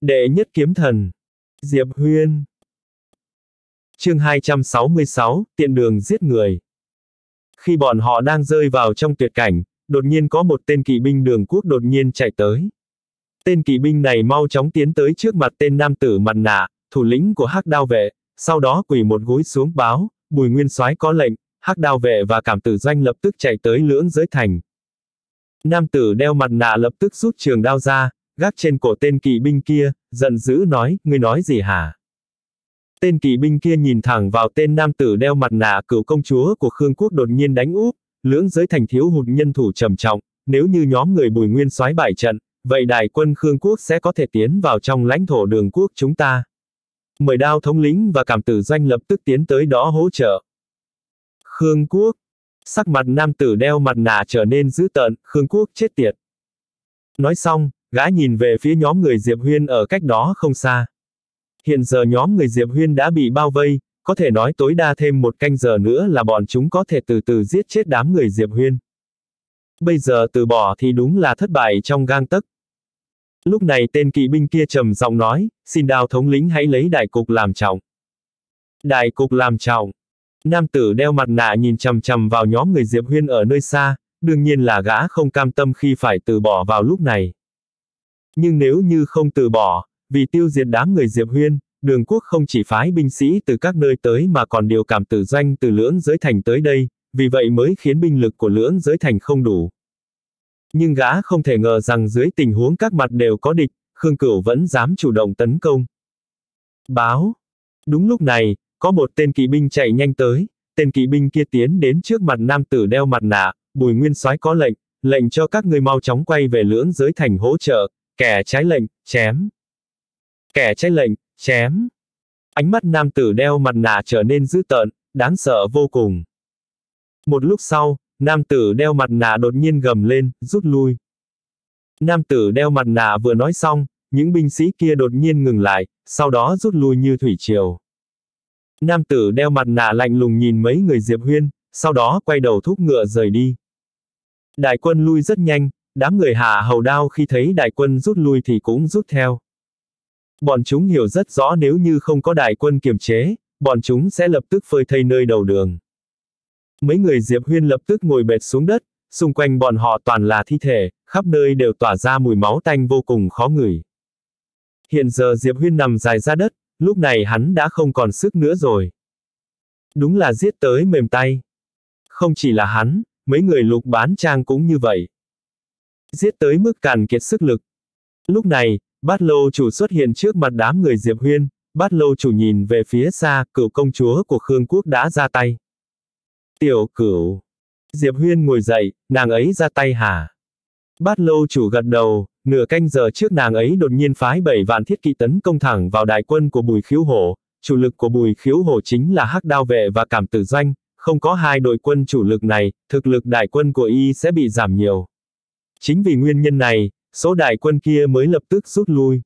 Đệ nhất kiếm thần. Diệp Huyên. Chương 266, tiện đường giết người. Khi bọn họ đang rơi vào trong tuyệt cảnh, đột nhiên có một tên kỵ binh Đường Quốc đột nhiên chạy tới. Tên kỵ binh này mau chóng tiến tới trước mặt tên nam tử mặt nạ, thủ lĩnh của Hắc Đao vệ, sau đó quỳ một gối xuống báo, Bùi Nguyên Soái có lệnh. Hắc Đao vệ và Cảm Tử Doanh lập tức chạy tới Lưỡng Giới Thành. Nam tử đeo mặt nạ lập tức rút trường đao ra, gác trên cổ tên kỵ binh kia, giận dữ nói, ngươi nói gì hả? Tên kỵ binh kia nhìn thẳng vào tên nam tử đeo mặt nạ, cửu công chúa của Khương Quốc đột nhiên đánh úp, Lưỡng Giới Thành thiếu hụt nhân thủ trầm trọng, nếu như nhóm người Bùi Nguyên Soái bại trận, vậy đại quân Khương Quốc sẽ có thể tiến vào trong lãnh thổ Đường Quốc chúng ta. Mời Đao thống lĩnh và Cảm Tử Doanh lập tức tiến tới đó hỗ trợ. Khương Quốc. Sắc mặt nam tử đeo mặt nạ trở nên dữ tợn, Khương Quốc chết tiệt. Nói xong, gã nhìn về phía nhóm người Diệp Huyên ở cách đó không xa. Hiện giờ nhóm người Diệp Huyên đã bị bao vây, có thể nói tối đa thêm một canh giờ nữa là bọn chúng có thể từ từ giết chết đám người Diệp Huyên. Bây giờ từ bỏ thì đúng là thất bại trong gang tấc. Lúc này tên kỵ binh kia trầm giọng nói, xin Đao thống lĩnh hãy lấy đại cục làm trọng. Đại cục làm trọng. Nam tử đeo mặt nạ nhìn chằm chằm vào nhóm người Diệp Huyên ở nơi xa, đương nhiên là gã không cam tâm khi phải từ bỏ vào lúc này. Nhưng nếu như không từ bỏ, vì tiêu diệt đám người Diệp Huyên, Đường Quốc không chỉ phái binh sĩ từ các nơi tới mà còn điều Cảm Tử Doanh từ Lưỡng Giới Thành tới đây, vì vậy mới khiến binh lực của Lưỡng Giới Thành không đủ. Nhưng gã không thể ngờ rằng dưới tình huống các mặt đều có địch, Khương Cửu vẫn dám chủ động tấn công. Báo. Đúng lúc này, có một tên kỵ binh chạy nhanh tới, tên kỵ binh kia tiến đến trước mặt nam tử đeo mặt nạ, Bùi Nguyên Soái có lệnh, lệnh cho các ngươi mau chóng quay về Lưỡng Giới Thành hỗ trợ, kẻ trái lệnh, chém. Kẻ trái lệnh, chém. Ánh mắt nam tử đeo mặt nạ trở nên dữ tợn, đáng sợ vô cùng. Một lúc sau, nam tử đeo mặt nạ đột nhiên gầm lên, rút lui. Nam tử đeo mặt nạ vừa nói xong, những binh sĩ kia đột nhiên ngừng lại, sau đó rút lui như thủy triều. Nam tử đeo mặt nạ lạnh lùng nhìn mấy người Diệp Huyên, sau đó quay đầu thúc ngựa rời đi. Đại quân lui rất nhanh, đám người Hạ Hầu Đao khi thấy đại quân rút lui thì cũng rút theo. Bọn chúng hiểu rất rõ nếu như không có đại quân kiềm chế, bọn chúng sẽ lập tức phơi thây nơi đầu đường. Mấy người Diệp Huyên lập tức ngồi bệt xuống đất, xung quanh bọn họ toàn là thi thể, khắp nơi đều tỏa ra mùi máu tanh vô cùng khó ngửi. Hiện giờ Diệp Huyên nằm dài ra đất, lúc này hắn đã không còn sức nữa rồi. Đúng là giết tới mềm tay. Không chỉ là hắn, mấy người Lục Bán Trang cũng như vậy. Giết tới mức cạn kiệt sức lực. Lúc này, Bát Lâu chủ xuất hiện trước mặt đám người Diệp Huyên, Bát Lâu chủ nhìn về phía xa, Cửu công chúa của Khương Quốc đã ra tay. Tiểu Cửu. Diệp Huyên ngồi dậy, nàng ấy ra tay hả? Bát Lâu chủ gật đầu, nửa canh giờ trước nàng ấy đột nhiên phái 7 vạn thiết kỵ tấn công thẳng vào đại quân của Bùi Khiếu Hổ, chủ lực của Bùi Khiếu Hổ chính là Hắc Đao vệ và Cảm Tử Doanh, không có hai đội quân chủ lực này, thực lực đại quân của y sẽ bị giảm nhiều. Chính vì nguyên nhân này, số đại quân kia mới lập tức rút lui.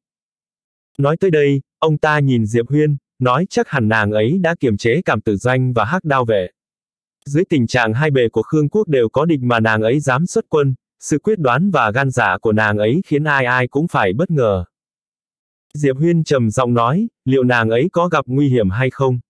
Nói tới đây, ông ta nhìn Diệp Huyên, nói chắc hẳn nàng ấy đã kiềm chế Cảm Tử Doanh và Hắc Đao vệ. Dưới tình trạng hai bề của Khương Quốc đều có địch mà nàng ấy dám xuất quân, sự quyết đoán và gan dạ của nàng ấy khiến ai ai cũng phải bất ngờ. Diệp Huyên trầm giọng nói, liệu nàng ấy có gặp nguy hiểm hay không?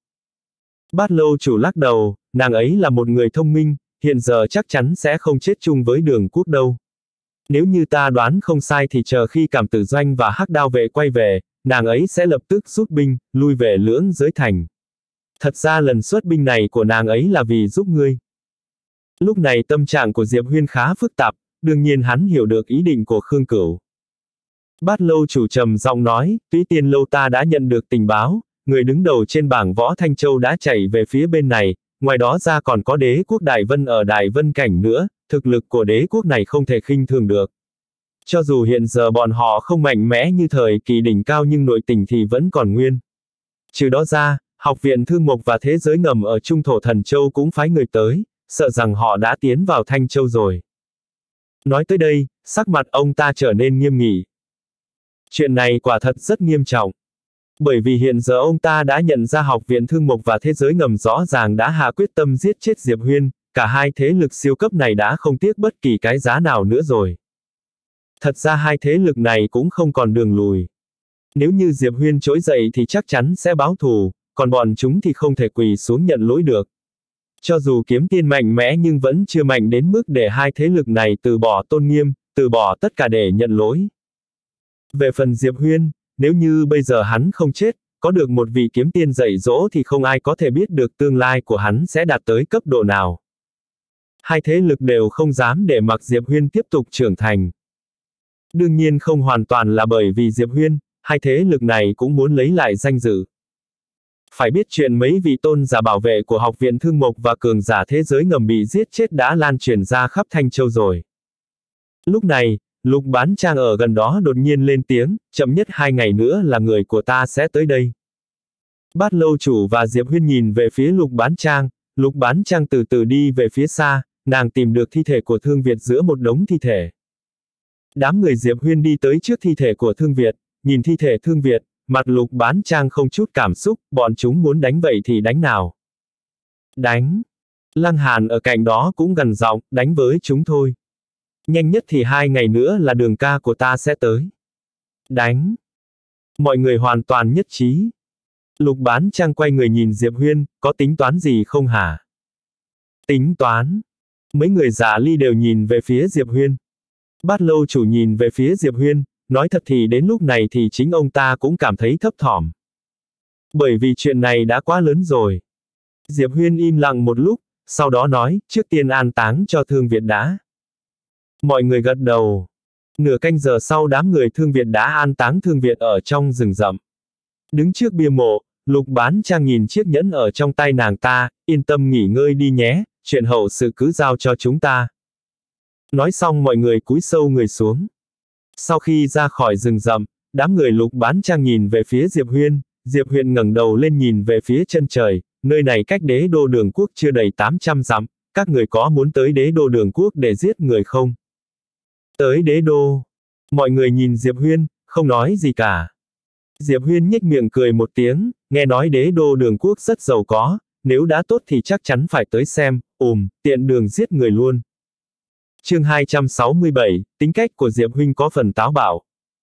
Bát Lâu chủ lắc đầu, nàng ấy là một người thông minh, hiện giờ chắc chắn sẽ không chết chung với Đường Quốc đâu. Nếu như ta đoán không sai thì chờ khi Cảm Tử Doanh và Hắc Đao vệ quay về, nàng ấy sẽ lập tức rút binh, lui về Lưỡng Giới Thành. Thật ra lần xuất binh này của nàng ấy là vì giúp ngươi. Lúc này tâm trạng của Diệp Huyên khá phức tạp, đương nhiên hắn hiểu được ý định của Khương Cửu. Bát Lâu chủ trầm giọng nói, Túy Tiên Lâu ta đã nhận được tình báo, người đứng đầu trên bảng Võ Thanh Châu đã chạy về phía bên này, ngoài đó ra còn có đế quốc Đại Vân ở Đại Vân Cảnh nữa, thực lực của đế quốc này không thể khinh thường được. Cho dù hiện giờ bọn họ không mạnh mẽ như thời kỳ đỉnh cao nhưng nội tình thì vẫn còn nguyên. Trừ đó ra, Học viện Thương Mộc và Thế giới ngầm ở Trung Thổ Thần Châu cũng phái người tới, sợ rằng họ đã tiến vào Thanh Châu rồi. Nói tới đây, sắc mặt ông ta trở nên nghiêm nghị. Chuyện này quả thật rất nghiêm trọng. Bởi vì hiện giờ ông ta đã nhận ra Học viện Thương Mộc và Thế giới ngầm rõ ràng đã hạ quyết tâm giết chết Diệp Huyên, cả hai thế lực siêu cấp này đã không tiếc bất kỳ cái giá nào nữa rồi. Thật ra hai thế lực này cũng không còn đường lùi. Nếu như Diệp Huyên trỗi dậy thì chắc chắn sẽ báo thù, còn bọn chúng thì không thể quỳ xuống nhận lỗi được. Cho dù kiếm tiên mạnh mẽ nhưng vẫn chưa mạnh đến mức để hai thế lực này từ bỏ tôn nghiêm, từ bỏ tất cả để nhận lỗi. Về phần Diệp Huyên, nếu như bây giờ hắn không chết, có được một vị kiếm tiên dạy dỗ thì không ai có thể biết được tương lai của hắn sẽ đạt tới cấp độ nào. Hai thế lực đều không dám để mặc Diệp Huyên tiếp tục trưởng thành. Đương nhiên không hoàn toàn là bởi vì Diệp Huyên, hai thế lực này cũng muốn lấy lại danh dự. Phải biết chuyện mấy vị tôn giả bảo vệ của học viện Thương Mộc và cường giả thế giới ngầm bị giết chết đã lan truyền ra khắp Thanh Châu rồi. Lúc này, Lục Bán Trang ở gần đó đột nhiên lên tiếng, chậm nhất 2 ngày nữa là người của ta sẽ tới đây. Bát Lâu Chủ và Diệp Huyên nhìn về phía Lục Bán Trang từ từ đi về phía xa, nàng tìm được thi thể của Thương Việt giữa một đống thi thể. Đám người Diệp Huyên đi tới trước thi thể của Thương Việt, nhìn thi thể Thương Việt, mặt Lục Bán Trang không chút cảm xúc, bọn chúng muốn đánh vậy thì đánh nào. Đánh. Lăng Hàn ở cạnh đó cũng gần giọng, đánh với chúng thôi. Nhanh nhất thì 2 ngày nữa là Đường ca của ta sẽ tới. Đánh. Mọi người hoàn toàn nhất trí. Lục Bán Trang quay người nhìn Diệp Huyên, có tính toán gì không hả? Tính toán. Mấy người giả ly đều nhìn về phía Diệp Huyên. Bát Lâu Chủ nhìn về phía Diệp Huyên, nói thật thì đến lúc này thì chính ông ta cũng cảm thấy thấp thỏm. Bởi vì chuyện này đã quá lớn rồi. Diệp Huyên im lặng một lúc, sau đó nói, trước tiên an táng cho Thương Việt đã. Mọi người gật đầu. Nửa canh giờ sau đám người Thương Việt đã an táng Thương Việt ở trong rừng rậm. Đứng trước bia mộ, Lục Bán Trang nhìn chiếc nhẫn ở trong tay nàng ta, yên tâm nghỉ ngơi đi nhé, chuyện hậu sự cứ giao cho chúng ta. Nói xong mọi người cúi sâu người xuống. Sau khi ra khỏi rừng rậm, đám người Lục Bán Trang nhìn về phía Diệp Huyên ngẩng đầu lên nhìn về phía chân trời, nơi này cách đế đô Đường Quốc chưa đầy 800 dặm, các người có muốn tới đế đô Đường Quốc để giết người không? Tới đế đô. Mọi người nhìn Diệp Huyên, không nói gì cả. Diệp Huyên nhếch miệng cười một tiếng, nghe nói đế đô Đường Quốc rất giàu có, nếu đã tốt thì chắc chắn phải tới xem, tiện đường giết người luôn. Chương 267, tính cách của Diệp Huynh có phần táo bạo.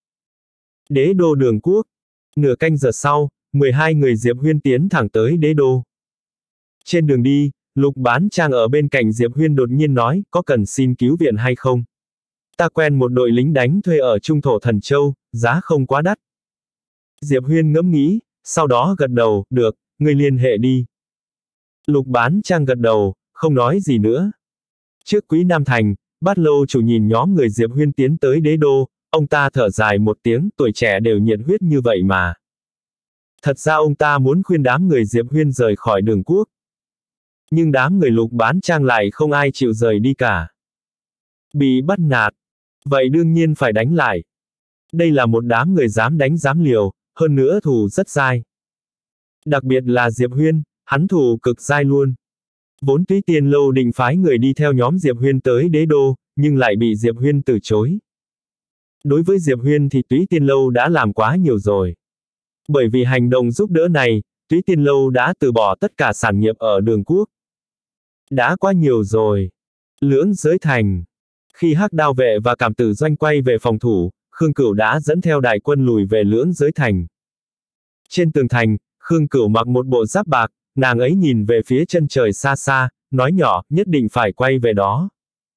Đế đô Đường Quốc. Nửa canh giờ sau, 12 người Diệp Huyên tiến thẳng tới đế đô. Trên đường đi, Lục Bán Trang ở bên cạnh Diệp Huyên đột nhiên nói, có cần xin cứu viện hay không? Ta quen một đội lính đánh thuê ở Trung Thổ Thần Châu, giá không quá đắt. Diệp Huyên ngẫm nghĩ, sau đó gật đầu, được, ngươi liên hệ đi. Lục Bán Trang gật đầu, không nói gì nữa. Trước Quý Nam Thành, Bát Lâu Chủ nhìn nhóm người Diệp Huyên tiến tới đế đô, ông ta thở dài một tiếng, tuổi trẻ đều nhiệt huyết như vậy mà. Thật ra ông ta muốn khuyên đám người Diệp Huyên rời khỏi Đường Quốc. Nhưng đám người Lục Bán Trang lại không ai chịu rời đi cả. Bị bắt nạt. Vậy đương nhiên phải đánh lại. Đây là một đám người dám đánh dám liều, hơn nữa thù rất dai. Đặc biệt là Diệp Huyên, hắn thù cực dai luôn. Vốn Túy Tiên Lâu định phái người đi theo nhóm Diệp Huyên tới đế đô, nhưng lại bị Diệp Huyên từ chối. Đối với Diệp Huyên thì Túy Tiên Lâu đã làm quá nhiều rồi. Bởi vì hành động giúp đỡ này, Túy Tiên Lâu đã từ bỏ tất cả sản nghiệp ở Đường Quốc. Đã quá nhiều rồi. Lưỡng Giới Thành. Khi Hắc Đao Vệ và Cảm Tử Doanh quay về phòng thủ, Khương Cửu đã dẫn theo đại quân lùi về Lưỡng Giới Thành. Trên tường thành, Khương Cửu mặc một bộ giáp bạc, nàng ấy nhìn về phía chân trời xa xa, nói nhỏ, nhất định phải quay về đó.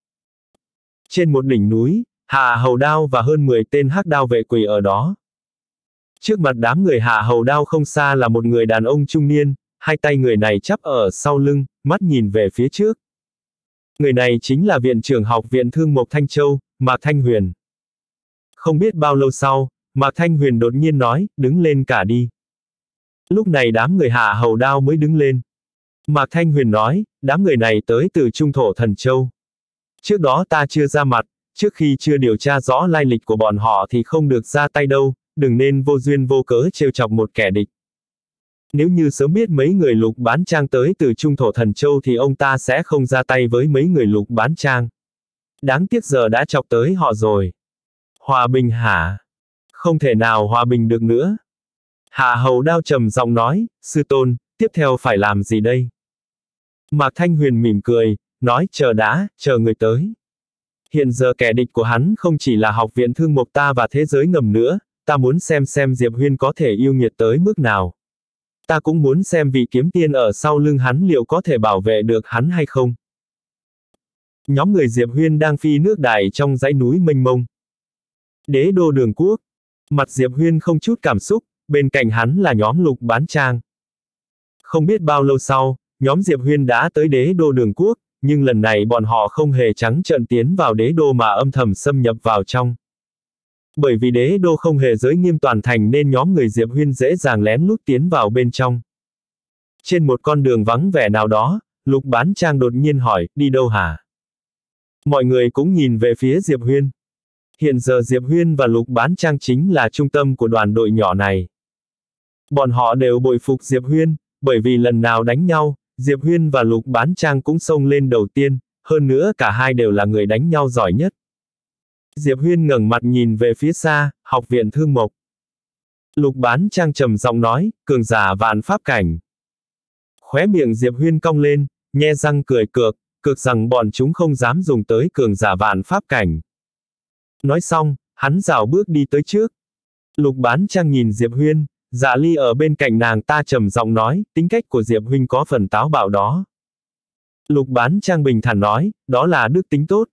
Trên một đỉnh núi, Hạ Hầu Đao và hơn 10 tên Hắc Đao Vệ quỳ ở đó. Trước mặt đám người Hạ Hầu Đao không xa là một người đàn ông trung niên, hai tay người này chắp ở sau lưng, mắt nhìn về phía trước. Người này chính là viện trưởng học viện Thương Mộc Thanh Châu, Mạc Thanh Huyền. Không biết bao lâu sau, Mạc Thanh Huyền đột nhiên nói, đứng lên cả đi. Lúc này đám người Hạ Hầu Đao mới đứng lên. Mạc Thanh Huyền nói, đám người này tới từ Trung Thổ Thần Châu. Trước đó ta chưa ra mặt, trước khi chưa điều tra rõ lai lịch của bọn họ thì không được ra tay đâu, đừng nên vô duyên vô cớ trêu chọc một kẻ địch. Nếu như sớm biết mấy người Lục Bán Trang tới từ Trung Thổ Thần Châu thì ông ta sẽ không ra tay với mấy người Lục Bán Trang. Đáng tiếc giờ đã chọc tới họ rồi. Hòa bình hả? Không thể nào hòa bình được nữa. Hạ Hầu Đao trầm giọng nói, sư tôn, tiếp theo phải làm gì đây? Mạc Thanh Huyền mỉm cười, nói chờ đã, chờ người tới. Hiện giờ kẻ địch của hắn không chỉ là học viện Thương Mộc ta và thế giới ngầm nữa, ta muốn xem Diệp Huyên có thể yêu nghiệt tới mức nào. Ta cũng muốn xem vị kiếm tiên ở sau lưng hắn liệu có thể bảo vệ được hắn hay không. Nhóm người Diệp Huyên đang phi nước đại trong dãy núi mênh mông. Đế đô Đường Quốc. Mặt Diệp Huyên không chút cảm xúc, bên cạnh hắn là nhóm Lục Bán Trang. Không biết bao lâu sau, nhóm Diệp Huyên đã tới đế đô Đường Quốc, nhưng lần này bọn họ không hề trắng trợn tiến vào đế đô mà âm thầm xâm nhập vào trong. Bởi vì đế đô không hề giới nghiêm toàn thành nên nhóm người Diệp Huyên dễ dàng lén lút tiến vào bên trong. Trên một con đường vắng vẻ nào đó, Lục Bán Trang đột nhiên hỏi, đi đâu hả? Mọi người cũng nhìn về phía Diệp Huyên. Hiện giờ Diệp Huyên và Lục Bán Trang chính là trung tâm của đoàn đội nhỏ này. Bọn họ đều bội phục Diệp Huyên, bởi vì lần nào đánh nhau, Diệp Huyên và Lục Bán Trang cũng xông lên đầu tiên, hơn nữa cả hai đều là người đánh nhau giỏi nhất. Diệp Huyên ngẩng mặt nhìn về phía xa, học viện Thương Mộc. Lục Bán Trang trầm giọng nói, cường giả vạn pháp cảnh. Khóe miệng Diệp Huyên cong lên, nhe răng cười cược rằng bọn chúng không dám dùng tới cường giả vạn pháp cảnh. Nói xong, hắn rảo bước đi tới trước. Lục Bán Trang nhìn Diệp Huyên, Dạ Ly ở bên cạnh nàng ta trầm giọng nói, tính cách của Diệp huynh có phần táo bạo đó. Lục Bán Trang bình thản nói, đó là đức tính tốt.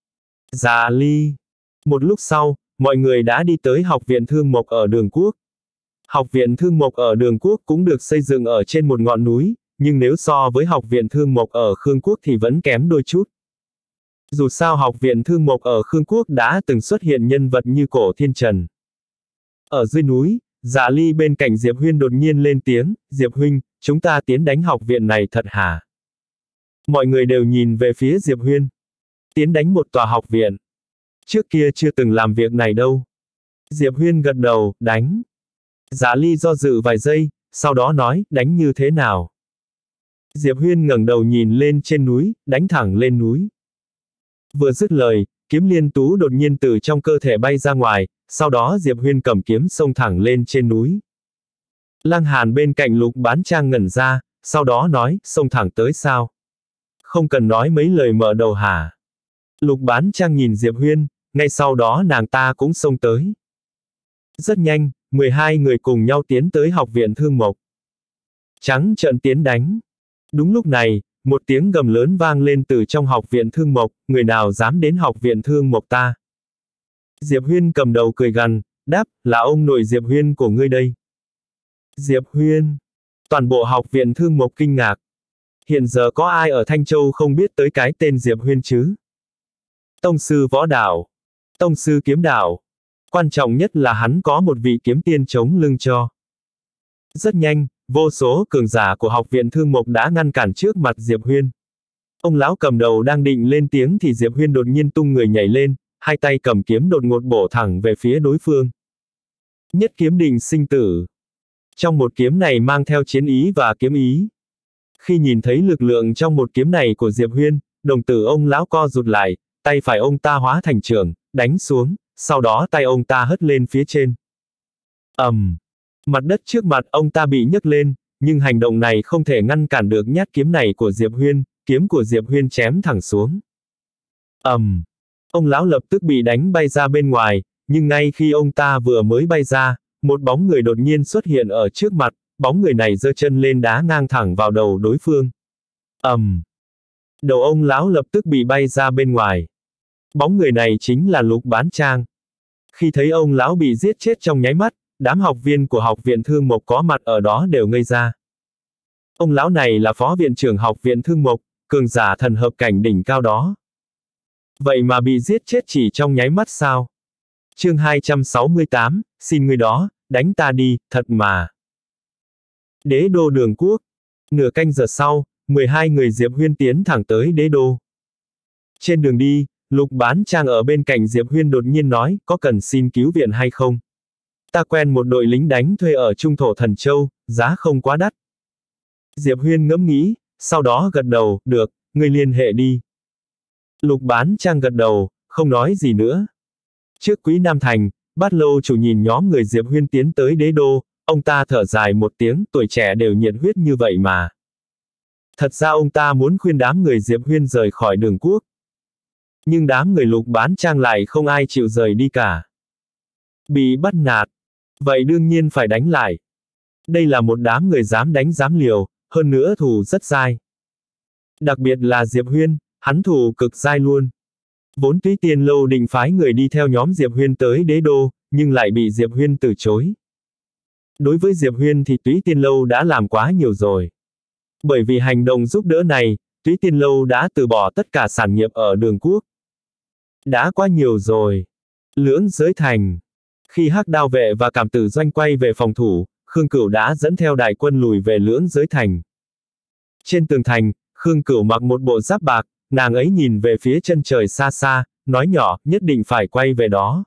Dạ Ly. Một lúc sau, mọi người đã đi tới học viện Thương Mộc ở Đường Quốc. Học viện Thương Mộc ở Đường Quốc cũng được xây dựng ở trên một ngọn núi, nhưng nếu so với học viện Thương Mộc ở Khương Quốc thì vẫn kém đôi chút. Dù sao học viện Thương Mộc ở Khương Quốc đã từng xuất hiện nhân vật như Cổ Thiên Trần. Ở dưới núi, Dạ Ly bên cạnh Diệp Huyên đột nhiên lên tiếng, Diệp huynh, chúng ta tiến đánh học viện này thật hả? Mọi người đều nhìn về phía Diệp Huyên. Tiến đánh một tòa học viện. Trước kia chưa từng làm việc này đâu. Diệp Huyên gật đầu, đánh. Dạ Ly do dự vài giây, sau đó nói, đánh như thế nào? Diệp Huyên ngẩng đầu nhìn lên trên núi, đánh thẳng lên núi. Vừa dứt lời, kiếm liên tú đột nhiên từ trong cơ thể bay ra ngoài, sau đó Diệp Huyên cầm kiếm xông thẳng lên trên núi. Lăng Hàn bên cạnh Lục Bán Trang ngẩn ra, sau đó nói, xông thẳng tới sao? Không cần nói mấy lời mở đầu hả? Lục Bán Trang nhìn Diệp Huyên, ngay sau đó nàng ta cũng xông tới. Rất nhanh, 12 người cùng nhau tiến tới học viện Thương Mộc. Trắng trợn tiến đánh. Đúng lúc này, một tiếng gầm lớn vang lên từ trong học viện Thương Mộc, người nào dám đến học viện Thương Mộc ta? Diệp Huyên cầm đầu cười gằn, đáp, là ông nội Diệp Huyên của ngươi đây. Diệp Huyên. Toàn bộ học viện Thương Mộc kinh ngạc. Hiện giờ có ai ở Thanh Châu không biết tới cái tên Diệp Huyên chứ? Tông sư võ đạo. Tông sư kiếm đạo. Quan trọng nhất là hắn có một vị kiếm tiên chống lưng cho. Rất nhanh, vô số cường giả của học viện Thương Mộc đã ngăn cản trước mặt Diệp Huyên. Ông lão cầm đầu đang định lên tiếng thì Diệp Huyên đột nhiên tung người nhảy lên, hai tay cầm kiếm đột ngột bổ thẳng về phía đối phương. Nhất kiếm định sinh tử. Trong một kiếm này mang theo chiến ý và kiếm ý. Khi nhìn thấy lực lượng trong một kiếm này của Diệp Huyên, đồng tử ông lão co rụt lại, tay phải ông ta hóa thành trường, đánh xuống, sau đó tay ông ta hất lên phía trên. Mặt đất trước mặt ông ta bị nhấc lên, nhưng hành động này không thể ngăn cản được nhát kiếm này của Diệp Huyên, kiếm của Diệp Huyên chém thẳng xuống. Ông lão lập tức bị đánh bay ra bên ngoài, nhưng ngay khi ông ta vừa mới bay ra, một bóng người đột nhiên xuất hiện ở trước mặt, bóng người này giơ chân lên đá ngang thẳng vào đầu đối phương. Đầu ông lão lập tức bị bay ra bên ngoài. Bóng người này chính là Lục Bán Trang. Khi thấy ông lão bị giết chết trong nháy mắt, đám học viên của học viện Thương Mộc có mặt ở đó đều ngây ra. Ông lão này là phó viện trưởng học viện Thương Mộc, cường giả thần hợp cảnh đỉnh cao đó. Vậy mà bị giết chết chỉ trong nháy mắt sao? Chương 268, xin người đó, đánh ta đi, thật mà. Đế đô Đường Quốc. Nửa canh giờ sau, 12 người Diệp Huyên tiến thẳng tới đế đô. Trên đường đi, Lục Bán Trang ở bên cạnh Diệp Huyên đột nhiên nói, có cần xin cứu viện hay không? Ta quen một đội lính đánh thuê ở Trung Thổ Thần Châu, giá không quá đắt. Diệp Huyên ngẫm nghĩ, sau đó gật đầu, được, ngươi liên hệ đi. Lục Bán Trang gật đầu, không nói gì nữa. Trước Quý Nam Thành, Bát Lâu chủ nhìn nhóm người Diệp Huyên tiến tới đế đô, ông ta thở dài một tiếng, tuổi trẻ đều nhiệt huyết như vậy mà. Thật ra ông ta muốn khuyên đám người Diệp Huyên rời khỏi Đường Quốc. Nhưng đám người Lục Bán Trang lại không ai chịu rời đi cả. Bị bắt nạt, Vậy đương nhiên phải đánh lại. Đây là một đám người dám đánh dám liều, hơn nữa thù rất dai. Đặc biệt là Diệp Huyên, hắn thù cực dai luôn. Vốn Túy Tiên Lâu định phái người đi theo nhóm Diệp Huyên tới đế đô, nhưng lại bị Diệp Huyên từ chối. Đối với Diệp Huyên thì Túy Tiên Lâu đã làm quá nhiều rồi. Bởi vì hành động giúp đỡ này, Túy Tiên Lâu đã từ bỏ tất cả sản nghiệp ở Đường Quốc. Đã quá nhiều rồi. Lưỡng Giới Thành. Khi Hắc Đao Vệ và Cảm Tử Doanh quay về phòng thủ, Khương Cửu đã dẫn theo đại quân lùi về Lưỡng Giới Thành. Trên tường thành, Khương Cửu mặc một bộ giáp bạc, nàng ấy nhìn về phía chân trời xa xa, nói nhỏ, nhất định phải quay về đó.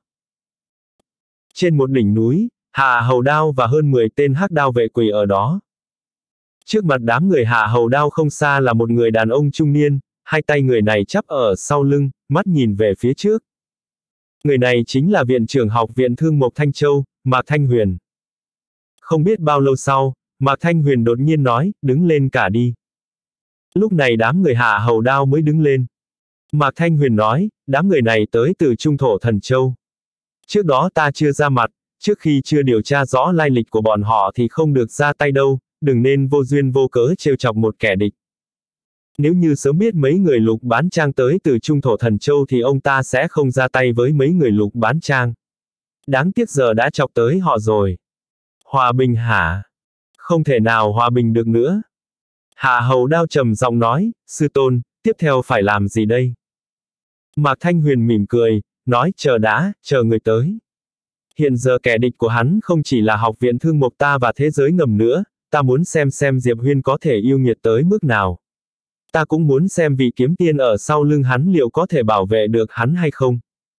Trên một đỉnh núi, Hạ Hầu Đao và hơn 10 tên Hắc Đao Vệ quỳ ở đó. Trước mặt đám người Hạ Hầu Đao không xa là một người đàn ông trung niên, hai tay người này chắp ở sau lưng, mắt nhìn về phía trước. Người này chính là viện trưởng học viện Thương Mộc Thanh Châu, Mạc Thanh Huyền. Không biết bao lâu sau, Mạc Thanh Huyền đột nhiên nói, đứng lên cả đi. Lúc này đám người Hạ Hầu Đao mới đứng lên. Mạc Thanh Huyền nói, đám người này tới từ Trung Thổ Thần Châu. Trước đó ta chưa ra mặt, trước khi chưa điều tra rõ lai lịch của bọn họ thì không được ra tay đâu, đừng nên vô duyên vô cớ trêu chọc một kẻ địch. Nếu như sớm biết mấy người Lục Bán Trang tới từ Trung Thổ Thần Châu thì ông ta sẽ không ra tay với mấy người Lục Bán Trang. Đáng tiếc giờ đã chọc tới họ rồi. Hòa bình hả? Không thể nào hòa bình được nữa. Hạ Hầu Đao trầm giọng nói, sư tôn, tiếp theo phải làm gì đây? Mạc Thanh Huyền mỉm cười, nói chờ đã, chờ người tới. Hiện giờ kẻ địch của hắn không chỉ là học viện Thương Mộc ta và thế giới ngầm nữa, ta muốn xem Diệp Huyên có thể yêu nghiệt tới mức nào. Ta cũng muốn xem vị kiếm tiên ở sau lưng hắn liệu có thể bảo vệ được hắn hay không.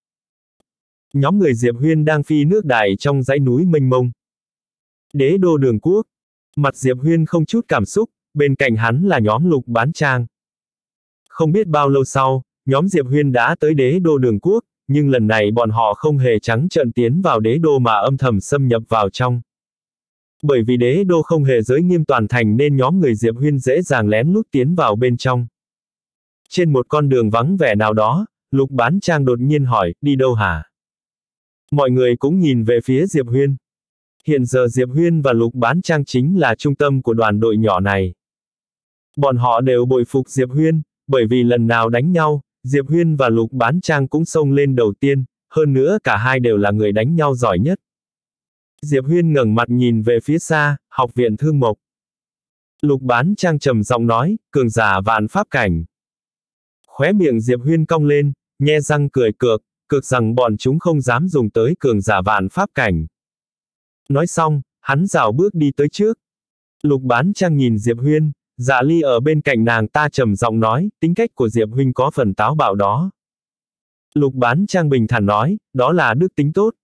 Nhóm người Diệp Huyên đang phi nước đại trong dãy núi mênh mông. Đế đô Đường Quốc. Mặt Diệp Huyên không chút cảm xúc, bên cạnh hắn là nhóm Lục Bán Trang. Không biết bao lâu sau, nhóm Diệp Huyên đã tới đế đô Đường Quốc, nhưng lần này bọn họ không hề trắng trợn tiến vào đế đô mà âm thầm xâm nhập vào trong. Bởi vì đế đô không hề giới nghiêm toàn thành nên nhóm người Diệp Huyên dễ dàng lén lút tiến vào bên trong. Trên một con đường vắng vẻ nào đó, Lục Bán Trang đột nhiên hỏi, đi đâu hả? Mọi người cũng nhìn về phía Diệp Huyên. Hiện giờ Diệp Huyên và Lục Bán Trang chính là trung tâm của đoàn đội nhỏ này. Bọn họ đều bội phục Diệp Huyên, bởi vì lần nào đánh nhau, Diệp Huyên và Lục Bán Trang cũng xông lên đầu tiên, hơn nữa cả hai đều là người đánh nhau giỏi nhất. Diệp Huyên ngẩng mặt nhìn về phía xa, học viện Thương Mộc. Lục Bán Trang trầm giọng nói, cường giả vạn pháp cảnh. Khóe miệng Diệp Huyên cong lên, nhe răng cười cược rằng bọn chúng không dám dùng tới cường giả vạn pháp cảnh. Nói xong, hắn rảo bước đi tới trước. Lục Bán Trang nhìn Diệp Huyên, Dạ Ly ở bên cạnh nàng ta trầm giọng nói, tính cách của Diệp huynh có phần táo bạo đó. Lục Bán Trang bình thản nói, đó là đức tính tốt.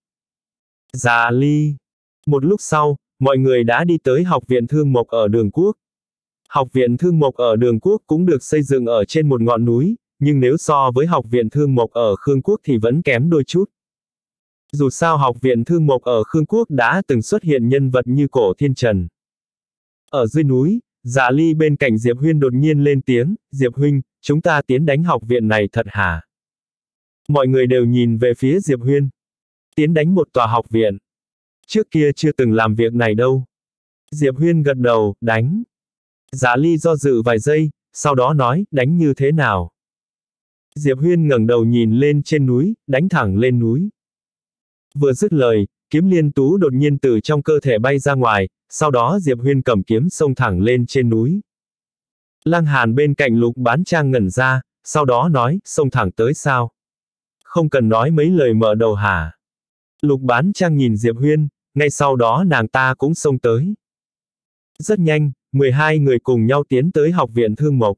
Dạ Ly. Một lúc sau, mọi người đã đi tới học viện Thương Mộc ở Đường Quốc. Học viện Thương Mộc ở Đường Quốc cũng được xây dựng ở trên một ngọn núi, nhưng nếu so với học viện Thương Mộc ở Khương Quốc thì vẫn kém đôi chút. Dù sao học viện Thương Mộc ở Khương Quốc đã từng xuất hiện nhân vật như Cổ Thiên Trần. Ở dưới núi, Dạ Ly bên cạnh Diệp Huyên đột nhiên lên tiếng, Diệp huynh, chúng ta tiến đánh học viện này thật hả? Mọi người đều nhìn về phía Diệp Huyên. Tiến đánh một tòa học viện. Trước kia chưa từng làm việc này đâu. Diệp Huyên gật đầu, đánh. Dạ Ly do dự vài giây, sau đó nói, đánh như thế nào? Diệp Huyên ngẩng đầu nhìn lên trên núi, đánh thẳng lên núi. Vừa dứt lời, kiếm liên tú đột nhiên từ trong cơ thể bay ra ngoài, sau đó Diệp Huyên cầm kiếm xông thẳng lên trên núi. Lăng Hàn bên cạnh Lục Bán Trang ngẩn ra, sau đó nói, xông thẳng tới sao? Không cần nói mấy lời mở đầu hả? Lục Bán Trang nhìn Diệp Huyên, ngay sau đó nàng ta cũng xông tới. Rất nhanh, 12 người cùng nhau tiến tới học viện Thương Mộc.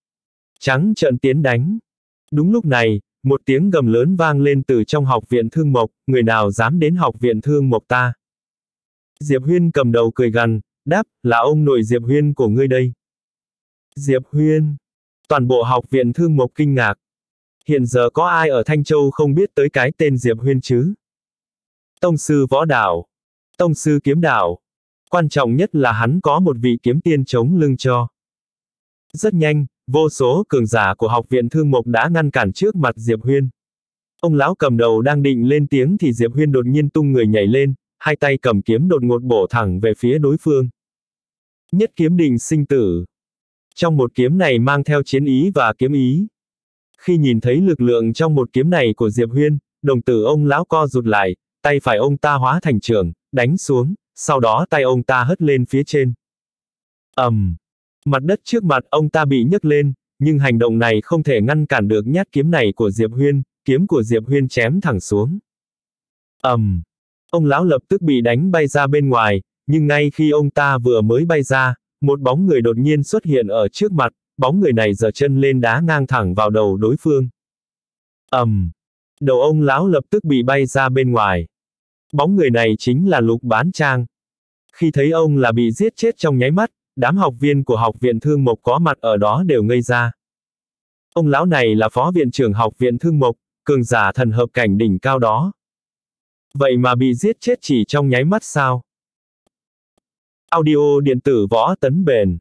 Trắng trợn tiến đánh. Đúng lúc này, một tiếng gầm lớn vang lên từ trong học viện Thương Mộc, người nào dám đến học viện Thương Mộc ta? Diệp Huyên cầm đầu cười gằn, đáp, là ông nội Diệp Huyên của ngươi đây. Diệp Huyên. Toàn bộ học viện Thương Mộc kinh ngạc. Hiện giờ có ai ở Thanh Châu không biết tới cái tên Diệp Huyên chứ? Tông sư võ đạo. Tông sư kiếm đạo. Quan trọng nhất là hắn có một vị kiếm tiên chống lưng cho. Rất nhanh, vô số cường giả của học viện Thương Mộc đã ngăn cản trước mặt Diệp Huyên. Ông lão cầm đầu đang định lên tiếng thì Diệp Huyên đột nhiên tung người nhảy lên, hai tay cầm kiếm đột ngột bổ thẳng về phía đối phương. Nhất kiếm định sinh tử. Trong một kiếm này mang theo chiến ý và kiếm ý. Khi nhìn thấy lực lượng trong một kiếm này của Diệp Huyên, đồng tử ông lão co rụt lại, tay phải ông ta hóa thành trường, đánh xuống, sau đó tay ông ta hất lên phía trên. Mặt đất trước mặt ông ta bị nhấc lên, nhưng hành động này không thể ngăn cản được nhát kiếm này của Diệp Huyên, kiếm của Diệp Huyên chém thẳng xuống. Ông lão lập tức bị đánh bay ra bên ngoài, nhưng ngay khi ông ta vừa mới bay ra, một bóng người đột nhiên xuất hiện ở trước mặt, bóng người này giở chân lên đá ngang thẳng vào đầu đối phương. Đầu ông lão lập tức bị bay ra bên ngoài. Bóng người này chính là Lục Bán Trang. Khi thấy ông là bị giết chết trong nháy mắt, đám học viên của học viện Thương Mộc có mặt ở đó đều ngây ra. Ông lão này là phó viện trưởng học viện Thương Mộc, cường giả thần hợp cảnh đỉnh cao đó. Vậy mà bị giết chết chỉ trong nháy mắt sao? Audio điện tử Võ Tấn Bền.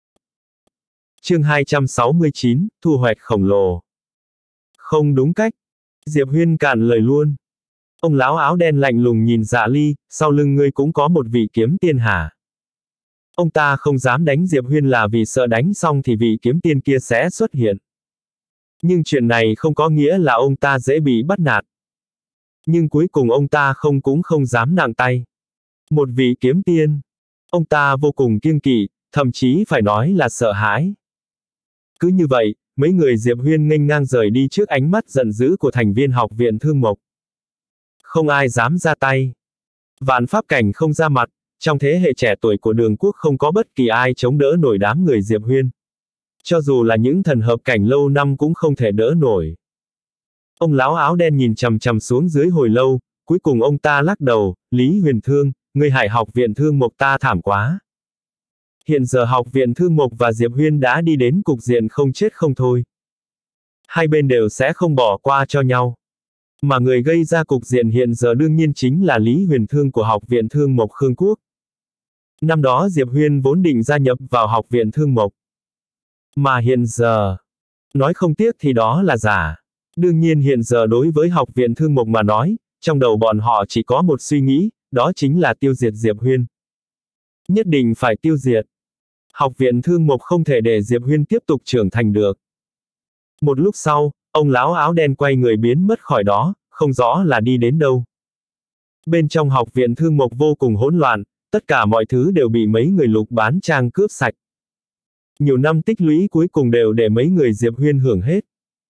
Chương 269, thu hoạch khổng lồ. Không đúng cách. Diệp Huyên cạn lời luôn. Ông lão áo đen lạnh lùng nhìn Dạ Ly, sau lưng ngươi cũng có một vị kiếm tiên hả? Ông ta không dám đánh Diệp Huyên là vì sợ đánh xong thì vị kiếm tiên kia sẽ xuất hiện. Nhưng chuyện này không có nghĩa là ông ta dễ bị bắt nạt. Nhưng cuối cùng ông ta cũng không dám nặng tay. Một vị kiếm tiên. Ông ta vô cùng kiêng kỵ, thậm chí phải nói là sợ hãi. Cứ như vậy, mấy người Diệp Huyên nghênh ngang rời đi trước ánh mắt giận dữ của thành viên học viện Thương Mộc. Không ai dám ra tay. Vạn pháp cảnh không ra mặt, trong thế hệ trẻ tuổi của Đường Quốc không có bất kỳ ai chống đỡ nổi đám người Diệp Huyên. Cho dù là những thần hợp cảnh lâu năm cũng không thể đỡ nổi. Ông lão áo đen nhìn chằm chằm xuống dưới hồi lâu, cuối cùng ông ta lắc đầu, Lý Huyền Thương, ngươi hại học viện Thương Mộc ta thảm quá. Hiện giờ học viện Thương Mộc và Diệp Huyên đã đi đến cục diện không chết không thôi. Hai bên đều sẽ không bỏ qua cho nhau. Mà người gây ra cục diện hiện giờ đương nhiên chính là Lý Huyền Thương của học viện Thương Mộc Khương Quốc. Năm đó Diệp Huyên vốn định gia nhập vào học viện Thương Mộc. Mà hiện giờ, nói không tiếc thì đó là giả. Đương nhiên hiện giờ đối với học viện Thương Mộc mà nói, trong đầu bọn họ chỉ có một suy nghĩ, đó chính là tiêu diệt Diệp Huyên. Nhất định phải tiêu diệt. Học viện Thương Mộc không thể để Diệp Huyên tiếp tục trưởng thành được. Một lúc sau, ông lão áo đen quay người biến mất khỏi đó, không rõ là đi đến đâu. Bên trong học viện Thương Mộc vô cùng hỗn loạn, tất cả mọi thứ đều bị mấy người Lục Bán Trang cướp sạch. Nhiều năm tích lũy cuối cùng đều để mấy người Diệp Huyên hưởng hết.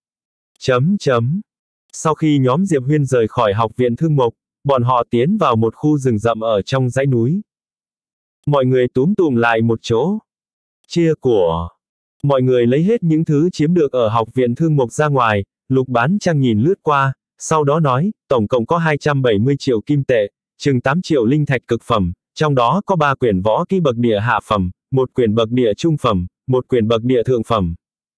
Sau khi nhóm Diệp Huyên rời khỏi học viện Thương Mộc, bọn họ tiến vào một khu rừng rậm ở trong dãy núi. Mọi người túm tụm lại một chỗ. Chia của. Mọi người lấy hết những thứ chiếm được ở học viện Thương Mộc ra ngoài, Lục Bán Trang nhìn lướt qua, sau đó nói, tổng cộng có 270 triệu kim tệ, chừng 8 triệu linh thạch cực phẩm, trong đó có 3 quyển võ kỹ bậc địa hạ phẩm, 1 quyển bậc địa trung phẩm, 1 quyển bậc địa thượng phẩm.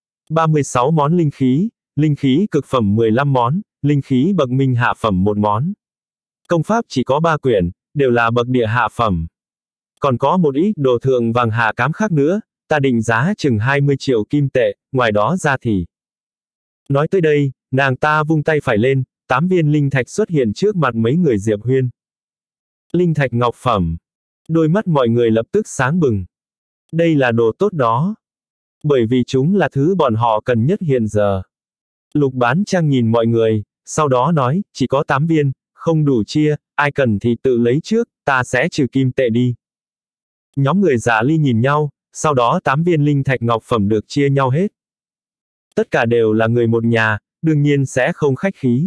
36 món linh khí cực phẩm 15 món, linh khí bậc minh hạ phẩm 1 món. Công pháp chỉ có 3 quyển, đều là bậc địa hạ phẩm. Còn có một ít đồ thượng vàng hạ cám khác nữa, ta định giá chừng 20 triệu kim tệ, ngoài đó ra thì. Nói tới đây, nàng ta vung tay phải lên, 8 viên linh thạch xuất hiện trước mặt mấy người Diệp Huyên. Linh thạch ngọc phẩm. Đôi mắt mọi người lập tức sáng bừng. Đây là đồ tốt đó. Bởi vì chúng là thứ bọn họ cần nhất hiện giờ. Lục Bán Trang nhìn mọi người, sau đó nói, chỉ có 8 viên, không đủ chia, ai cần thì tự lấy trước, ta sẽ trừ kim tệ đi. Nhóm người Dạ Ly nhìn nhau, sau đó 8 viên linh thạch ngọc phẩm được chia nhau hết. Tất cả đều là người một nhà, đương nhiên sẽ không khách khí.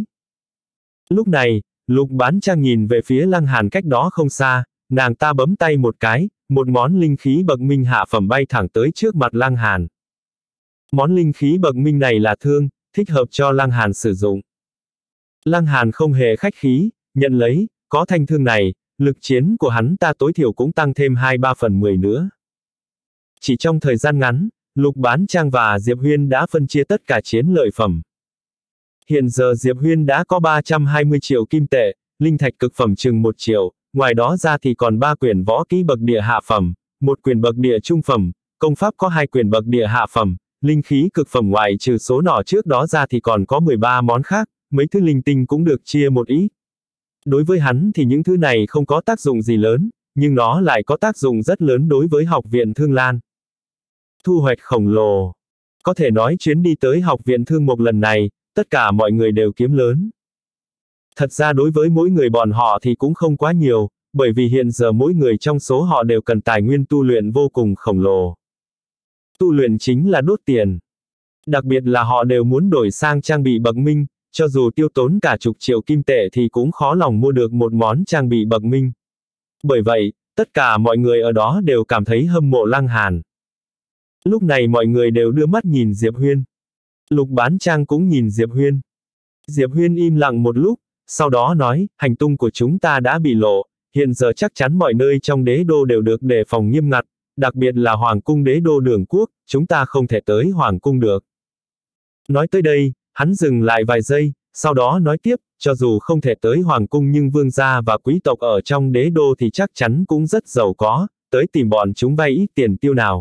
Lúc này, Lục Bán Trang nhìn về phía Lăng Hàn cách đó không xa, nàng ta bấm tay một cái, một món linh khí bậc minh hạ phẩm bay thẳng tới trước mặt Lăng Hàn. Món linh khí bậc minh này là thương, thích hợp cho Lăng Hàn sử dụng. Lăng Hàn không hề khách khí, nhận lấy, có thanh thương này, lực chiến của hắn ta tối thiểu cũng tăng thêm 2/3 nữa. Chỉ trong thời gian ngắn, Lục Bán Trang và Diệp Huyên đã phân chia tất cả chiến lợi phẩm. Hiện giờ Diệp Huyên đã có 320 triệu kim tệ, linh thạch cực phẩm chừng 1 triệu, ngoài đó ra thì còn 3 quyển võ kỹ bậc địa hạ phẩm, 1 quyển bậc địa trung phẩm, công pháp có 2 quyển bậc địa hạ phẩm, linh khí cực phẩm ngoại trừ số nỏ trước đó ra thì còn có 13 món khác, mấy thứ linh tinh cũng được chia một ít. Đối với hắn thì những thứ này không có tác dụng gì lớn, nhưng nó lại có tác dụng rất lớn đối với Học viện Thương Lan. Thu hoạch khổng lồ. Có thể nói chuyến đi tới Học viện Thương Mộc lần này, tất cả mọi người đều kiếm lớn. Thật ra đối với mỗi người bọn họ thì cũng không quá nhiều, bởi vì hiện giờ mỗi người trong số họ đều cần tài nguyên tu luyện vô cùng khổng lồ. Tu luyện chính là đốt tiền. Đặc biệt là họ đều muốn đổi sang trang bị bậc minh, cho dù tiêu tốn cả chục triệu kim tệ thì cũng khó lòng mua được một món trang bị bậc minh. Bởi vậy, tất cả mọi người ở đó đều cảm thấy hâm mộ Lăng Hàn. Lúc này mọi người đều đưa mắt nhìn Diệp Huyên. Lục Bán Trang cũng nhìn Diệp Huyên. Diệp Huyên im lặng một lúc, sau đó nói, hành tung của chúng ta đã bị lộ, hiện giờ chắc chắn mọi nơi trong đế đô đều được đề phòng nghiêm ngặt, đặc biệt là Hoàng cung đế đô Đường Quốc, chúng ta không thể tới Hoàng cung được. Nói tới đây, hắn dừng lại vài giây, sau đó nói tiếp, cho dù không thể tới Hoàng cung nhưng vương gia và quý tộc ở trong đế đô thì chắc chắn cũng rất giàu có, tới tìm bọn chúng vay ít tiền tiêu nào.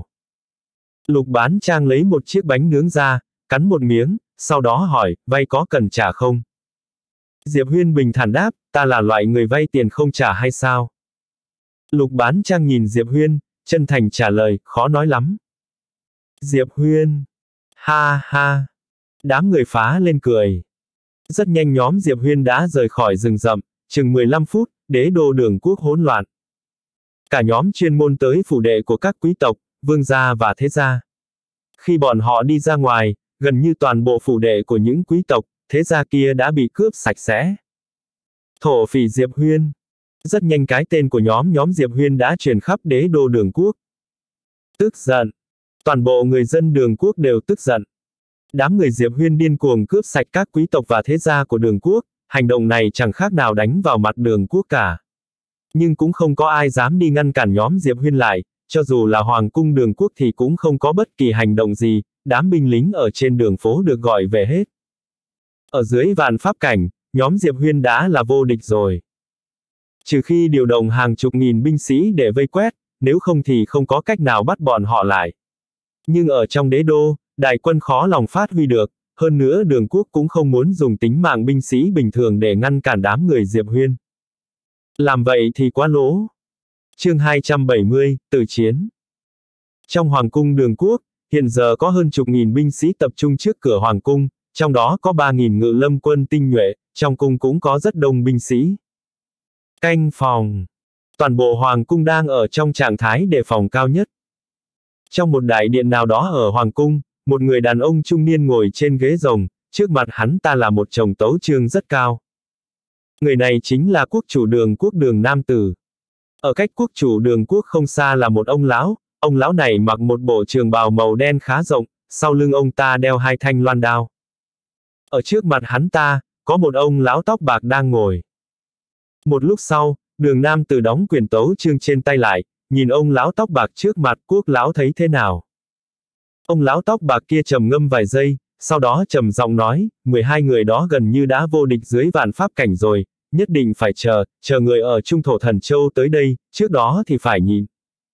Lục Bán Trang lấy một chiếc bánh nướng ra, cắn một miếng, sau đó hỏi, vay có cần trả không? Diệp Huyên bình thản đáp, ta là loại người vay tiền không trả hay sao? Lục Bán Trang nhìn Diệp Huyên, chân thành trả lời, khó nói lắm. Diệp Huyên, ha ha. Đám người phá lên cười. Rất nhanh nhóm Diệp Huyên đã rời khỏi rừng rậm, chừng 15 phút, đế đô Đường Quốc hỗn loạn. Cả nhóm chuyên môn tới phủ đệ của các quý tộc, vương gia và thế gia. Khi bọn họ đi ra ngoài, gần như toàn bộ phủ đệ của những quý tộc, thế gia kia đã bị cướp sạch sẽ. Thổ phỉ Diệp Huyên. Rất nhanh cái tên của nhóm Diệp Huyên đã truyền khắp đế đô Đường Quốc. Tức giận. Toàn bộ người dân Đường Quốc đều tức giận. Đám người Diệp Huyên điên cuồng cướp sạch các quý tộc và thế gia của Đường Quốc, hành động này chẳng khác nào đánh vào mặt Đường Quốc cả. Nhưng cũng không có ai dám đi ngăn cản nhóm Diệp Huyên lại, cho dù là Hoàng cung Đường Quốc thì cũng không có bất kỳ hành động gì, đám binh lính ở trên đường phố được gọi về hết. Ở dưới vạn pháp cảnh, nhóm Diệp Huyên đã là vô địch rồi. Trừ khi điều động hàng chục nghìn binh sĩ để vây quét, nếu không thì không có cách nào bắt bọn họ lại. Nhưng ở trong đế đô, đại quân khó lòng phát huy được, hơn nữa Đường Quốc cũng không muốn dùng tính mạng binh sĩ bình thường để ngăn cản đám người Diệp Huyên. Làm vậy thì quá lỗ. Chương 270, Tử chiến. Trong Hoàng cung Đường Quốc, hiện giờ có hơn chục nghìn binh sĩ tập trung trước cửa Hoàng cung, trong đó có 3.000 ngự lâm quân tinh nhuệ, trong cung cũng có rất đông binh sĩ. Canh phòng. Toàn bộ Hoàng cung đang ở trong trạng thái đề phòng cao nhất. Trong một đại điện nào đó ở Hoàng cung, một người đàn ông trung niên ngồi trên ghế rồng, trước mặt hắn ta là một chồng tấu chương rất cao. Người này chính là quốc chủ Đường Quốc Đường Nam Tử. Ở cách quốc chủ Đường Quốc không xa là một ông lão này mặc một bộ trường bào màu đen khá rộng, sau lưng ông ta đeo hai thanh loan đao. Ở trước mặt hắn ta, có một ông lão tóc bạc đang ngồi. Một lúc sau, Đường Nam Tử đóng quyển tấu chương trên tay lại, nhìn ông lão tóc bạc trước mặt, quốc lão thấy thế nào? Ông lão tóc bạc kia trầm ngâm vài giây, sau đó trầm giọng nói, 12 người đó gần như đã vô địch dưới vạn pháp cảnh rồi, nhất định phải chờ người ở Trung Thổ Thần Châu tới đây, trước đó thì phải nhìn.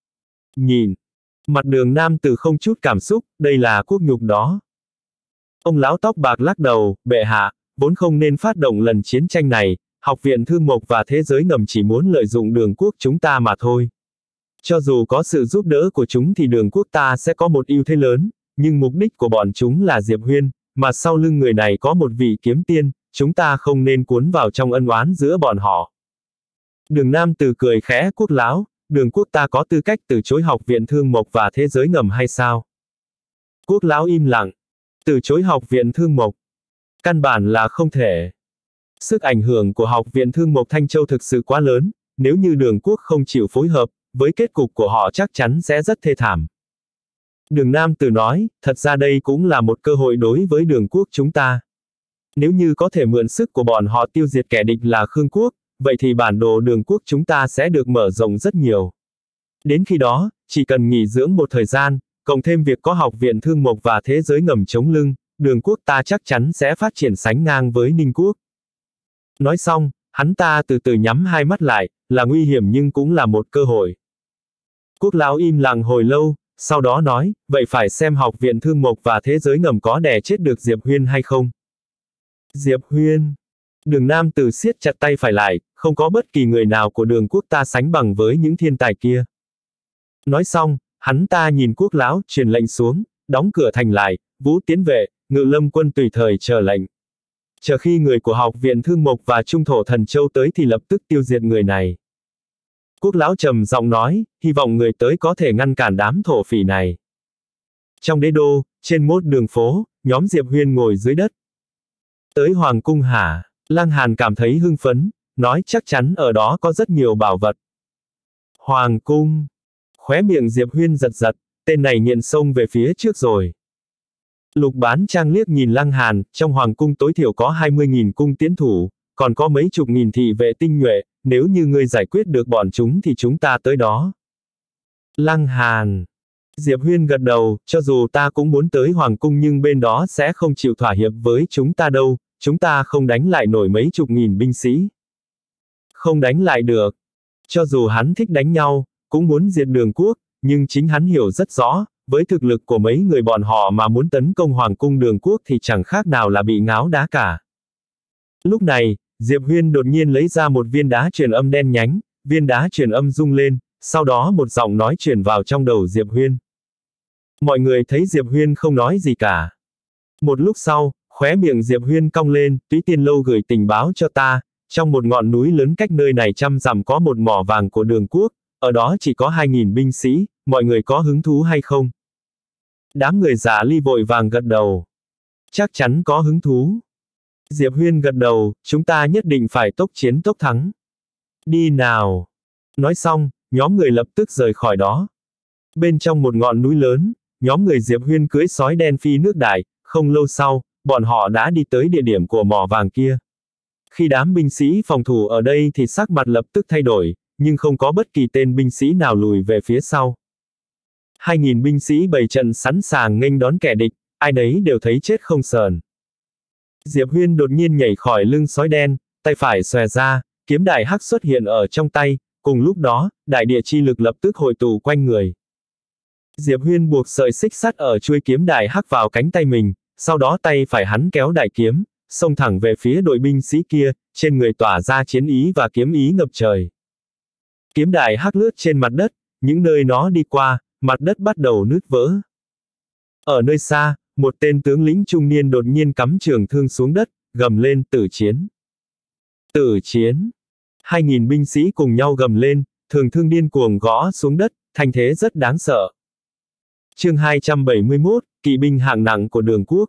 Nhìn. Mặt Đường Nam Tử không chút cảm xúc, đây là quốc nhục đó. Ông lão tóc bạc lắc đầu, bệ hạ, vốn không nên phát động lần chiến tranh này, Học viện Thương Mộc và thế giới ngầm chỉ muốn lợi dụng Đường Quốc chúng ta mà thôi. Cho dù có sự giúp đỡ của chúng thì Đường Quốc ta sẽ có một ưu thế lớn, nhưng mục đích của bọn chúng là Diệp Huyên, mà sau lưng người này có một vị kiếm tiên, chúng ta không nên cuốn vào trong ân oán giữa bọn họ. Đường Nam Tử cười khẽ, quốc lão, Đường Quốc ta có tư cách từ chối Học viện Thương Mộc và thế giới ngầm hay sao? Quốc lão im lặng. Từ chối Học viện Thương Mộc. Căn bản là không thể. Sức ảnh hưởng của Học viện Thương Mộc Thanh Châu thực sự quá lớn, nếu như Đường Quốc không chịu phối hợp, với kết cục của họ chắc chắn sẽ rất thê thảm. Đường Nam Tử nói, thật ra đây cũng là một cơ hội đối với Đường Quốc chúng ta. Nếu như có thể mượn sức của bọn họ tiêu diệt kẻ địch là Khương Quốc, vậy thì bản đồ Đường Quốc chúng ta sẽ được mở rộng rất nhiều. Đến khi đó, chỉ cần nghỉ dưỡng một thời gian, cộng thêm việc có Học viện Thương Mộc và thế giới ngầm chống lưng, Đường Quốc ta chắc chắn sẽ phát triển sánh ngang với Ninh Quốc. Nói xong, hắn ta từ từ nhắm hai mắt lại, là nguy hiểm nhưng cũng là một cơ hội. Quốc lão im lặng hồi lâu, sau đó nói, vậy phải xem Học viện Thương Mộc và thế giới ngầm có đè chết được Diệp Huyên hay không. Diệp Huyên. Đường Nam Tử siết chặt tay phải lại, không có bất kỳ người nào của Đường quốc ta sánh bằng với những thiên tài kia. Nói xong, hắn ta nhìn Quốc lão, truyền lệnh xuống, đóng cửa thành lại, Vũ tiến vệ, Ngự lâm quân tùy thời chờ lệnh. Chờ khi người của học viện Thương Mộc và Trung Thổ Thần Châu tới thì lập tức tiêu diệt người này. Quốc lão trầm giọng nói, hy vọng người tới có thể ngăn cản đám thổ phỉ này. Trong đế đô, trên mốt đường phố, nhóm Diệp Huyên ngồi dưới đất. Tới Hoàng cung hả? Lăng Hàn cảm thấy hưng phấn, nói chắc chắn ở đó có rất nhiều bảo vật. Hoàng cung. Khóe miệng Diệp Huyên giật giật, tên này nghiện xông về phía trước rồi. Lục Bán Trang liếc nhìn Lăng Hàn, trong hoàng cung tối thiểu có 20.000 cung tiễn thủ, còn có mấy chục nghìn thị vệ tinh nhuệ, nếu như ngươi giải quyết được bọn chúng thì chúng ta tới đó. Lăng Hàn. Diệp Huyên gật đầu, cho dù ta cũng muốn tới hoàng cung nhưng bên đó sẽ không chịu thỏa hiệp với chúng ta đâu, chúng ta không đánh lại nổi mấy chục nghìn binh sĩ. Không đánh lại được. Cho dù hắn thích đánh nhau, cũng muốn diệt Đường quốc, nhưng chính hắn hiểu rất rõ, với thực lực của mấy người bọn họ mà muốn tấn công hoàng cung Đường quốc thì chẳng khác nào là bị ngáo đá cả. Lúc này, Diệp Huyên đột nhiên lấy ra một viên đá truyền âm đen nhánh, viên đá truyền âm rung lên, sau đó một giọng nói truyền vào trong đầu Diệp Huyên. Mọi người thấy Diệp Huyên không nói gì cả. Một lúc sau, khóe miệng Diệp Huyên cong lên, Túy Tiên Lâu gửi tình báo cho ta, trong một ngọn núi lớn cách nơi này trăm dặm có một mỏ vàng của Đường quốc, ở đó chỉ có 2.000 binh sĩ, mọi người có hứng thú hay không? Đám người Giả Ly vội vàng gật đầu. Chắc chắn có hứng thú. Diệp Huyên gật đầu, chúng ta nhất định phải tốc chiến tốc thắng. Đi nào. Nói xong, nhóm người lập tức rời khỏi đó. Bên trong một ngọn núi lớn, nhóm người Diệp Huyên cưỡi sói đen phi nước đại, không lâu sau, bọn họ đã đi tới địa điểm của mỏ vàng kia. Khi đám binh sĩ phòng thủ ở đây thì sắc mặt lập tức thay đổi, nhưng không có bất kỳ tên binh sĩ nào lùi về phía sau. 2.000 binh sĩ bày trận sẵn sàng nghênh đón kẻ địch, ai nấy đều thấy chết không sờn. Diệp Huyên đột nhiên nhảy khỏi lưng sói đen, tay phải xòe ra, kiếm đại hắc xuất hiện ở trong tay, cùng lúc đó, đại địa chi lực lập tức hội tụ quanh người. Diệp Huyên buộc sợi xích sắt ở chuôi kiếm đại hắc vào cánh tay mình, sau đó tay phải hắn kéo đại kiếm, xông thẳng về phía đội binh sĩ kia, trên người tỏa ra chiến ý và kiếm ý ngập trời. Kiếm đại hắc lướt trên mặt đất, những nơi nó đi qua, mặt đất bắt đầu nứt vỡ. Ở nơi xa, một tên tướng lĩnh trung niên đột nhiên cắm trường thương xuống đất, gầm lên tử chiến. Tử chiến. 2.000 binh sĩ cùng nhau gầm lên, trường thương điên cuồng gõ xuống đất, thành thế rất đáng sợ. Chương 271, kỵ binh hạng nặng của Đường quốc.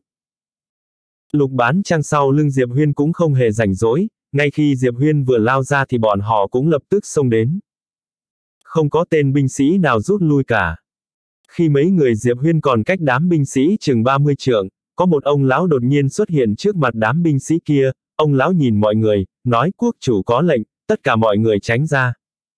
Lục Bán Trang sau lưng Diệp Huyên cũng không hề rảnh rỗi, ngay khi Diệp Huyên vừa lao ra thì bọn họ cũng lập tức xông đến. Không có tên binh sĩ nào rút lui cả. Khi mấy người Diệp Huyên còn cách đám binh sĩ chừng 30 trượng, có một ông lão đột nhiên xuất hiện trước mặt đám binh sĩ kia, ông lão nhìn mọi người, nói quốc chủ có lệnh, tất cả mọi người tránh ra.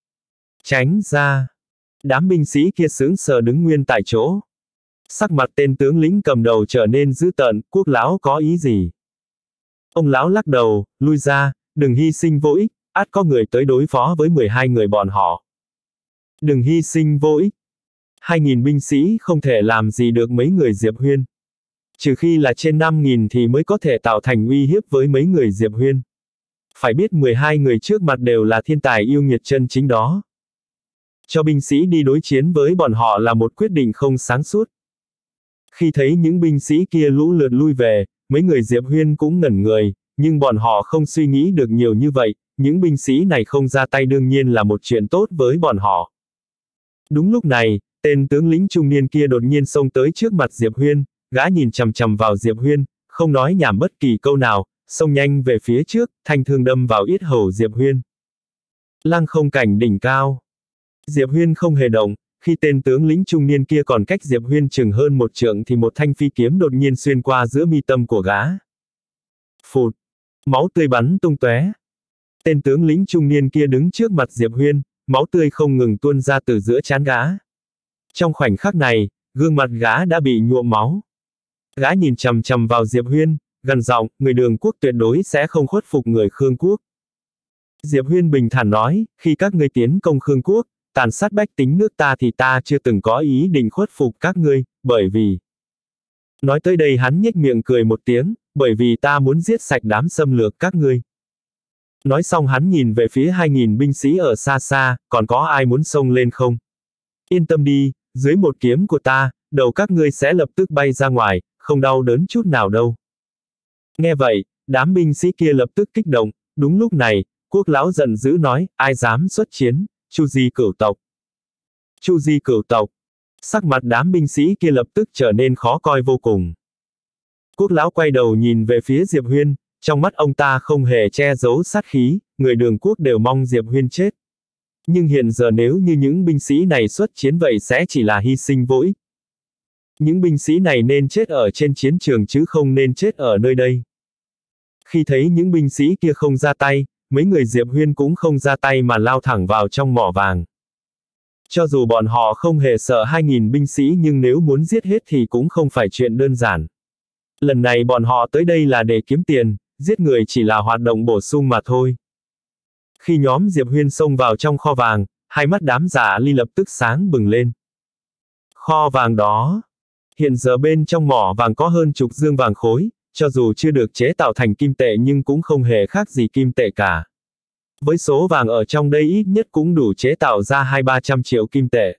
Tránh ra. Đám binh sĩ kia sững sờ đứng nguyên tại chỗ. Sắc mặt tên tướng lĩnh cầm đầu trở nên dữ tợn, quốc lão có ý gì? Ông lão lắc đầu, lui ra, đừng hy sinh vô ích, ắt có người tới đối phó với 12 người bọn họ. Đừng hy sinh vô ích. 2.000 binh sĩ không thể làm gì được mấy người Diệp Huyên. Trừ khi là trên 5.000 thì mới có thể tạo thành uy hiếp với mấy người Diệp Huyên. Phải biết 12 người trước mặt đều là thiên tài yêu nghiệt chân chính đó. Cho binh sĩ đi đối chiến với bọn họ là một quyết định không sáng suốt. Khi thấy những binh sĩ kia lũ lượt lui về, mấy người Diệp Huyên cũng ngẩn người, nhưng bọn họ không suy nghĩ được nhiều như vậy, những binh sĩ này không ra tay đương nhiên là một chuyện tốt với bọn họ. Đúng lúc này, tên tướng lĩnh trung niên kia đột nhiên xông tới trước mặt Diệp Huyên, gã nhìn chằm chằm vào Diệp Huyên, không nói nhảm bất kỳ câu nào, xông nhanh về phía trước, thanh thương đâm vào yết hầu Diệp Huyên. Lăng không cảnh đỉnh cao. Diệp Huyên không hề động, khi tên tướng lĩnh trung niên kia còn cách Diệp Huyên chừng hơn một trượng thì một thanh phi kiếm đột nhiên xuyên qua giữa mi tâm của gã. Phụt! Máu tươi bắn tung tóe. Tên tướng lĩnh trung niên kia đứng trước mặt Diệp Huyên, máu tươi không ngừng tuôn ra từ giữa trán gã. Trong khoảnh khắc này, gương mặt gã đã bị nhuộm máu. Gã nhìn chằm chằm vào Diệp Huyên, gằn giọng, người Đường quốc tuyệt đối sẽ không khuất phục người Khương quốc. Diệp Huyên bình thản nói, khi các ngươi tiến công Khương quốc, tàn sát bách tính nước ta thì ta chưa từng có ý định khuất phục các ngươi, bởi vì... Nói tới đây hắn nhếch miệng cười một tiếng, bởi vì ta muốn giết sạch đám xâm lược các ngươi. Nói xong hắn nhìn về phía 2.000 binh sĩ ở xa xa, còn có ai muốn xông lên không? Yên tâm đi, dưới một kiếm của ta, đầu các ngươi sẽ lập tức bay ra ngoài, không đau đớn chút nào đâu. Nghe vậy, đám binh sĩ kia lập tức kích động, đúng lúc này, Quốc lão giận dữ nói, ai dám xuất chiến, Chu Di cửu tộc. Chu Di cửu tộc. Sắc mặt đám binh sĩ kia lập tức trở nên khó coi vô cùng. Quốc lão quay đầu nhìn về phía Diệp Huyên, trong mắt ông ta không hề che giấu sát khí, người Đường quốc đều mong Diệp Huyên chết. Nhưng hiện giờ nếu như những binh sĩ này xuất chiến vậy sẽ chỉ là hy sinh vô ích. Những binh sĩ này nên chết ở trên chiến trường chứ không nên chết ở nơi đây. Khi thấy những binh sĩ kia không ra tay, mấy người Diệp Huyên cũng không ra tay mà lao thẳng vào trong mỏ vàng. Cho dù bọn họ không hề sợ 2.000 binh sĩ nhưng nếu muốn giết hết thì cũng không phải chuyện đơn giản. Lần này bọn họ tới đây là để kiếm tiền, giết người chỉ là hoạt động bổ sung mà thôi. Khi nhóm Diệp Huyên xông vào trong kho vàng, hai mắt đám Dạ Ly lập tức sáng bừng lên. Kho vàng đó. Hiện giờ bên trong mỏ vàng có hơn chục dương vàng khối, cho dù chưa được chế tạo thành kim tệ nhưng cũng không hề khác gì kim tệ cả. Với số vàng ở trong đây ít nhất cũng đủ chế tạo ra 200-300 triệu kim tệ.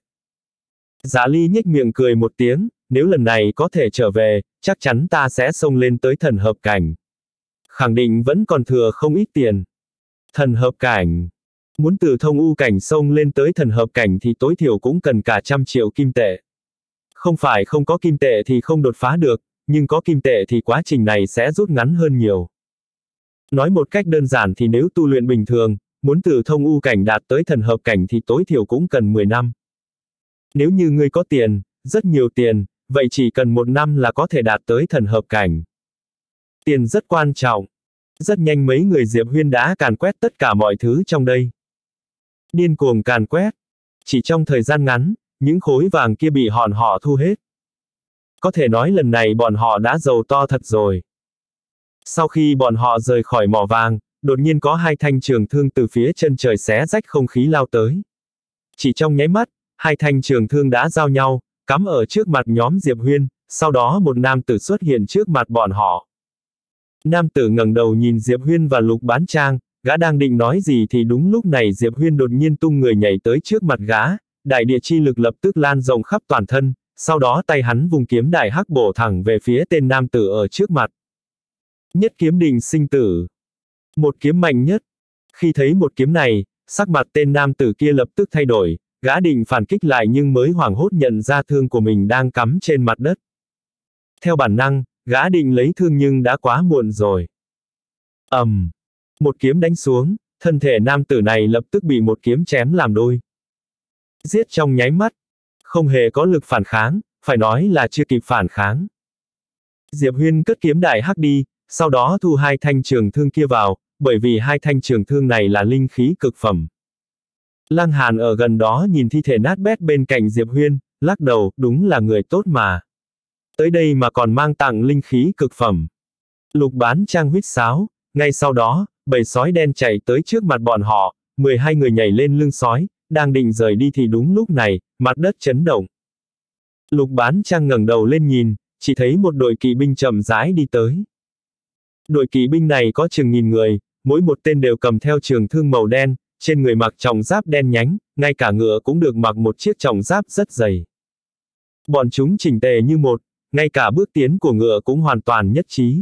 Dạ Ly nhếch miệng cười một tiếng, nếu lần này có thể trở về, chắc chắn ta sẽ xông lên tới thần hợp cảnh. Khẳng định vẫn còn thừa không ít tiền. Thần hợp cảnh. Muốn từ thông u cảnh xông lên tới thần hợp cảnh thì tối thiểu cũng cần cả 100 triệu kim tệ. Không phải không có kim tệ thì không đột phá được, nhưng có kim tệ thì quá trình này sẽ rút ngắn hơn nhiều. Nói một cách đơn giản thì nếu tu luyện bình thường, muốn từ thông u cảnh đạt tới thần hợp cảnh thì tối thiểu cũng cần 10 năm. Nếu như ngươi có tiền, rất nhiều tiền, vậy chỉ cần 1 năm là có thể đạt tới thần hợp cảnh. Tiền rất quan trọng. Rất nhanh mấy người Diệp Huyên đã càn quét tất cả mọi thứ trong đây. Điên cuồng càn quét. Chỉ trong thời gian ngắn, những khối vàng kia bị họ thu hết. Có thể nói lần này bọn họ đã giàu to thật rồi. Sau khi bọn họ rời khỏi mỏ vàng, đột nhiên có 2 thanh trường thương từ phía chân trời xé rách không khí lao tới. Chỉ trong nháy mắt, 2 thanh trường thương đã giao nhau, cắm ở trước mặt nhóm Diệp Huyên, sau đó một nam tử xuất hiện trước mặt bọn họ. Nam tử ngẩng đầu nhìn Diệp Huyên và Lục Bán Trang, gã đang định nói gì thì đúng lúc này Diệp Huyên đột nhiên tung người nhảy tới trước mặt gã, đại địa chi lực lập tức lan rộng khắp toàn thân, sau đó tay hắn vùng kiếm đại hắc bổ thẳng về phía tên nam tử ở trước mặt. Nhất kiếm định sinh tử. Một kiếm mạnh nhất. Khi thấy một kiếm này, sắc mặt tên nam tử kia lập tức thay đổi, gã định phản kích lại nhưng mới hoảng hốt nhận ra thương của mình đang cắm trên mặt đất. Theo bản năng, gã định lấy thương nhưng đã quá muộn rồi. Một kiếm đánh xuống, thân thể nam tử này lập tức bị một kiếm chém làm đôi. Giết trong nháy mắt. Không hề có lực phản kháng, phải nói là chưa kịp phản kháng. Diệp Huyên cất kiếm đại hắc đi, sau đó thu 2 thanh trường thương kia vào, bởi vì 2 thanh trường thương này là linh khí cực phẩm. Lăng Hàn ở gần đó nhìn thi thể nát bét bên cạnh Diệp Huyên, lắc đầu, đúng là người tốt mà. Tới đây mà còn mang tặng linh khí cực phẩm. Lục Bán Trang huýt sáo, ngay sau đó, bầy sói đen chạy tới trước mặt bọn họ, 12 người nhảy lên lưng sói, đang định rời đi thì đúng lúc này, mặt đất chấn động. Lục Bán Trang ngẩng đầu lên nhìn, chỉ thấy một đội kỵ binh chậm rãi đi tới. Đội kỵ binh này có chừng 1000 người, mỗi một tên đều cầm theo trường thương màu đen, trên người mặc trọng giáp đen nhánh, ngay cả ngựa cũng được mặc một chiếc trọng giáp rất dày. Bọn chúng chỉnh tề như một, ngay cả bước tiến của ngựa cũng hoàn toàn nhất trí.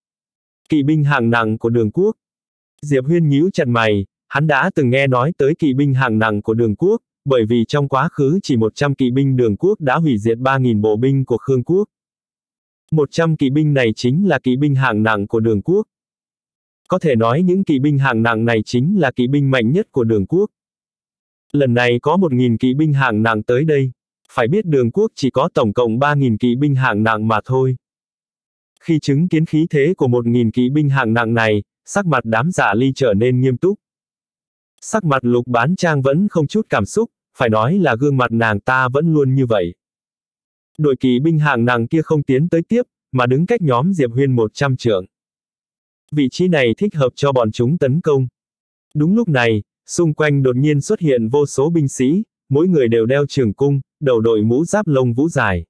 Kỵ binh hạng nặng của Đường quốc. Diệp Huyên nhíu chặt mày, hắn đã từng nghe nói tới kỵ binh hạng nặng của Đường quốc, bởi vì trong quá khứ chỉ 100 kỵ binh Đường quốc đã hủy diệt 3000 bộ binh của Khương quốc. 100 kỵ binh này chính là kỵ binh hạng nặng của Đường quốc. Có thể nói những kỵ binh hạng nặng này chính là kỵ binh mạnh nhất của Đường quốc. Lần này có 1000 kỵ binh hạng nặng tới đây. Phải biết Đường quốc chỉ có tổng cộng 3000 kỵ binh hạng nặng mà thôi. Khi chứng kiến khí thế của 1000 kỵ binh hạng nặng này, sắc mặt đám Dạ Ly trở nên nghiêm túc. Sắc mặt Lục Bán Trang vẫn không chút cảm xúc, phải nói là gương mặt nàng ta vẫn luôn như vậy. Đội kỵ binh hạng nặng kia không tiến tới tiếp, mà đứng cách nhóm Diệp Huyên 100 trượng. Vị trí này thích hợp cho bọn chúng tấn công. Đúng lúc này, xung quanh đột nhiên xuất hiện vô số binh sĩ, mỗi người đều đeo trường cung, đầu đội mũ giáp lông vũ dài.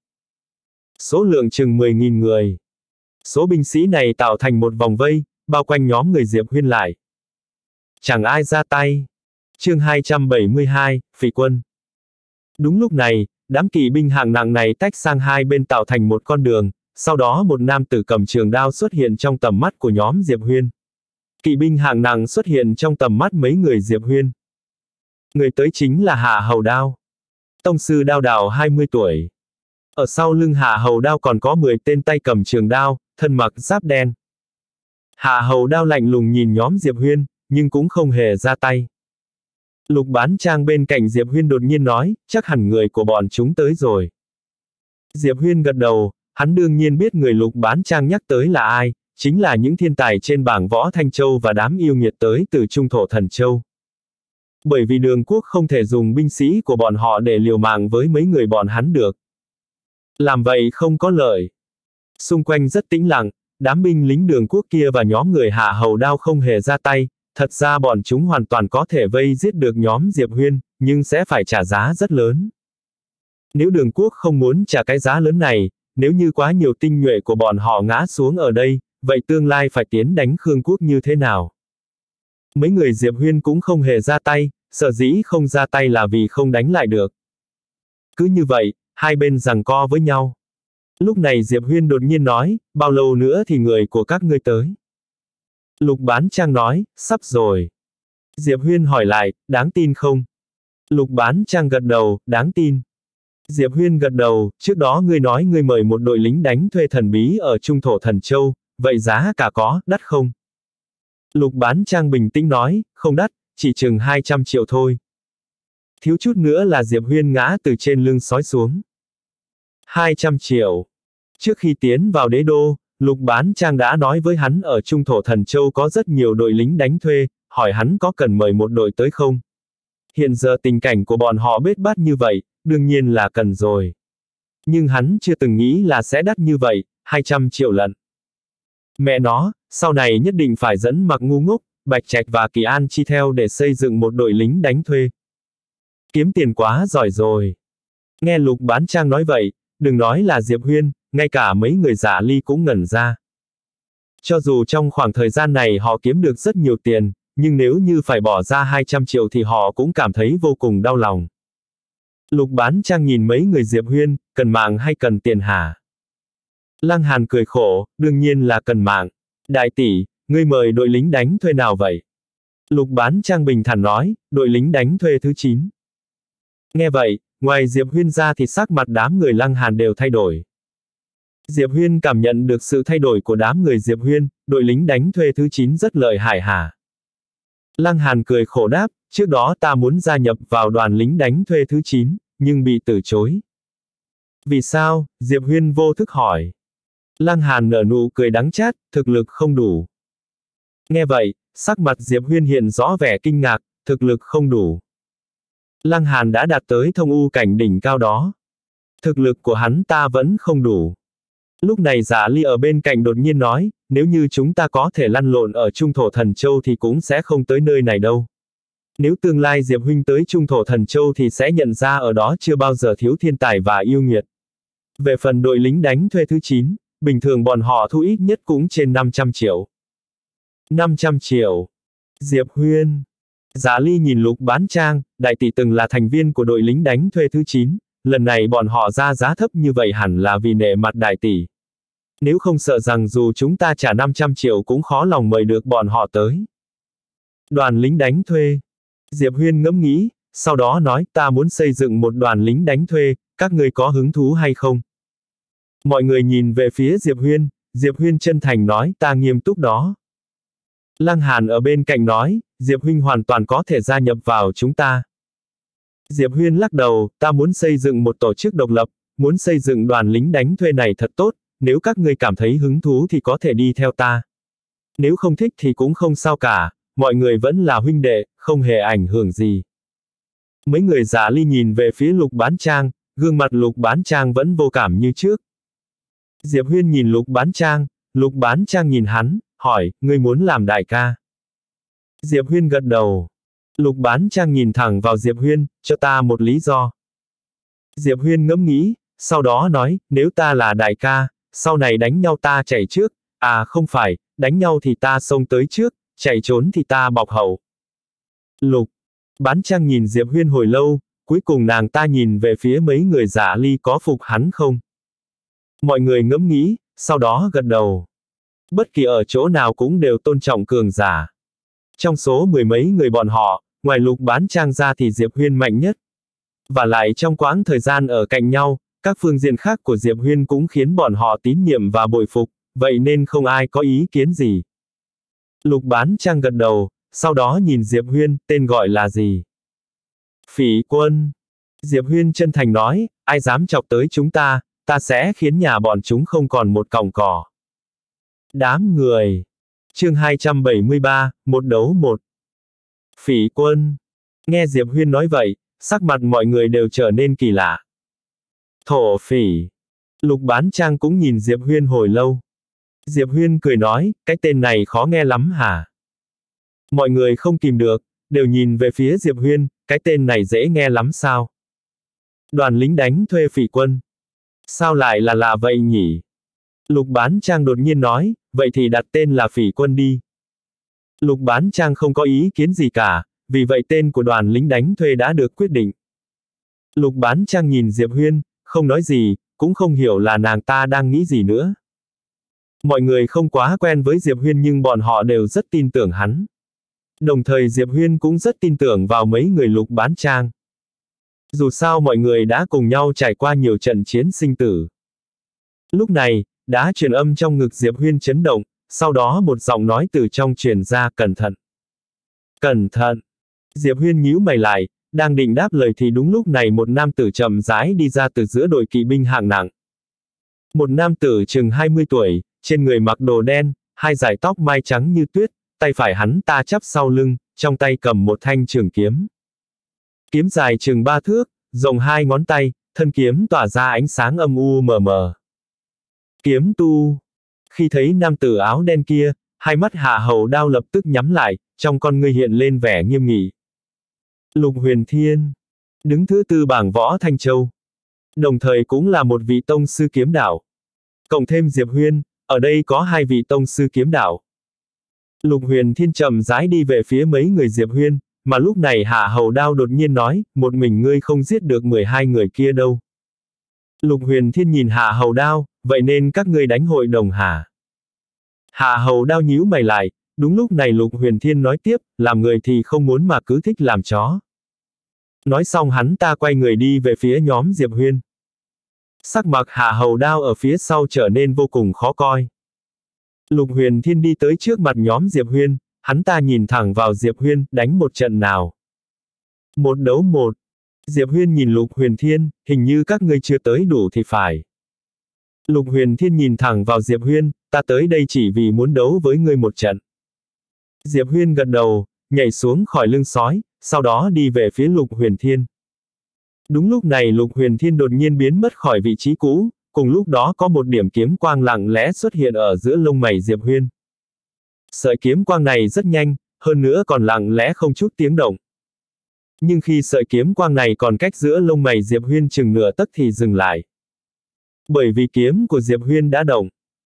Số lượng chừng 10.000 người. Số binh sĩ này tạo thành một vòng vây, bao quanh nhóm người Diệp Huyên lại. Chẳng ai ra tay. Chương 272, Phỉ quân. Đúng lúc này, đám kỵ binh hạng nặng này tách sang hai bên tạo thành một con đường, sau đó một nam tử cầm trường đao xuất hiện trong tầm mắt của nhóm Diệp Huyên. Kỵ binh hạng nặng xuất hiện trong tầm mắt mấy người Diệp Huyên. Người tới chính là Hạ Hầu Đao. Tông sư đao đạo 20 tuổi. Ở sau lưng Hạ Hầu Đao còn có 10 tên tay cầm trường đao, thân mặc giáp đen. Hạ Hầu Đao lạnh lùng nhìn nhóm Diệp Huyên, nhưng cũng không hề ra tay. Lục Bán Trang bên cạnh Diệp Huyên đột nhiên nói, chắc hẳn người của bọn chúng tới rồi. Diệp Huyên gật đầu, hắn đương nhiên biết người Lục Bán Trang nhắc tới là ai, chính là những thiên tài trên bảng võ Thanh Châu và đám yêu nghiệt tới từ Trung Thổ Thần Châu. Bởi vì Đường Quốc không thể dùng binh sĩ của bọn họ để liều mạng với mấy người bọn hắn được. Làm vậy không có lợi. Xung quanh rất tĩnh lặng, đám binh lính Đường Quốc kia và nhóm người Hạ Hầu Đao không hề ra tay, thật ra bọn chúng hoàn toàn có thể vây giết được nhóm Diệp Huyên, nhưng sẽ phải trả giá rất lớn. Nếu Đường Quốc không muốn trả cái giá lớn này, nếu như quá nhiều tinh nhuệ của bọn họ ngã xuống ở đây, vậy tương lai phải tiến đánh Khương Quốc như thế nào? Mấy người Diệp Huyên cũng không hề ra tay, sở dĩ không ra tay là vì không đánh lại được. Cứ như vậy, hai bên giằng co với nhau. Lúc này Diệp Huyên đột nhiên nói, bao lâu nữa thì người của các ngươi tới? Lục Bán Trang nói, sắp rồi. Diệp Huyên hỏi lại, đáng tin không? Lục Bán Trang gật đầu, đáng tin. Diệp Huyên gật đầu, trước đó ngươi nói ngươi mời một đội lính đánh thuê thần bí ở Trung Thổ Thần Châu, vậy giá cả có, đắt không? Lục Bán Trang bình tĩnh nói, không đắt, chỉ chừng 200 triệu thôi. Thiếu chút nữa là Diệp Huyên ngã từ trên lưng sói xuống. 200 triệu. Trước khi tiến vào đế đô, Lục Bán Trang đã nói với hắn ở Trung Thổ Thần Châu có rất nhiều đội lính đánh thuê, hỏi hắn có cần mời một đội tới không? Hiện giờ tình cảnh của bọn họ bết bát như vậy, đương nhiên là cần rồi. Nhưng hắn chưa từng nghĩ là sẽ đắt như vậy, 200 triệu lận. Mẹ nó, sau này nhất định phải dẫn Mặc Ngu Ngốc, Bạch Trạch và Kỳ An Chi theo để xây dựng một đội lính đánh thuê. Kiếm tiền quá giỏi rồi. Nghe Lục Bán Trang nói vậy, đừng nói là Diệp Huyên, ngay cả mấy người Giả Ly cũng ngẩn ra. Cho dù trong khoảng thời gian này họ kiếm được rất nhiều tiền, nhưng nếu như phải bỏ ra 200 triệu thì họ cũng cảm thấy vô cùng đau lòng. Lục Bán Trang nhìn mấy người Diệp Huyên, cần mạng hay cần tiền hả? Lăng Hàn cười khổ, đương nhiên là cần mạng. Đại tỷ, ngươi mời đội lính đánh thuê nào vậy? Lục Bán Trang bình thản nói, đội lính đánh thuê thứ 9. Nghe vậy, ngoài Diệp Huyên ra thì sắc mặt đám người Lăng Hàn đều thay đổi. Diệp Huyên cảm nhận được sự thay đổi của đám người Diệp Huyên, đội lính đánh thuê thứ 9 rất lợi hại hả? Lăng Hàn cười khổ đáp, trước đó ta muốn gia nhập vào đoàn lính đánh thuê thứ 9, nhưng bị từ chối. Vì sao? Diệp Huyên vô thức hỏi. Lăng Hàn nở nụ cười đắng chát, thực lực không đủ. Nghe vậy, sắc mặt Diệp Huyên hiện rõ vẻ kinh ngạc, thực lực không đủ. Lăng Hàn đã đạt tới thông u cảnh đỉnh cao đó. Thực lực của hắn ta vẫn không đủ. Lúc này Giả Ly ở bên cạnh đột nhiên nói, nếu như chúng ta có thể lăn lộn ở Trung Thổ Thần Châu thì cũng sẽ không tới nơi này đâu. Nếu tương lai Diệp Huynh tới Trung Thổ Thần Châu thì sẽ nhận ra ở đó chưa bao giờ thiếu thiên tài và yêu nghiệt. Về phần đội lính đánh thuê thứ 9, bình thường bọn họ thu ít nhất cũng trên 500 triệu. 500 triệu. Diệp Huyên. Giả Ly nhìn Lục Bán Trang, đại tỷ từng là thành viên của đội lính đánh thuê thứ 9, lần này bọn họ ra giá thấp như vậy hẳn là vì nể mặt đại tỷ. Nếu không sợ rằng dù chúng ta trả 500 triệu cũng khó lòng mời được bọn họ tới. Đoàn lính đánh thuê. Diệp Huyên ngẫm nghĩ, sau đó nói ta muốn xây dựng một đoàn lính đánh thuê, các ngươi có hứng thú hay không? Mọi người nhìn về phía Diệp Huyên chân thành nói ta nghiêm túc đó. Lăng Hàn ở bên cạnh nói, Diệp Huynh hoàn toàn có thể gia nhập vào chúng ta. Diệp Huyên lắc đầu, ta muốn xây dựng một tổ chức độc lập, muốn xây dựng đoàn lính đánh thuê này thật tốt, nếu các ngươi cảm thấy hứng thú thì có thể đi theo ta. Nếu không thích thì cũng không sao cả, mọi người vẫn là huynh đệ, không hề ảnh hưởng gì. Mấy người Giả Ly nhìn về phía Lục Bán Trang, gương mặt Lục Bán Trang vẫn vô cảm như trước. Diệp Huyên nhìn Lục Bán Trang nhìn hắn, hỏi, ngươi muốn làm đại ca? Diệp Huyên gật đầu. Lục Bán Trang nhìn thẳng vào Diệp Huyên, cho ta một lý do. Diệp Huyên ngẫm nghĩ, sau đó nói, nếu ta là đại ca, sau này đánh nhau ta chạy trước, à không phải, đánh nhau thì ta xông tới trước, chạy trốn thì ta bọc hậu. Lục Bán Trang nhìn Diệp Huyên hồi lâu, cuối cùng nàng ta nhìn về phía mấy người Dạ Ly có phục hắn không. Mọi người ngẫm nghĩ, sau đó gật đầu. Bất kỳ ở chỗ nào cũng đều tôn trọng cường giả. Trong số mười mấy người bọn họ, ngoài Lục Bán Trang ra thì Diệp Huyên mạnh nhất. Và lại trong quãng thời gian ở cạnh nhau, các phương diện khác của Diệp Huyên cũng khiến bọn họ tín nhiệm và bội phục, vậy nên không ai có ý kiến gì. Lục Bán Trang gật đầu, sau đó nhìn Diệp Huyên, tên gọi là gì? Phỉ Quân. Diệp Huyên chân thành nói, ai dám chọc tới chúng ta, ta sẽ khiến nhà bọn chúng không còn một cọng cỏ. Đám người. Chương 273, một đấu một. Phỉ Quân. Nghe Diệp Huyên nói vậy, sắc mặt mọi người đều trở nên kỳ lạ. Thổ phỉ. Lục Bán Trang cũng nhìn Diệp Huyên hồi lâu. Diệp Huyên cười nói, cái tên này khó nghe lắm hả? Mọi người không kìm được, đều nhìn về phía Diệp Huyên, cái tên này dễ nghe lắm sao? Đoàn lính đánh thuê phỉ quân. Sao lại là lạ vậy nhỉ? Lục Bán Trang đột nhiên nói, vậy thì đặt tên là phỉ quân đi. Lục Bán Trang không có ý kiến gì cả, vì vậy tên của đoàn lính đánh thuê đã được quyết định. Lục Bán Trang nhìn Diệp Huyên, không nói gì, cũng không hiểu là nàng ta đang nghĩ gì nữa. Mọi người không quá quen với Diệp Huyên nhưng bọn họ đều rất tin tưởng hắn. Đồng thời Diệp Huyên cũng rất tin tưởng vào mấy người Lục Bán Trang. Dù sao mọi người đã cùng nhau trải qua nhiều trận chiến sinh tử. Lúc này, đá truyền âm trong ngực Diệp Huyên chấn động, sau đó một giọng nói từ trong truyền ra, cẩn thận. Cẩn thận. Diệp Huyên nhíu mày lại, đang định đáp lời thì đúng lúc này một nam tử chậm rãi đi ra từ giữa đội kỵ binh hạng nặng. Một nam tử chừng 20 tuổi, trên người mặc đồ đen, hai dải tóc mai trắng như tuyết, tay phải hắn ta chắp sau lưng, trong tay cầm một thanh trường kiếm. Kiếm dài chừng 3 thước, rộng 2 ngón tay, thân kiếm tỏa ra ánh sáng âm u mờ mờ. Kiếm tu. Khi thấy nam tử áo đen kia, hai mắt Hạ Hầu Đao lập tức nhắm lại, trong con ngươi hiện lên vẻ nghiêm nghị. Lục Huyền Thiên, đứng thứ tư bảng võ Thanh Châu. Đồng thời cũng là một vị tông sư kiếm đạo. Cộng thêm Diệp Huyên, ở đây có hai vị tông sư kiếm đạo. Lục Huyền Thiên chậm rãi đi về phía mấy người Diệp Huyên, mà lúc này Hạ Hầu Đao đột nhiên nói, một mình ngươi không giết được 12 người kia đâu. Lục Huyền Thiên nhìn Hạ Hầu Đao, vậy nên các ngươi đánh hội đồng hả? Hạ Hầu Đao nhíu mày lại, đúng lúc này Lục Huyền Thiên nói tiếp, làm người thì không muốn mà cứ thích làm chó. Nói xong hắn ta quay người đi về phía nhóm Diệp Huyên. Sắc mặt Hạ Hầu Đao ở phía sau trở nên vô cùng khó coi. Lục Huyền Thiên đi tới trước mặt nhóm Diệp Huyên, hắn ta nhìn thẳng vào Diệp Huyên, đánh một trận nào. Một đấu một. Diệp Huyên nhìn Lục Huyền Thiên, hình như các ngươi chưa tới đủ thì phải. Lục Huyền Thiên nhìn thẳng vào Diệp Huyên, ta tới đây chỉ vì muốn đấu với ngươi một trận. Diệp Huyên gật đầu, nhảy xuống khỏi lưng sói, sau đó đi về phía Lục Huyền Thiên. Đúng lúc này Lục Huyền Thiên đột nhiên biến mất khỏi vị trí cũ, cùng lúc đó có một điểm kiếm quang lặng lẽ xuất hiện ở giữa lông mày Diệp Huyên. Sợi kiếm quang này rất nhanh, hơn nữa còn lặng lẽ không chút tiếng động. Nhưng khi sợi kiếm quang này còn cách giữa lông mày Diệp Huyên chừng nửa tấc thì dừng lại. Bởi vì kiếm của Diệp Huyên đã động.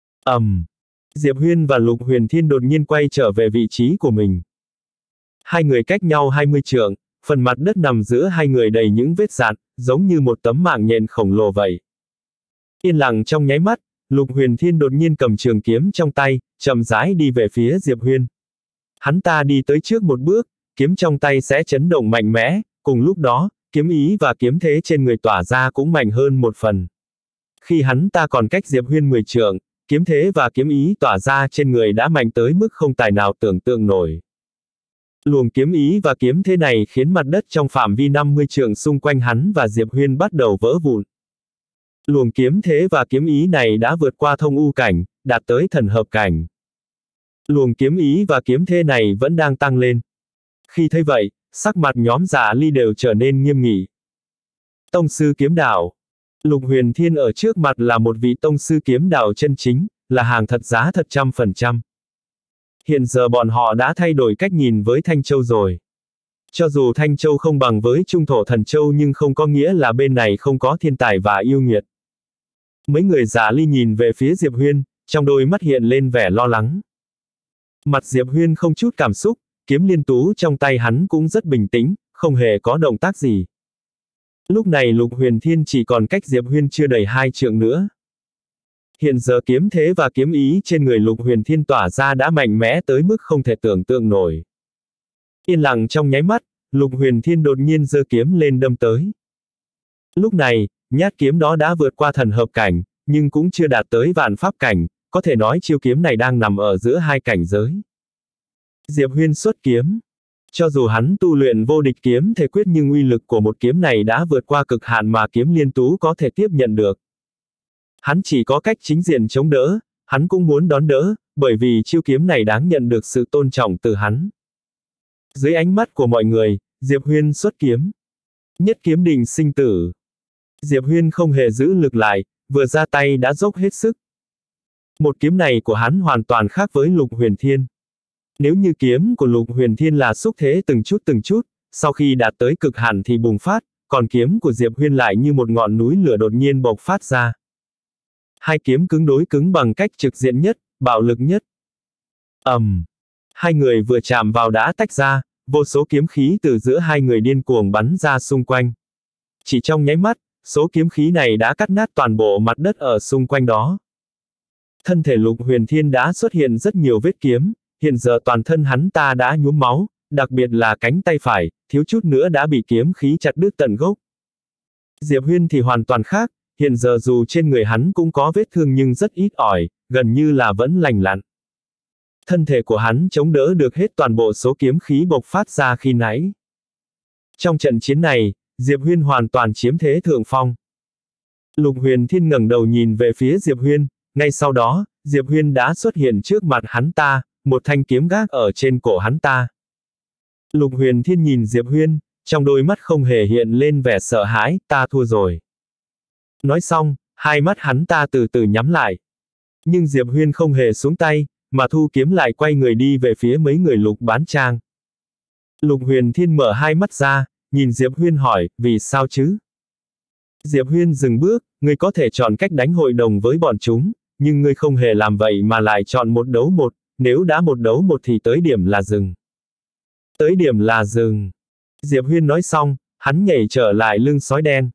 Diệp Huyên và Lục Huyền Thiên đột nhiên quay trở về vị trí của mình. Hai người cách nhau 20 trượng, phần mặt đất nằm giữa hai người đầy những vết dạn, giống như một tấm mạng nhện khổng lồ vậy. Yên lặng trong nháy mắt, Lục Huyền Thiên đột nhiên cầm trường kiếm trong tay, chậm rãi đi về phía Diệp Huyên. Hắn ta đi tới trước một bước, kiếm trong tay sẽ chấn động mạnh mẽ, cùng lúc đó, kiếm ý và kiếm thế trên người tỏa ra cũng mạnh hơn một phần. Khi hắn ta còn cách Diệp Huyên 10 trượng, kiếm thế và kiếm ý tỏa ra trên người đã mạnh tới mức không tài nào tưởng tượng nổi. Luồng kiếm ý và kiếm thế này khiến mặt đất trong phạm vi 50 trượng xung quanh hắn và Diệp Huyên bắt đầu vỡ vụn. Luồng kiếm thế và kiếm ý này đã vượt qua thông u cảnh, đạt tới thần hợp cảnh. Luồng kiếm ý và kiếm thế này vẫn đang tăng lên. Khi thấy vậy, sắc mặt nhóm Dạ Ly đều trở nên nghiêm nghị. Tông sư kiếm đạo. Lục Huyền Thiên ở trước mặt là một vị tông sư kiếm đạo chân chính, là hàng thật giá thật 100%. Hiện giờ bọn họ đã thay đổi cách nhìn với Thanh Châu rồi. Cho dù Thanh Châu không bằng với Trung Thổ Thần Châu nhưng không có nghĩa là bên này không có thiên tài và yêu nghiệt. Mấy người Dạ Ly nhìn về phía Diệp Huyên, trong đôi mắt hiện lên vẻ lo lắng. Mặt Diệp Huyên không chút cảm xúc, kiếm liên tú trong tay hắn cũng rất bình tĩnh, không hề có động tác gì. Lúc này Lục Huyền Thiên chỉ còn cách Diệp Huyên chưa đầy 2 trượng nữa. Hiện giờ kiếm thế và kiếm ý trên người Lục Huyền Thiên tỏa ra đã mạnh mẽ tới mức không thể tưởng tượng nổi. Yên lặng trong nháy mắt, Lục Huyền Thiên đột nhiên giơ kiếm lên đâm tới. Lúc này, nhát kiếm đó đã vượt qua thần hợp cảnh, nhưng cũng chưa đạt tới vạn pháp cảnh, có thể nói chiêu kiếm này đang nằm ở giữa hai cảnh giới. Diệp Huyên xuất kiếm. Cho dù hắn tu luyện vô địch kiếm thể quyết nhưng uy lực của một kiếm này đã vượt qua cực hạn mà kiếm liên tú có thể tiếp nhận được. Hắn chỉ có cách chính diện chống đỡ, hắn cũng muốn đón đỡ, bởi vì chiêu kiếm này đáng nhận được sự tôn trọng từ hắn. Dưới ánh mắt của mọi người, Diệp Huyên xuất kiếm. Nhất kiếm định sinh tử. Diệp Huyên không hề giữ lực lại, vừa ra tay đã dốc hết sức. Một kiếm này của hắn hoàn toàn khác với Lục Huyền Thiên. Nếu như kiếm của Lục Huyền Thiên là xúc thế từng chút, sau khi đạt tới cực hạn thì bùng phát, còn kiếm của Diệp Huyên lại như một ngọn núi lửa đột nhiên bộc phát ra. Hai kiếm cứng đối cứng bằng cách trực diện nhất, bạo lực nhất. Hai người vừa chạm vào đã tách ra, vô số kiếm khí từ giữa hai người điên cuồng bắn ra xung quanh. Chỉ trong nháy mắt, số kiếm khí này đã cắt nát toàn bộ mặt đất ở xung quanh đó. Thân thể Lục Huyền Thiên đã xuất hiện rất nhiều vết kiếm, hiện giờ toàn thân hắn ta đã nhuốm máu, đặc biệt là cánh tay phải, thiếu chút nữa đã bị kiếm khí chặt đứt tận gốc. Diệp Huyên thì hoàn toàn khác, hiện giờ dù trên người hắn cũng có vết thương nhưng rất ít ỏi, gần như là vẫn lành lặn. Thân thể của hắn chống đỡ được hết toàn bộ số kiếm khí bộc phát ra khi nãy. Trong trận chiến này, Diệp Huyên hoàn toàn chiếm thế thượng phong. Lục Huyền Thiên ngẩng đầu nhìn về phía Diệp Huyên, ngay sau đó, Diệp Huyên đã xuất hiện trước mặt hắn ta, một thanh kiếm gác ở trên cổ hắn ta. Lục Huyền Thiên nhìn Diệp Huyên, trong đôi mắt không hề hiện lên vẻ sợ hãi, ta thua rồi. Nói xong, hai mắt hắn ta từ từ nhắm lại. Nhưng Diệp Huyên không hề xuống tay, mà thu kiếm lại quay người đi về phía mấy người Lục Bán Trang. Lục Huyền Thiên mở hai mắt ra, nhìn Diệp Huyên hỏi, vì sao chứ? Diệp Huyên dừng bước, ngươi có thể chọn cách đánh hội đồng với bọn chúng, nhưng ngươi không hề làm vậy mà lại chọn một đấu một, nếu đã một đấu một thì tới điểm là dừng. Tới điểm là dừng. Diệp Huyên nói xong, hắn nhảy trở lại lưng sói đen.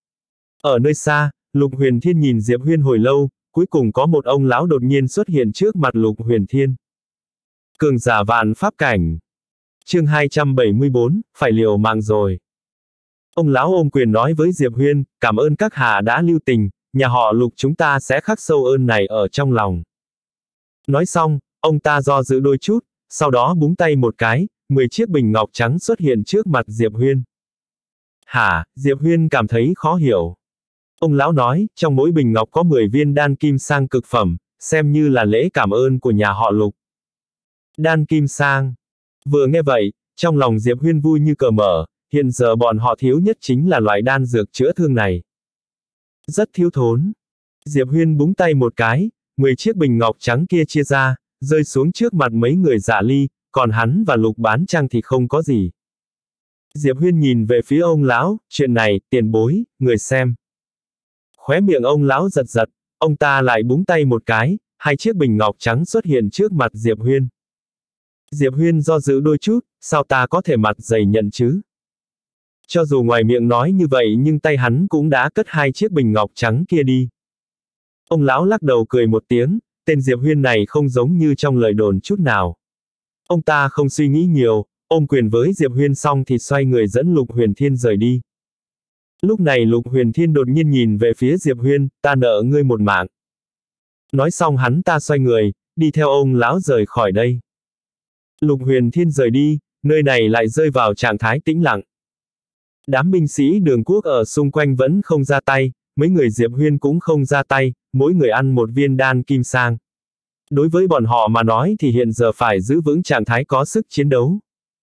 Ở nơi xa, Lục Huyền Thiên nhìn Diệp Huyên hồi lâu, cuối cùng có một ông lão đột nhiên xuất hiện trước mặt Lục Huyền Thiên. Cường giả vạn pháp cảnh. Chương 274, phải liều mạng rồi. Ông lão ôm quyền nói với Diệp Huyên, cảm ơn các hạ đã lưu tình, nhà họ Lục chúng ta sẽ khắc sâu ơn này ở trong lòng. Nói xong, ông ta do dự đôi chút, sau đó búng tay một cái, 10 chiếc bình ngọc trắng xuất hiện trước mặt Diệp Huyên. Hả, Diệp Huyên cảm thấy khó hiểu. Ông lão nói, trong mỗi bình ngọc có 10 viên đan kim sang cực phẩm, xem như là lễ cảm ơn của nhà họ Lục. Đan kim sang. Vừa nghe vậy, trong lòng Diệp Huyên vui như cờ mở, hiện giờ bọn họ thiếu nhất chính là loại đan dược chữa thương này. Rất thiếu thốn. Diệp Huyên búng tay một cái, 10 chiếc bình ngọc trắng kia chia ra, rơi xuống trước mặt mấy người Dạ Ly, còn hắn và Lục Bán Trang thì không có gì. Diệp Huyên nhìn về phía ông lão, chuyện này, tiền bối, người xem. Khóe miệng ông lão giật giật, ông ta lại búng tay một cái, 2 chiếc bình ngọc trắng xuất hiện trước mặt Diệp Huyên. Diệp Huyên do dự đôi chút, sao ta có thể mặt dày nhận chứ? Cho dù ngoài miệng nói như vậy nhưng tay hắn cũng đã cất 2 chiếc bình ngọc trắng kia đi. Ông lão lắc đầu cười một tiếng, tên Diệp Huyên này không giống như trong lời đồn chút nào. Ông ta không suy nghĩ nhiều, ôm quyền với Diệp Huyên xong thì xoay người dẫn Lục Huyền Thiên rời đi. Lúc này Lục Huyền Thiên đột nhiên nhìn về phía Diệp Huyên, ta nợ ngươi một mạng. Nói xong hắn ta xoay người, đi theo ông lão rời khỏi đây. Lục Huyền Thiên rời đi, nơi này lại rơi vào trạng thái tĩnh lặng. Đám binh sĩ Đường Quốc ở xung quanh vẫn không ra tay, mấy người Diệp Huyên cũng không ra tay, mỗi người ăn một viên đan kim sang. Đối với bọn họ mà nói thì hiện giờ phải giữ vững trạng thái có sức chiến đấu.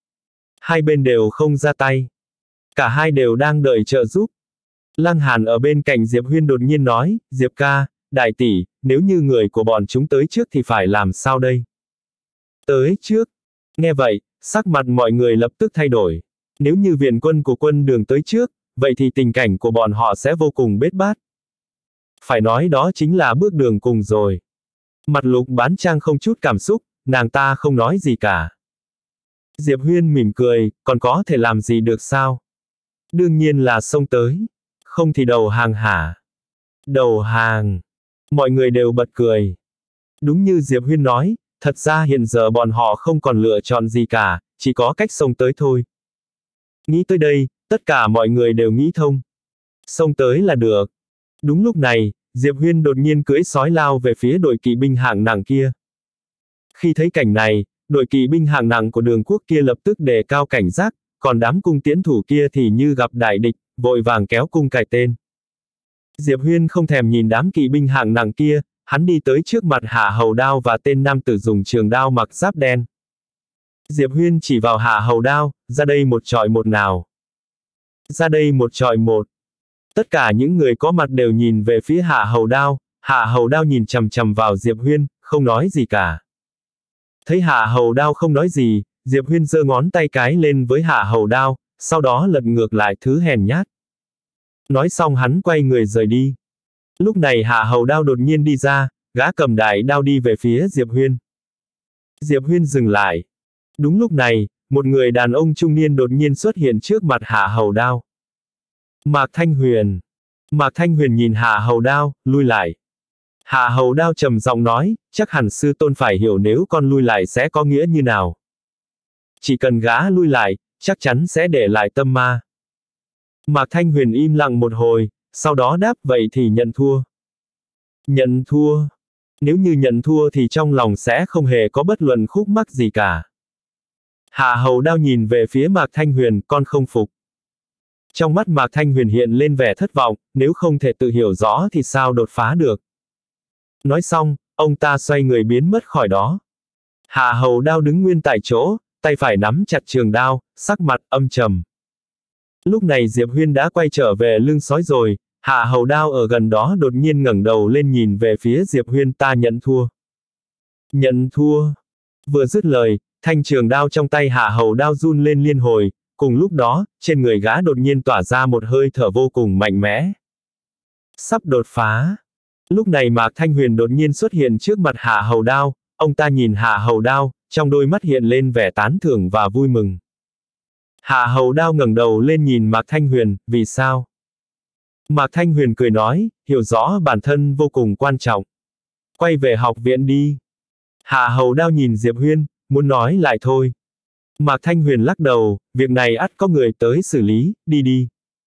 Hai bên đều không ra tay. Cả hai đều đang đợi trợ giúp. Lăng Hàn ở bên cạnh Diệp Huyên đột nhiên nói, Diệp ca, đại tỷ, nếu như người của bọn chúng tới trước thì phải làm sao đây? Tới trước. Nghe vậy, sắc mặt mọi người lập tức thay đổi. Nếu như viện quân của quân Đường tới trước, vậy thì tình cảnh của bọn họ sẽ vô cùng bết bát. Phải nói đó chính là bước đường cùng rồi. Mặt Lục Bán Trang không chút cảm xúc, nàng ta không nói gì cả. Diệp Huyên mỉm cười, còn có thể làm gì được sao? Đương nhiên là xông tới. Không thì đầu hàng hả? Đầu hàng. Mọi người đều bật cười. Đúng như Diệp Huyên nói, thật ra hiện giờ bọn họ không còn lựa chọn gì cả, chỉ có cách xông tới thôi. Nghĩ tới đây, tất cả mọi người đều nghĩ thông. Xông tới là được. Đúng lúc này, Diệp Huyên đột nhiên cưỡi sói lao về phía đội kỵ binh hạng nặng kia. Khi thấy cảnh này, đội kỵ binh hạng nặng của Đường Quốc kia lập tức đề cao cảnh giác, còn đám cung tiễn thủ kia thì như gặp đại địch, vội vàng kéo cung cài tên. Diệp Huyên không thèm nhìn đám kỵ binh hạng nặng kia, hắn đi tới trước mặt Hạ Hầu Đao và tên nam tử dùng trường đao mặc giáp đen. Diệp Huyên chỉ vào Hạ Hầu Đao, ra đây một chọi một nào. Ra đây một chọi một. Tất cả những người có mặt đều nhìn về phía Hạ Hầu Đao, Hạ Hầu Đao nhìn chằm chằm vào Diệp Huyên, không nói gì cả. Thấy Hạ Hầu Đao không nói gì, Diệp Huyên giơ ngón tay cái lên với Hạ Hầu Đao, sau đó lật ngược lại thứ hèn nhát. Nói xong hắn quay người rời đi. Lúc này Hạ Hầu Đao đột nhiên đi ra, gã cầm đại đao đi về phía Diệp Huyên. Diệp Huyên dừng lại. Đúng lúc này, một người đàn ông trung niên đột nhiên xuất hiện trước mặt Hạ Hầu Đao. Mạc Thanh Huyền. Mạc Thanh Huyền nhìn Hạ Hầu Đao, lui lại. Hạ Hầu Đao trầm giọng nói, chắc hẳn sư tôn phải hiểu nếu con lui lại sẽ có nghĩa như nào. Chỉ cần gã lui lại, chắc chắn sẽ để lại tâm ma. Mạc Thanh Huyền im lặng một hồi, sau đó đáp vậy thì nhận thua. Nhận thua. Nếu như nhận thua thì trong lòng sẽ không hề có bất luận khúc mắc gì cả. Hạ Hầu Đao nhìn về phía Mạc Thanh Huyền, con không phục. Trong mắt Mạc Thanh Huyền hiện lên vẻ thất vọng, nếu không thể tự hiểu rõ thì sao đột phá được. Nói xong, ông ta xoay người biến mất khỏi đó. Hạ Hầu Đao đứng nguyên tại chỗ, tay phải nắm chặt trường đao, sắc mặt âm trầm. Lúc này Diệp Huyên đã quay trở về lưng sói rồi, Hạ Hầu Đao ở gần đó đột nhiên ngẩng đầu lên nhìn về phía Diệp Huyên, ta nhận thua. Nhận thua. Vừa dứt lời, thanh trường đao trong tay Hạ Hầu Đao run lên liên hồi, cùng lúc đó, trên người gã đột nhiên tỏa ra một hơi thở vô cùng mạnh mẽ. Sắp đột phá. Lúc này Mạc Thanh Huyền đột nhiên xuất hiện trước mặt Hạ Hầu Đao, ông ta nhìn Hạ Hầu Đao, trong đôi mắt hiện lên vẻ tán thưởng và vui mừng. Hạ Hầu Đao ngẩng đầu lên nhìn Mạc Thanh Huyền, vì sao? Mạc Thanh Huyền cười nói, hiểu rõ bản thân vô cùng quan trọng. Quay về học viện đi. Hạ Hầu Đao nhìn Diệp Huyên, muốn nói lại thôi. Mạc Thanh Huyền lắc đầu, việc này ắt có người tới xử lý, đi đi.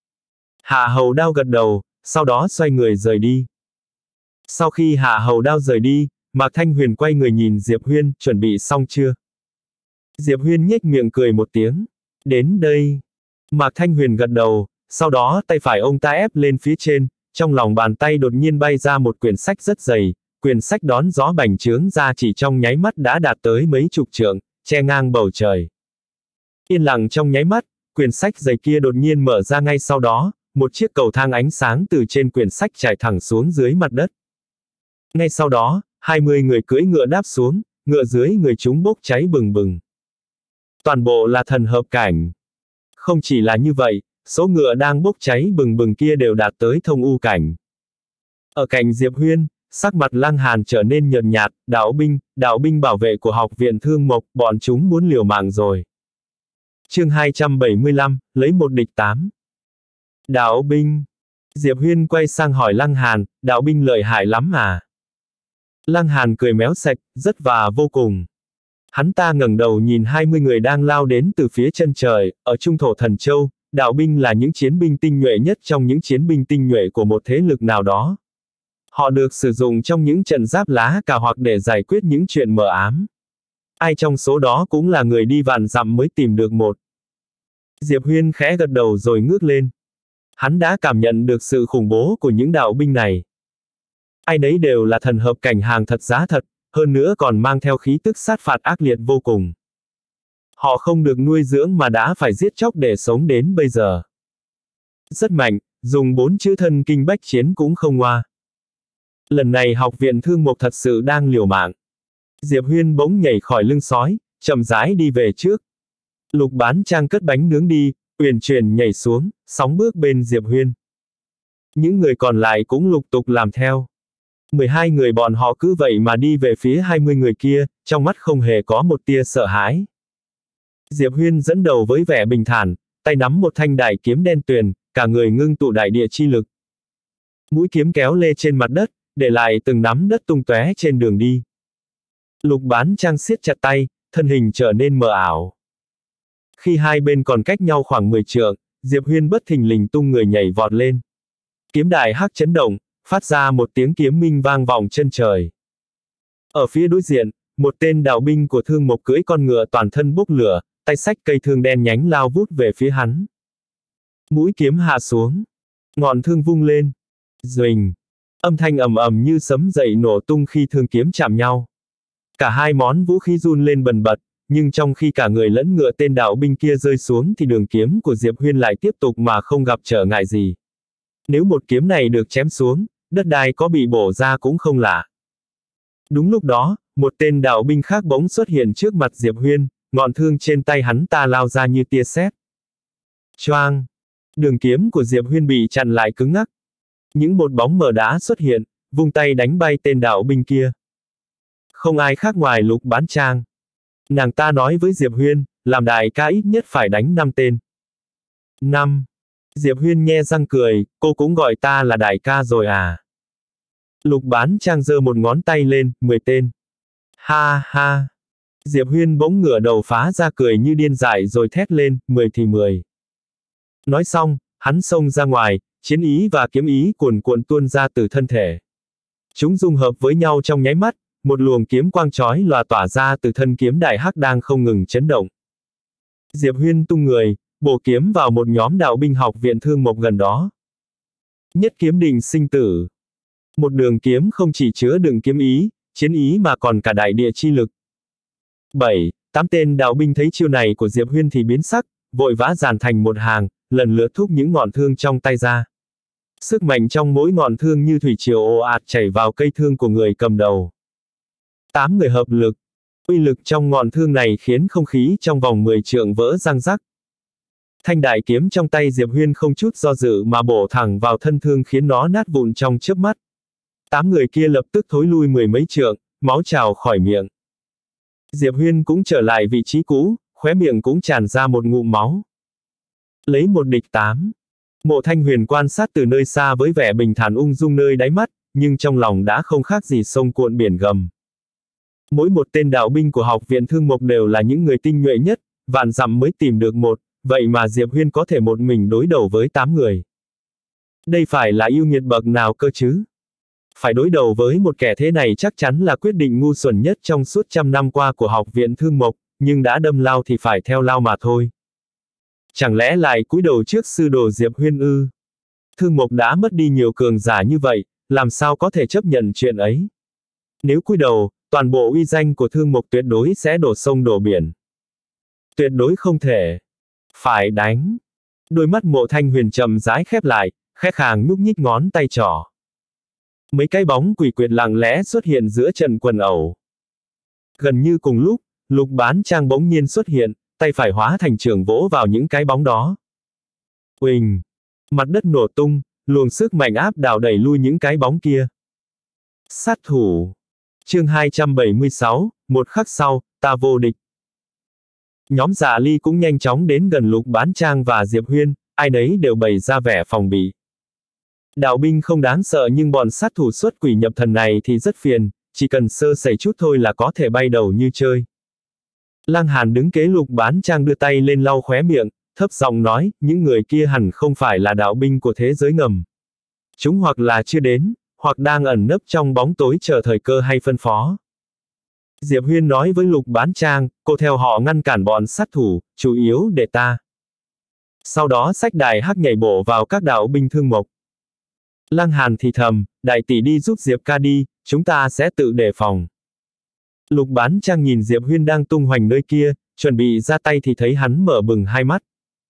Hạ Hầu Đao gật đầu, sau đó xoay người rời đi. Sau khi Hạ Hầu Đao rời đi, Mạc Thanh Huyền quay người nhìn Diệp Huyên, chuẩn bị xong chưa? Diệp Huyên nhếch miệng cười một tiếng. Đến đây. Mạc Thanh Huyền gật đầu, sau đó tay phải ông ta ép lên phía trên, trong lòng bàn tay đột nhiên bay ra một quyển sách rất dày, quyển sách đón gió bành trướng ra chỉ trong nháy mắt đã đạt tới mấy chục trượng, che ngang bầu trời. Yên lặng trong nháy mắt, quyển sách dày kia đột nhiên mở ra ngay sau đó, một chiếc cầu thang ánh sáng từ trên quyển sách trải thẳng xuống dưới mặt đất. Ngay sau đó, 20 người cưỡi ngựa đáp xuống, ngựa dưới người chúng bốc cháy bừng bừng. Toàn bộ là thần hợp cảnh. Không chỉ là như vậy, số ngựa đang bốc cháy bừng bừng kia đều đạt tới thông u cảnh. Ở cạnh Diệp Huyên, sắc mặt Lăng Hàn trở nên nhợt nhạt, đạo binh bảo vệ của học viện Thương Mộc, bọn chúng muốn liều mạng rồi. Chương 275, lấy một địch 8. Đạo binh. Diệp Huyên quay sang hỏi Lăng Hàn, đạo binh lợi hại lắm à? Lăng Hàn cười méo sạch, rất và vô cùng. Hắn ta ngẩng đầu nhìn 20 người đang lao đến từ phía chân trời, ở Trung Thổ Thần Châu, đạo binh là những chiến binh tinh nhuệ nhất trong những chiến binh tinh nhuệ của một thế lực nào đó. Họ được sử dụng trong những trận giáp lá cà hoặc để giải quyết những chuyện mờ ám. Ai trong số đó cũng là người đi vạn dặm mới tìm được một. Diệp Huyên khẽ gật đầu rồi ngước lên. Hắn đã cảm nhận được sự khủng bố của những đạo binh này. Ai nấy đều là thần hợp cảnh hàng thật giá thật, hơn nữa còn mang theo khí tức sát phạt ác liệt vô cùng. Họ không được nuôi dưỡng mà đã phải giết chóc để sống đến bây giờ. Rất mạnh, dùng 4 chữ thân kinh bách chiến cũng không ngoa. Lần này học viện Thương Mộc thật sự đang liều mạng. Diệp Huyên bỗng nhảy khỏi lưng sói, chậm rãi đi về trước. Lục Bán Trang cất bánh nướng đi, uyển chuyển nhảy xuống, sóng bước bên Diệp Huyên. Những người còn lại cũng lục tục làm theo. 12 người bọn họ cứ vậy mà đi về phía 20 người kia, trong mắt không hề có một tia sợ hãi. Diệp Huyên dẫn đầu với vẻ bình thản, tay nắm một thanh đại kiếm đen tuyền, cả người ngưng tụ đại địa chi lực. Mũi kiếm kéo lê trên mặt đất, để lại từng nắm đất tung tóe trên đường đi. Lục Bán Trang siết chặt tay, thân hình trở nên mờ ảo. Khi hai bên còn cách nhau khoảng 10 trượng, Diệp Huyên bất thình lình tung người nhảy vọt lên. Kiếm đại hắc chấn động, phát ra một tiếng kiếm minh vang vọng chân trời. Ở phía đối diện, một tên đạo binh của Thương Mộc cưỡi con ngựa toàn thân bốc lửa, tay xách cây thương đen nhánh lao vút về phía hắn. Mũi kiếm hạ xuống, ngọn thương vung lên. Duỳnh, âm thanh ầm ầm như sấm dậy nổ tung khi thương kiếm chạm nhau. Cả hai món vũ khí run lên bần bật, nhưng trong khi cả người lẫn ngựa tên đạo binh kia rơi xuống thì đường kiếm của Diệp Huyên lại tiếp tục mà không gặp trở ngại gì. Nếu một kiếm này được chém xuống, đất đai có bị bổ ra cũng không lạ. Đúng lúc đó, một tên đạo binh khác bỗng xuất hiện trước mặt Diệp Huyên, ngọn thương trên tay hắn ta lao ra như tia sét. Choang! Đường kiếm của Diệp Huyên bị chặn lại cứng ngắc. Những một bóng mờ đã xuất hiện, vung tay đánh bay tên đạo binh kia. Không ai khác ngoài Lục Bán Trang. Nàng ta nói với Diệp Huyên, làm đại ca ít nhất phải đánh 5 tên. 5. Diệp Huyên nhe răng cười, cô cũng gọi ta là đại ca rồi à? Lục Bán Trang giơ một ngón tay lên, 10 tên. Ha ha. Diệp Huyên bỗng ngửa đầu phá ra cười như điên dại rồi thét lên, 10 thì 10. Nói xong, hắn xông ra ngoài, chiến ý và kiếm ý cuồn cuộn tuôn ra từ thân thể. Chúng dung hợp với nhau trong nháy mắt, một luồng kiếm quang chói lòa tỏa ra từ thân kiếm đại hắc đang không ngừng chấn động. Diệp Huyên tung người, bổ kiếm vào một nhóm đạo binh học viện Thương Mộc gần đó. Nhất kiếm định sinh tử. Một đường kiếm không chỉ chứa đựng kiếm ý, chiến ý mà còn cả đại địa chi lực. 7, 8 tên đạo binh thấy chiêu này của Diệp Huyên thì biến sắc, vội vã dàn thành một hàng, lần lượt thúc những ngọn thương trong tay ra. Sức mạnh trong mỗi ngọn thương như thủy triều ồ ạt chảy vào cây thương của người cầm đầu. 8 người hợp lực. Uy lực trong ngọn thương này khiến không khí trong vòng 10 trượng vỡ răng rắc. Thanh đại kiếm trong tay Diệp Huyên không chút do dự mà bổ thẳng vào thân thương khiến nó nát vụn trong chớp mắt. 8 người kia lập tức thối lui 10 mấy trượng, máu trào khỏi miệng. Diệp Huyên cũng trở lại vị trí cũ, khóe miệng cũng tràn ra một ngụm máu. Lấy một địch 8. Mộ Thanh Huyền quan sát từ nơi xa với vẻ bình thản ung dung nơi đáy mắt, nhưng trong lòng đã không khác gì sông cuộn biển gầm. Mỗi một tên đạo binh của học viện Thương Mộc đều là những người tinh nhuệ nhất, vạn dặm mới tìm được một, vậy mà Diệp Huyên có thể một mình đối đầu với 8 người. Đây phải là yêu nghiệt bậc nào cơ chứ? Phải đối đầu với một kẻ thế này chắc chắn là quyết định ngu xuẩn nhất trong suốt trăm năm qua của học viện Thương Mộc, nhưng đã đâm lao thì phải theo lao mà thôi. Chẳng lẽ lại cúi đầu trước sư đồ Diệp Huyên ư? Thương Mộc đã mất đi nhiều cường giả như vậy, làm sao có thể chấp nhận chuyện ấy? Nếu cúi đầu, toàn bộ uy danh của Thương Mộc tuyệt đối sẽ đổ sông đổ biển. Tuyệt đối không thể. Phải đánh. Đôi mắt Mộ Thanh Huyền chậm rãi khép lại, khẽ khàng nhúc nhích ngón tay trỏ. Mấy cái bóng quỷ quyệt lặng lẽ xuất hiện giữa trận quần ẩu. Gần như cùng lúc, Lục Bán Trang bỗng nhiên xuất hiện, tay phải hóa thành trường vỗ vào những cái bóng đó. Uỳnh! Mặt đất nổ tung, luồng sức mạnh áp đảo đẩy lui những cái bóng kia. Sát thủ! Chương 276, một khắc sau, ta vô địch. Nhóm Dạ Ly cũng nhanh chóng đến gần Lục Bán Trang và Diệp Huyên, ai nấy đều bày ra vẻ phòng bị. Đạo binh không đáng sợ nhưng bọn sát thủ xuất quỷ nhập thần này thì rất phiền, chỉ cần sơ sẩy chút thôi là có thể bay đầu như chơi. Lăng Hàn đứng kế Lục Bán Trang đưa tay lên lau khóe miệng, thấp giọng nói, những người kia hẳn không phải là đạo binh của thế giới ngầm. Chúng hoặc là chưa đến, hoặc đang ẩn nấp trong bóng tối chờ thời cơ hay phân phó. Diệp Huyên nói với Lục Bán Trang, cô theo họ ngăn cản bọn sát thủ, chủ yếu để ta. Sau đó xách đại hắc nhảy bổ vào các đạo binh Thương Mộc. Lăng Hàn thì thầm, đại tỷ đi giúp Diệp ca đi, chúng ta sẽ tự đề phòng. Lục Bán Trang nhìn Diệp Huyên đang tung hoành nơi kia, chuẩn bị ra tay thì thấy hắn mở bừng hai mắt.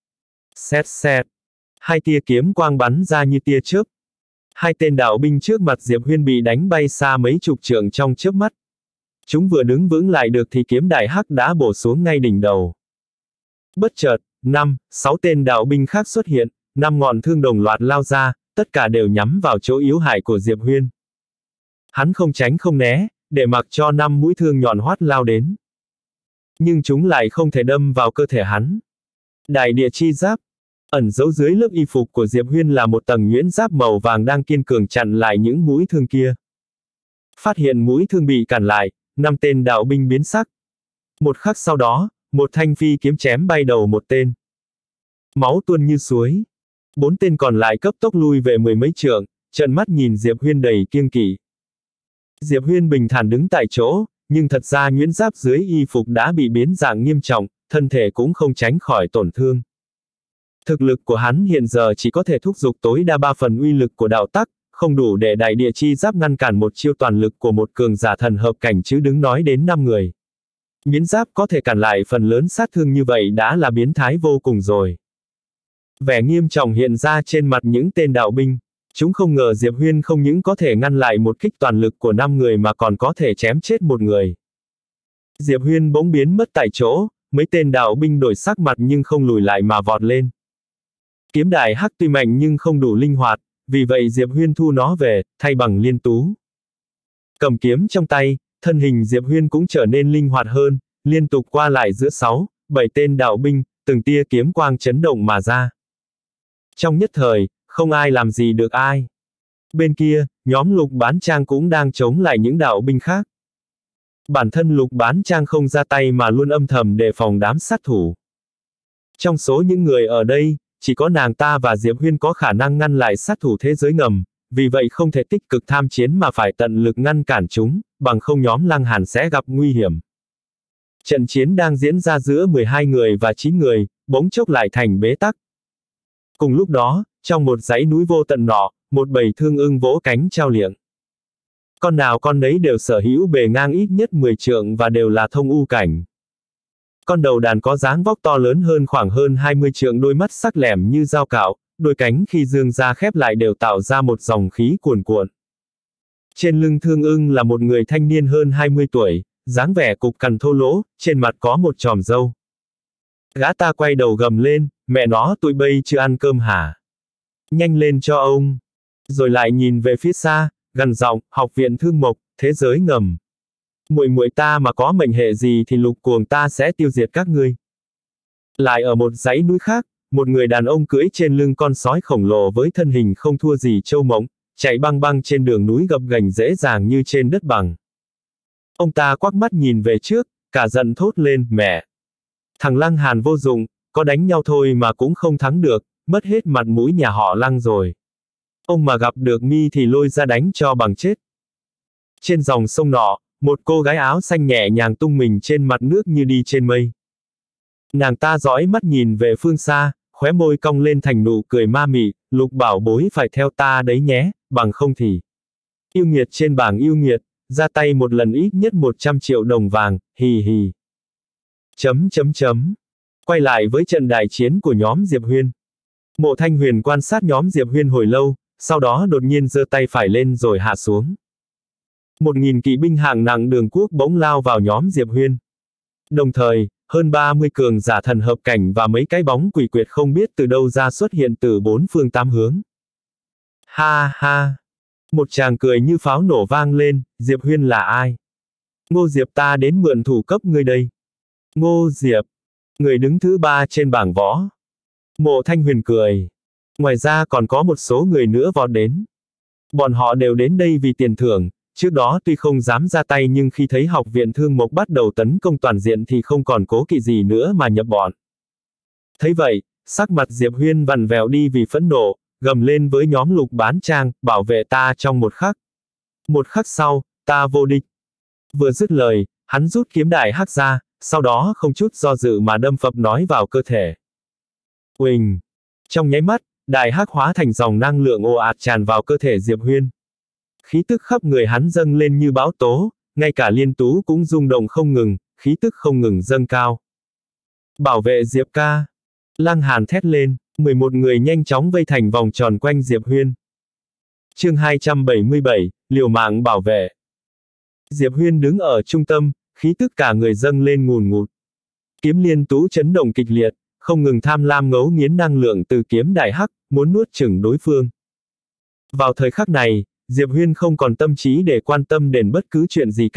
Xẹt xẹt. Hai tia kiếm quang bắn ra như tia chớp. Hai tên đạo binh trước mặt Diệp Huyên bị đánh bay xa mấy chục trượng trong chớp mắt. Chúng vừa đứng vững lại được thì kiếm đại hắc đã bổ xuống ngay đỉnh đầu. Bất chợt, 5, 6 tên đạo binh khác xuất hiện, 5 ngọn thương đồng loạt lao ra, tất cả đều nhắm vào chỗ yếu hại của Diệp Huyên. Hắn không tránh không né, để mặc cho 5 mũi thương nhọn hoắt lao đến. nhưng chúng lại không thể đâm vào cơ thể hắn. Đại địa chi giáp. Ẩn giấu dưới lớp y phục của Diệp Huyên là một tầng nhuyễn giáp màu vàng đang kiên cường chặn lại những mũi thương kia. Phát hiện mũi thương bị cản lại, 5 tên đạo binh biến sắc. Một khắc sau đó, một thanh phi kiếm chém bay đầu một tên. Máu tuôn như suối. 4 tên còn lại cấp tốc lui về 10 mấy trượng, trợn mắt nhìn Diệp Huyên đầy kiêng kỵ. Diệp Huyên bình thản đứng tại chỗ, nhưng thật ra nhuyễn giáp dưới y phục đã bị biến dạng nghiêm trọng, thân thể cũng không tránh khỏi tổn thương. Thực lực của hắn hiện giờ chỉ có thể thúc giục tối đa 3 phần uy lực của đạo tắc, không đủ để đại địa chi giáp ngăn cản một chiêu toàn lực của một cường giả thần hợp cảnh chứ đừng nói đến 5 người. Miễn giáp có thể cản lại phần lớn sát thương như vậy đã là biến thái vô cùng rồi. Vẻ nghiêm trọng hiện ra trên mặt những tên đạo binh. Chúng không ngờ Diệp Huyên không những có thể ngăn lại một kích toàn lực của 5 người mà còn có thể chém chết một người. Diệp Huyên bỗng biến mất tại chỗ, mấy tên đạo binh đổi sắc mặt nhưng không lùi lại mà vọt lên. Kiếm đại hắc tuy mạnh nhưng không đủ linh hoạt, vì vậy Diệp Huyên thu nó về, thay bằng liên tú. Cầm kiếm trong tay, thân hình Diệp Huyên cũng trở nên linh hoạt hơn, liên tục qua lại giữa 6, 7 tên đạo binh, từng tia kiếm quang chấn động mà ra. Trong nhất thời, không ai làm gì được ai. Bên kia, nhóm Lục Bán Trang cũng đang chống lại những đạo binh khác. Bản thân Lục Bán Trang không ra tay mà luôn âm thầm đề phòng đám sát thủ. Trong số những người ở đây, chỉ có nàng ta và Diệp Huyên có khả năng ngăn lại sát thủ thế giới ngầm, vì vậy không thể tích cực tham chiến mà phải tận lực ngăn cản chúng, bằng không nhóm Lăng Hàn sẽ gặp nguy hiểm. Trận chiến đang diễn ra giữa 12 người và 9 người, bỗng chốc lại thành bế tắc. Cùng lúc đó, trong một dãy núi vô tận nọ, một bầy thương ưng vỗ cánh trao liệng. Con nào con nấy đều sở hữu bề ngang ít nhất 10 trượng và đều là thông u cảnh. Con đầu đàn có dáng vóc to lớn hơn khoảng hơn 20 trượng, đôi mắt sắc lẻm như dao cạo, đôi cánh khi dương ra khép lại đều tạo ra một dòng khí cuồn cuộn. Trên lưng thương ưng là một người thanh niên hơn 20 tuổi, dáng vẻ cục cằn thô lỗ, trên mặt có một chòm râu. Gã ta quay đầu gầm lên, mẹ nó tụi bây chưa ăn cơm hả? Nhanh lên cho ông. Rồi lại nhìn về phía xa, gằn giọng, học viện thương mộc, thế giới ngầm. Muội muội ta mà có mệnh hệ gì thì Lục Cuồng ta sẽ tiêu diệt các ngươi. Lại ở một dãy núi khác, một người đàn ông cưỡi trên lưng con sói khổng lồ với thân hình không thua gì trâu mộng, chạy băng băng trên đường núi gập ghềnh dễ dàng như trên đất bằng. Ông ta quắc mắt nhìn về trước, cả giận thốt lên, mẹ. Thằng Lăng Hàn vô dụng, có đánh nhau thôi mà cũng không thắng được, mất hết mặt mũi nhà họ Lăng rồi. Ông mà gặp được mi thì lôi ra đánh cho bằng chết. Trên dòng sông nọ, một cô gái áo xanh nhẹ nhàng tung mình trên mặt nước như đi trên mây. Nàng ta dõi mắt nhìn về phương xa, khóe môi cong lên thành nụ cười ma mị, Lục bảo bối phải theo ta đấy nhé, bằng không thì. Yêu nghiệt trên bảng yêu nghiệt, ra tay một lần ít nhất 100 triệu đồng vàng, hì hì. Quay lại với trận đại chiến của nhóm Diệp Huyên. Mộ Thanh Huyền quan sát nhóm Diệp Huyên hồi lâu, sau đó đột nhiên giơ tay phải lên rồi hạ xuống. 1000 kỵ binh hạng nặng Đường Quốc bỗng lao vào nhóm Diệp Huyên. Đồng thời, hơn 30 cường giả thần hợp cảnh và mấy cái bóng quỷ quyệt không biết từ đâu ra xuất hiện từ 4 phương 8 hướng. Ha ha! Một tràng cười như pháo nổ vang lên, Diệp Huyên là ai? Ngô Diệp ta đến mượn thủ cấp ngươi đây. Ngô Diệp, người đứng thứ 3 trên bảng võ. Mộ Thanh Huyền cười. Ngoài ra còn có một số người nữa vọt đến. Bọn họ đều đến đây vì tiền thưởng, trước đó tuy không dám ra tay nhưng khi thấy học viện thương mộc bắt đầu tấn công toàn diện thì không còn cố kỵ gì nữa mà nhập bọn. Thấy vậy, sắc mặt Diệp Huyên vặn vẹo đi vì phẫn nộ, gầm lên với nhóm Lục Bán Trang, bảo vệ ta trong một khắc. Một khắc sau, ta vô địch. Vừa dứt lời, hắn rút kiếm đại hắc ra, sau đó không chút do dự mà đâm phập nói vào cơ thể. Uỳnh! Trong nháy mắt, đại hắc hóa thành dòng năng lượng ồ ạt tràn vào cơ thể Diệp Huyên. Khí tức khắp người hắn dâng lên như bão tố, ngay cả liên tú cũng rung động không ngừng, khí tức không ngừng dâng cao. Bảo vệ Diệp ca! Lăng Hàn thét lên, 11 người nhanh chóng vây thành vòng tròn quanh Diệp Huyên. Chương 277, liều mạng bảo vệ. Diệp Huyên đứng ở trung tâm, khí tức cả người dâng lên ngùn ngụt. Kiếm liên tú chấn động kịch liệt, không ngừng tham lam ngấu nghiến năng lượng từ kiếm đại hắc, muốn nuốt chửng đối phương. Vào thời khắc này, Diệp Huyên không còn tâm trí để quan tâm đến bất cứ chuyện gì cả,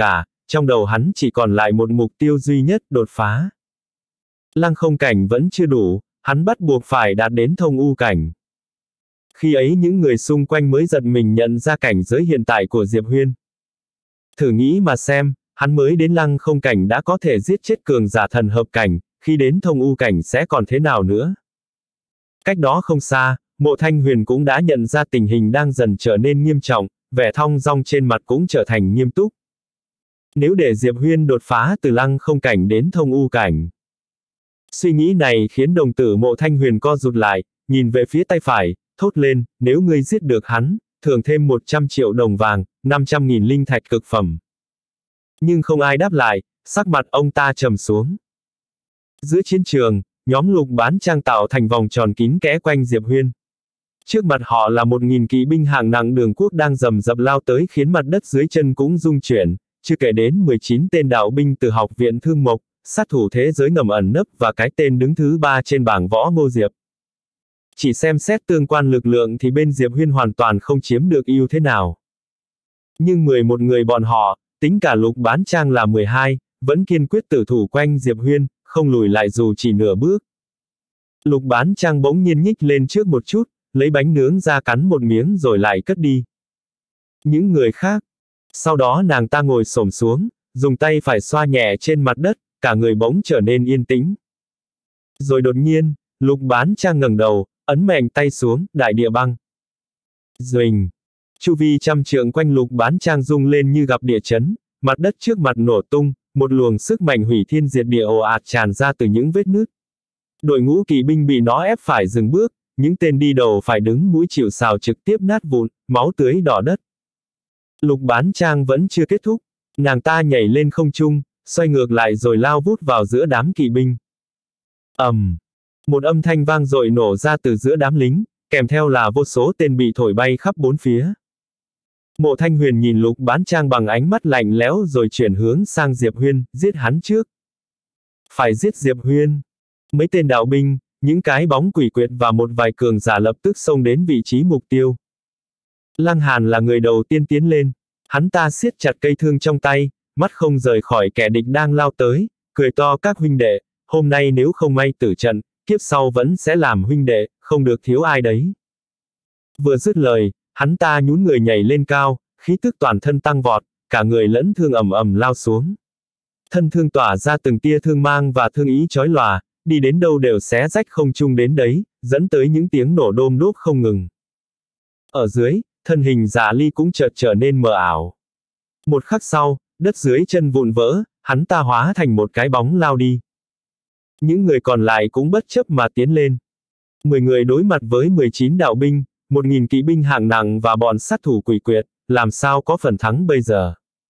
trong đầu hắn chỉ còn lại một mục tiêu duy nhất, đột phá. Lăng không cảnh vẫn chưa đủ, hắn bắt buộc phải đạt đến thông u cảnh. Khi ấy những người xung quanh mới giật mình nhận ra cảnh giới hiện tại của Diệp Huyên. Thử nghĩ mà xem, hắn mới đến lăng không cảnh đã có thể giết chết cường giả thần hợp cảnh, khi đến thông u cảnh sẽ còn thế nào nữa. Cách đó không xa, Mộ Thanh Huyền cũng đã nhận ra tình hình đang dần trở nên nghiêm trọng, vẻ thong dong trên mặt cũng trở thành nghiêm túc. Nếu để Diệp Huyên đột phá từ lăng không cảnh đến thông u cảnh. Suy nghĩ này khiến đồng tử Mộ Thanh Huyền co rụt lại, nhìn về phía tay phải, thốt lên, nếu ngươi giết được hắn, thưởng thêm 100 triệu đồng vàng, 500.000 linh thạch cực phẩm. Nhưng không ai đáp lại, sắc mặt ông ta trầm xuống. Giữa chiến trường, nhóm Lục Bán Trang tạo thành vòng tròn kín kẽ quanh Diệp Huyên. Trước mặt họ là 1.000 kỵ binh hạng nặng đường quốc đang rầm rập lao tới khiến mặt đất dưới chân cũng rung chuyển, chưa kể đến 19 tên đạo binh từ học viện Thương Mộc, sát thủ thế giới ngầm ẩn nấp và cái tên đứng thứ 3 trên bảng võ Ngô Diệp. Chỉ xem xét tương quan lực lượng thì bên Diệp Huyên hoàn toàn không chiếm được ưu thế nào. Nhưng 11 người bọn họ, tính cả Lục Bán Trang là 12, vẫn kiên quyết tử thủ quanh Diệp Huyên, không lùi lại dù chỉ nửa bước. Lục Bán Trang bỗng nhiên nhích lên trước một chút, lấy bánh nướng ra cắn một miếng rồi lại cất đi. Những người khác. Sau đó nàng ta ngồi xổm xuống, dùng tay phải xoa nhẹ trên mặt đất, cả người bỗng trở nên yên tĩnh. Rồi đột nhiên, Lục Bán Trang ngẩng đầu, ấn mạnh tay xuống, đại địa băng. Duỳnh. Chu vi trăm trượng quanh Lục Bán Trang rung lên như gặp địa chấn, mặt đất trước mặt nổ tung, một luồng sức mạnh hủy thiên diệt địa ồ ạt tràn ra từ những vết nứt. Đội ngũ kỵ binh bị nó ép phải dừng bước, những tên đi đầu phải đứng mũi chịu sào trực tiếp nát vụn, máu tưới đỏ đất. Lục Bán Trang vẫn chưa kết thúc, nàng ta nhảy lên không trung, xoay ngược lại rồi lao vút vào giữa đám kỵ binh. Một âm thanh vang dội nổ ra từ giữa đám lính, kèm theo là vô số tên bị thổi bay khắp bốn phía. Mộ Thanh Huyền nhìn Lục Bán Trang bằng ánh mắt lạnh lẽo rồi chuyển hướng sang Diệp Huyên, giết hắn trước. Phải giết Diệp Huyên. Mấy tên đạo binh, những cái bóng quỷ quyệt và một vài cường giả lập tức xông đến vị trí mục tiêu. Lăng Hàn là người đầu tiên tiến lên. Hắn ta siết chặt cây thương trong tay, mắt không rời khỏi kẻ địch đang lao tới, cười to các huynh đệ, hôm nay nếu không may tử trận, kiếp sau vẫn sẽ làm huynh đệ, không được thiếu ai đấy. Vừa dứt lời, hắn ta nhún người nhảy lên cao, khí tức toàn thân tăng vọt, cả người lẫn thương ầm ầm lao xuống. Thân thương tỏa ra từng tia thương mang và thương ý chói lòa, đi đến đâu đều xé rách không trung đến đấy, dẫn tới những tiếng nổ đôm đốp không ngừng. Ở dưới, thân hình Dạ Ly cũng chợt trở nên mờ ảo. Một khắc sau, đất dưới chân vụn vỡ, hắn ta hóa thành một cái bóng lao đi. Những người còn lại cũng bất chấp mà tiến lên. 10 người đối mặt với 19 đạo binh, 1.000 kỵ binh hạng nặng và bọn sát thủ quỷ quyệt, làm sao có phần thắng bây giờ.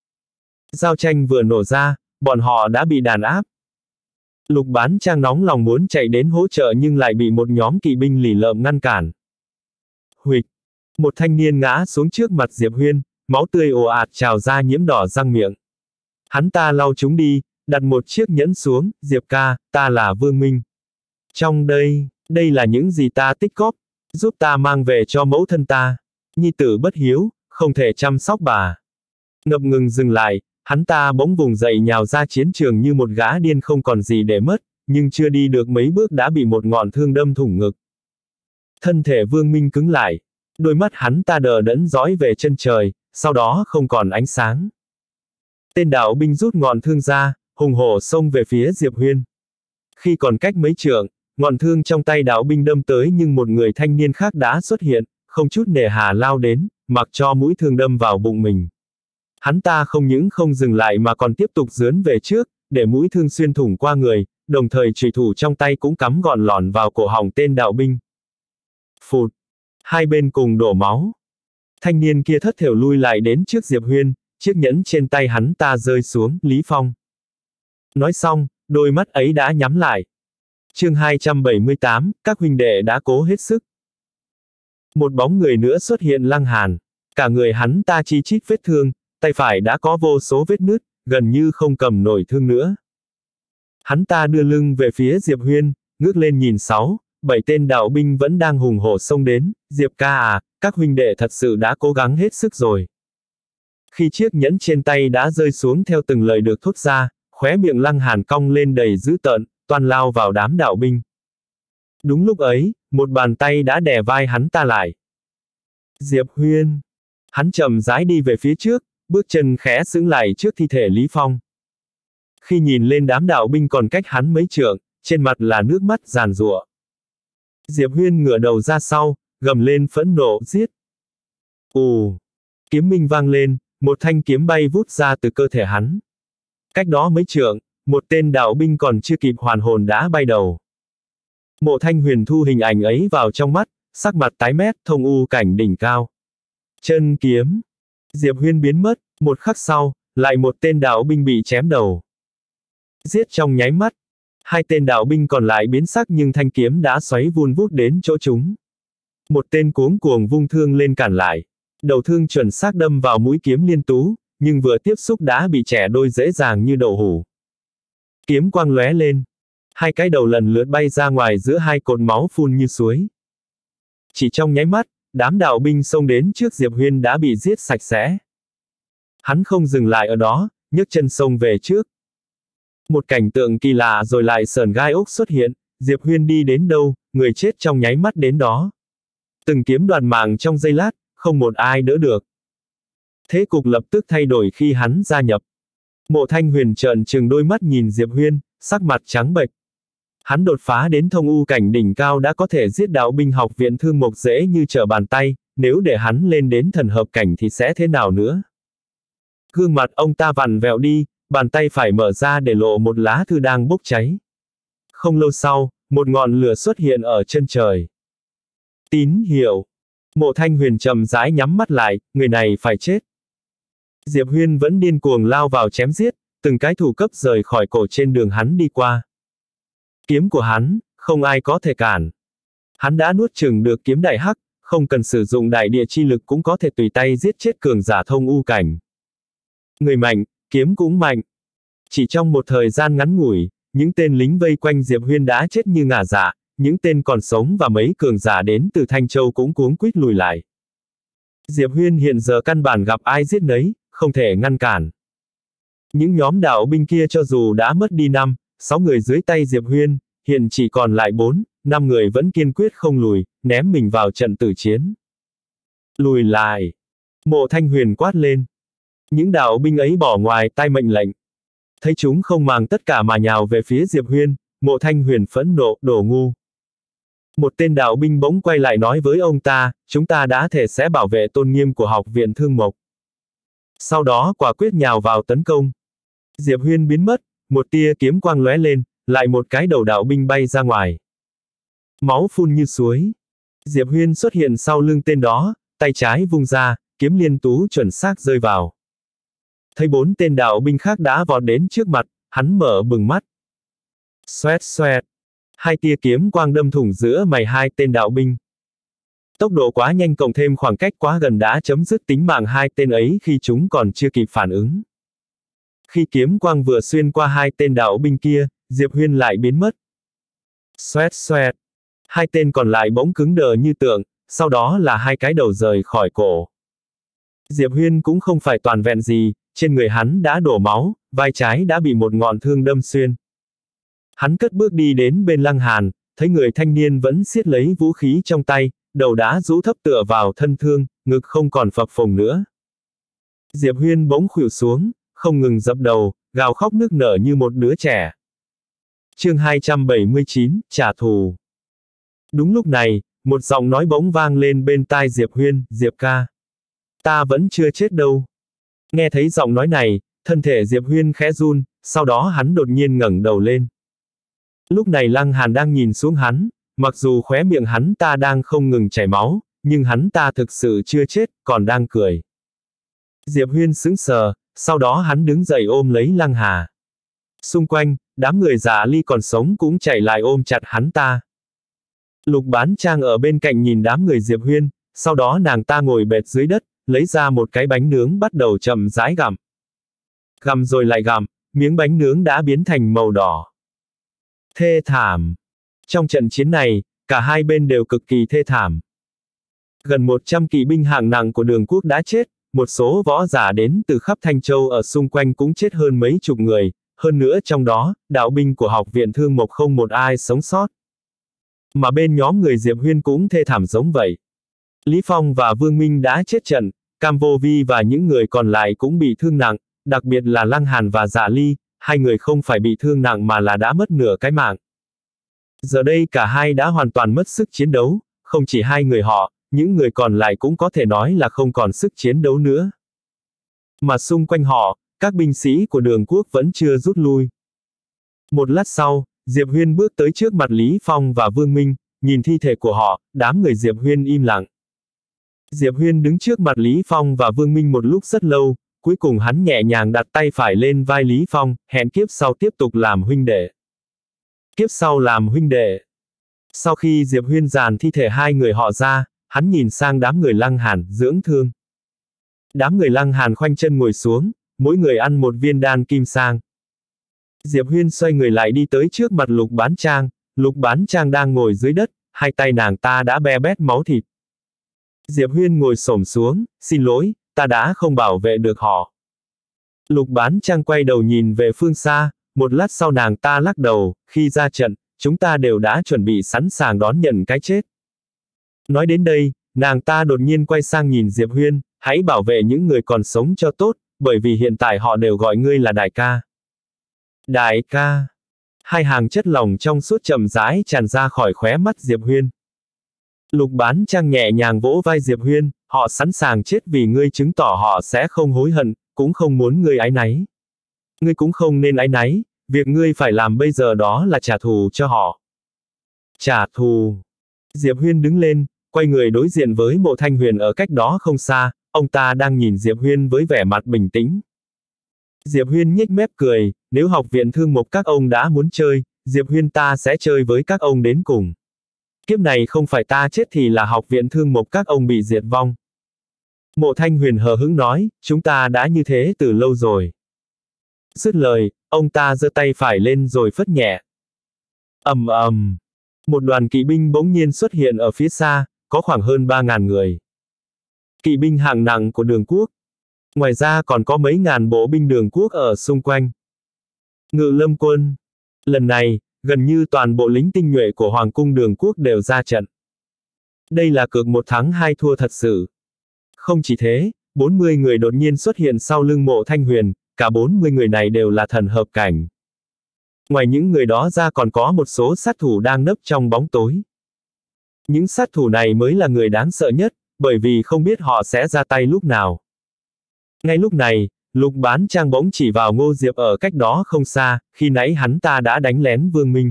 Giao tranh vừa nổ ra, bọn họ đã bị đàn áp. Lục Bán Trang nóng lòng muốn chạy đến hỗ trợ nhưng lại bị một nhóm kỵ binh lì lợm ngăn cản. Huỵch! Một thanh niên ngã xuống trước mặt Diệp Huyên, máu tươi ồ ạt trào ra nhiễm đỏ răng miệng. Hắn ta lau chúng đi, đặt một chiếc nhẫn xuống, Diệp ca, ta là Vương Minh. Trong đây là những gì ta tích góp, giúp ta mang về cho mẫu thân ta. Nhi tử bất hiếu, không thể chăm sóc bà. Ngập ngừng dừng lại, hắn ta bỗng vùng dậy nhào ra chiến trường như một gã điên không còn gì để mất, nhưng chưa đi được mấy bước đã bị một ngọn thương đâm thủng ngực. Thân thể Vương Minh cứng lại, đôi mắt hắn ta đờ đẫn dõi về chân trời, sau đó không còn ánh sáng. Tên đạo binh rút ngọn thương ra, hùng hổ xông về phía Diệp Huyên. Khi còn cách mấy trượng, ngọn thương trong tay đạo binh đâm tới nhưng một người thanh niên khác đã xuất hiện, không chút nề hà lao đến, mặc cho mũi thương đâm vào bụng mình. Hắn ta không những không dừng lại mà còn tiếp tục rướn về trước, để mũi thương xuyên thủng qua người, đồng thời chùy thủ trong tay cũng cắm gọn lỏn vào cổ họng tên đạo binh. Phụt! Hai bên cùng đổ máu. Thanh niên kia thất thểu lui lại đến trước Diệp Huyên, chiếc nhẫn trên tay hắn ta rơi xuống, Lý Phong. Nói xong, đôi mắt ấy đã nhắm lại. Chương 278, các huynh đệ đã cố hết sức. Một bóng người nữa xuất hiện Lăng Hàn. Cả người hắn ta chi chít vết thương, tay phải đã có vô số vết nứt, gần như không cầm nổi thương nữa. Hắn ta đưa lưng về phía Diệp Huyên, ngước lên nhìn 6-7 tên đạo binh vẫn đang hùng hổ xông đến. Diệp ca à, các huynh đệ thật sự đã cố gắng hết sức rồi. Khi chiếc nhẫn trên tay đã rơi xuống theo từng lời được thốt ra, khóe miệng Lăng Hàn cong lên đầy dữ tợn, toan lao vào đám đạo binh. Đúng lúc ấy, một bàn tay đã đè vai hắn ta lại. Diệp Huyên. Hắn chậm rãi đi về phía trước, bước chân khẽ sững lại trước thi thể Lý Phong. Khi nhìn lên đám đạo binh còn cách hắn mấy trượng, trên mặt là nước mắt giàn giụa. Diệp Huyên ngửa đầu ra sau, gầm lên phẫn nộ, giết. Ù. Kiếm minh vang lên, một thanh kiếm bay vút ra từ cơ thể hắn. Cách đó mấy trượng, một tên đạo binh còn chưa kịp hoàn hồn đã bay đầu. Mộ Thanh Huyền thu hình ảnh ấy vào trong mắt, sắc mặt tái mét, thông u cảnh đỉnh cao. Chân kiếm. Diệp Huyên biến mất, một khắc sau, lại một tên đạo binh bị chém đầu. Giết trong nháy mắt. Hai tên đạo binh còn lại biến sắc nhưng thanh kiếm đã xoáy vun vút đến chỗ chúng. Một tên cuống cuồng vung thương lên cản lại. Đầu thương chuẩn xác đâm vào mũi kiếm Liên Tú, nhưng vừa tiếp xúc đã bị chẻ đôi dễ dàng như đậu hũ. Kiếm quang lóe lên. Hai cái đầu lần lượt bay ra ngoài giữa hai cột máu phun như suối. Chỉ trong nháy mắt, đám đạo binh xông đến trước Diệp Huyên đã bị giết sạch sẽ. Hắn không dừng lại ở đó, nhấc chân xông về trước. Một cảnh tượng kỳ lạ rồi lại sờn gai ốc xuất hiện, Diệp Huyên đi đến đâu, người chết trong nháy mắt đến đó. Từng kiếm đoạt mạng trong giây lát, không một ai đỡ được. Thế cục lập tức thay đổi khi hắn gia nhập. Mộ Thanh Huyền trợn trừng đôi mắt nhìn Diệp Huyên, sắc mặt trắng bệch. Hắn đột phá đến thông u cảnh đỉnh cao đã có thể giết đạo binh học viện Thương Mộc dễ như trở bàn tay, nếu để hắn lên đến thần hợp cảnh thì sẽ thế nào nữa? Gương mặt ông ta vặn vẹo đi, bàn tay phải mở ra để lộ một lá thư đang bốc cháy. Không lâu sau, một ngọn lửa xuất hiện ở chân trời. Tín hiệu. Mộ Thanh Huyền chậm rãi nhắm mắt lại, người này phải chết. Diệp Huyên vẫn điên cuồng lao vào chém giết, từng cái thủ cấp rời khỏi cổ trên đường hắn đi qua. Kiếm của hắn, không ai có thể cản. Hắn đã nuốt chửng được kiếm đại hắc, không cần sử dụng đại địa chi lực cũng có thể tùy tay giết chết cường giả thông u cảnh. Người mạnh, kiếm cũng mạnh. Chỉ trong một thời gian ngắn ngủi, những tên lính vây quanh Diệp Huyên đã chết như ngả dạ, những tên còn sống và mấy cường giả đến từ Thanh Châu cũng cuống quýt lùi lại. Diệp Huyên hiện giờ căn bản gặp ai giết nấy, không thể ngăn cản. Những nhóm đạo binh kia cho dù đã mất đi 5-6 người dưới tay Diệp Huyên, hiện chỉ còn lại 4-5 người vẫn kiên quyết không lùi, ném mình vào trận tử chiến. Lùi lại. Mộ Thanh Huyền quát lên. Những đạo binh ấy bỏ ngoài tai mệnh lệnh. Thấy chúng không màng tất cả mà nhào về phía Diệp Huyên, Mộ Thanh Huyền phẫn nộ, đồ ngu. Một tên đạo binh bỗng quay lại nói với ông ta, chúng ta đã thể sẽ bảo vệ tôn nghiêm của học viện Thương Mộc. Sau đó quả quyết nhào vào tấn công. Diệp Huyên biến mất, một tia kiếm quang lóe lên, lại một cái đầu đạo binh bay ra ngoài. Máu phun như suối. Diệp Huyên xuất hiện sau lưng tên đó, tay trái vung ra, kiếm Liên Tú chuẩn xác rơi vào. Thấy 4 tên đạo binh khác đã vọt đến trước mặt, hắn mở bừng mắt. Xoẹt xoẹt. Hai tia kiếm quang đâm thủng giữa mày hai tên đạo binh. Tốc độ quá nhanh cộng thêm khoảng cách quá gần đã chấm dứt tính mạng hai tên ấy khi chúng còn chưa kịp phản ứng. Khi kiếm quang vừa xuyên qua hai tên đạo binh kia, Diệp Huyên lại biến mất. Xoẹt xoẹt. Hai tên còn lại bỗng cứng đờ như tượng, sau đó là hai cái đầu rời khỏi cổ. Diệp Huyên cũng không phải toàn vẹn gì, trên người hắn đã đổ máu, vai trái đã bị một ngọn thương đâm xuyên. Hắn cất bước đi đến bên Lăng Hàn, thấy người thanh niên vẫn siết lấy vũ khí trong tay, đầu đã rũ thấp tựa vào thân thương, ngực không còn phập phồng nữa. Diệp Huyên bỗng khuỵu xuống, không ngừng dập đầu, gào khóc nức nở như một đứa trẻ. Chương 279, trả thù. Đúng lúc này, một giọng nói bỗng vang lên bên tai Diệp Huyên, Diệp ca. Ta vẫn chưa chết đâu. Nghe thấy giọng nói này, thân thể Diệp Huyên khẽ run, sau đó hắn đột nhiên ngẩng đầu lên. Lúc này Lăng Hàn đang nhìn xuống hắn, mặc dù khóe miệng hắn ta đang không ngừng chảy máu, nhưng hắn ta thực sự chưa chết, còn đang cười. Diệp Huyên sững sờ, sau đó hắn đứng dậy ôm lấy Lăng Hà. Xung quanh, đám người giả ly còn sống cũng chạy lại ôm chặt hắn ta. Lục Bán Trang ở bên cạnh nhìn đám người Diệp Huyên, sau đó nàng ta ngồi bệt dưới đất, lấy ra một cái bánh nướng bắt đầu chậm rãi gặm. Gặm rồi lại gặm, miếng bánh nướng đã biến thành màu đỏ. Thê thảm. Trong trận chiến này, cả hai bên đều cực kỳ thê thảm. Gần 100 kỵ binh hạng nặng của Đường Quốc đã chết, một số võ giả đến từ khắp Thanh Châu ở xung quanh cũng chết hơn mấy chục người, hơn nữa trong đó, đạo binh của học viện Thương Mộc không một ai sống sót. Mà bên nhóm người Diệp Huyên cũng thê thảm giống vậy. Lý Phong và Vương Minh đã chết trận, Cam Vô Vi và những người còn lại cũng bị thương nặng, đặc biệt là Lăng Hàn và Dạ Ly, hai người không phải bị thương nặng mà là đã mất nửa cái mạng. Giờ đây cả hai đã hoàn toàn mất sức chiến đấu, không chỉ hai người họ, những người còn lại cũng có thể nói là không còn sức chiến đấu nữa. Mà xung quanh họ, các binh sĩ của Đường Quốc vẫn chưa rút lui. Một lát sau, Diệp Huyên bước tới trước mặt Lý Phong và Vương Minh, nhìn thi thể của họ, đám người Diệp Huyên im lặng. Diệp Huyên đứng trước mặt Lý Phong và Vương Minh một lúc rất lâu, cuối cùng hắn nhẹ nhàng đặt tay phải lên vai Lý Phong, hẹn kiếp sau tiếp tục làm huynh đệ. Kiếp sau làm huynh đệ. Sau khi Diệp Huyên dàn thi thể hai người họ ra, hắn nhìn sang đám người Lăng Hàn, dưỡng thương. Đám người Lăng Hàn khoanh chân ngồi xuống, mỗi người ăn một viên đan kim sang. Diệp Huyên xoay người lại đi tới trước mặt Lục Bán Trang, Lục Bán Trang đang ngồi dưới đất, hai tay nàng ta đã be bét máu thịt. Diệp Huyên ngồi xổm xuống, xin lỗi, ta đã không bảo vệ được họ. Lục Bán Trang quay đầu nhìn về phương xa, một lát sau nàng ta lắc đầu, khi ra trận, chúng ta đều đã chuẩn bị sẵn sàng đón nhận cái chết. Nói đến đây, nàng ta đột nhiên quay sang nhìn Diệp Huyên, hãy bảo vệ những người còn sống cho tốt, bởi vì hiện tại họ đều gọi ngươi là đại ca. Đại ca. Hai hàng chất lỏng trong suốt chậm rãi tràn ra khỏi khóe mắt Diệp Huyên. Lục Bán Trang nhẹ nhàng vỗ vai Diệp Huyên, họ sẵn sàng chết vì ngươi, chứng tỏ họ sẽ không hối hận, cũng không muốn ngươi áy náy. Ngươi cũng không nên áy náy, việc ngươi phải làm bây giờ đó là trả thù cho họ. Trả thù. Diệp Huyên đứng lên, quay người đối diện với Mộ Thanh Huyền ở cách đó không xa, ông ta đang nhìn Diệp Huyên với vẻ mặt bình tĩnh. Diệp Huyên nhếch mép cười, nếu học viện Thương Mộc các ông đã muốn chơi, Diệp Huyên ta sẽ chơi với các ông đến cùng. Kiếp này không phải ta chết thì là học viện Thương Mộc các ông bị diệt vong. Mộ Thanh Huyền hờ hững nói, chúng ta đã như thế từ lâu rồi. Dứt lời, ông ta giơ tay phải lên rồi phất nhẹ. Ầm ầm. Một đoàn kỵ binh bỗng nhiên xuất hiện ở phía xa, có khoảng hơn 3.000 người. Kỵ binh hạng nặng của Đường Quốc. Ngoài ra còn có mấy ngàn bộ binh Đường Quốc ở xung quanh. Ngự Lâm quân. Lần này, gần như toàn bộ lính tinh nhuệ của Hoàng cung Đường Quốc đều ra trận. Đây là cược 1 thắng 2 thua thật sự. Không chỉ thế, 40 người đột nhiên xuất hiện sau lưng Mộ Thanh Huyền, cả 40 người này đều là thần hợp cảnh. Ngoài những người đó ra còn có một số sát thủ đang nấp trong bóng tối. Những sát thủ này mới là người đáng sợ nhất, bởi vì không biết họ sẽ ra tay lúc nào. Ngay lúc này, Lục Bán Trang bỗng chỉ vào Ngô Diệp ở cách đó không xa, khi nãy hắn ta đã đánh lén Vương Minh.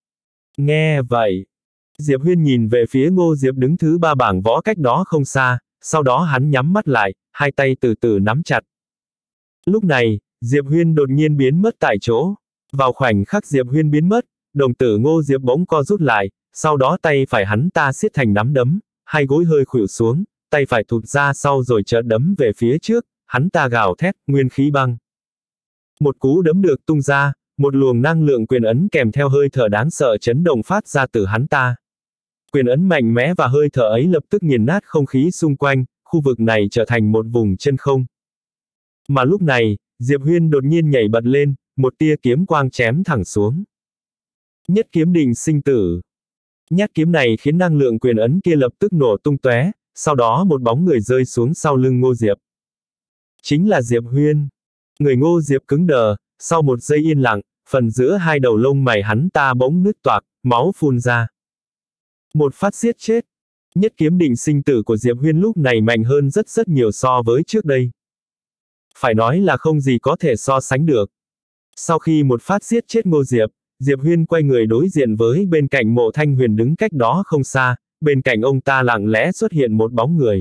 Nghe vậy, Diệp Huyên nhìn về phía Ngô Diệp đứng thứ 3 bảng võ cách đó không xa, sau đó hắn nhắm mắt lại, hai tay từ từ nắm chặt. Lúc này, Diệp Huyên đột nhiên biến mất tại chỗ. Vào khoảnh khắc Diệp Huyên biến mất, đồng tử Ngô Diệp bỗng co rút lại, sau đó tay phải hắn ta siết thành nắm đấm, hai gối hơi khuỵu xuống, tay phải thụt ra sau rồi chợt đấm về phía trước, hắn ta gào thét, nguyên khí băng. Một cú đấm được tung ra, một luồng năng lượng quyền ấn kèm theo hơi thở đáng sợ chấn động phát ra từ hắn ta. Quyền ấn mạnh mẽ và hơi thở ấy lập tức nghiền nát không khí xung quanh, khu vực này trở thành một vùng chân không. Mà lúc này, Diệp Huyên đột nhiên nhảy bật lên, một tia kiếm quang chém thẳng xuống. Nhất kiếm định sinh tử. Nhát kiếm này khiến năng lượng quyền ấn kia lập tức nổ tung tóe, sau đó một bóng người rơi xuống sau lưng Ngô Diệp. Chính là Diệp Huyên. Người Ngô Diệp cứng đờ, sau một giây yên lặng, phần giữa hai đầu lông mày hắn ta bỗng nứt toạc, máu phun ra. Một phát giết chết. Nhất kiếm định sinh tử của Diệp Huyên lúc này mạnh hơn rất nhiều so với trước đây. Phải nói là không gì có thể so sánh được. Sau khi một phát giết chết Ngô Diệp, Diệp Huyên quay người đối diện với bên cạnh Mộ Thanh Huyền đứng cách đó không xa, bên cạnh ông ta lặng lẽ xuất hiện một bóng người.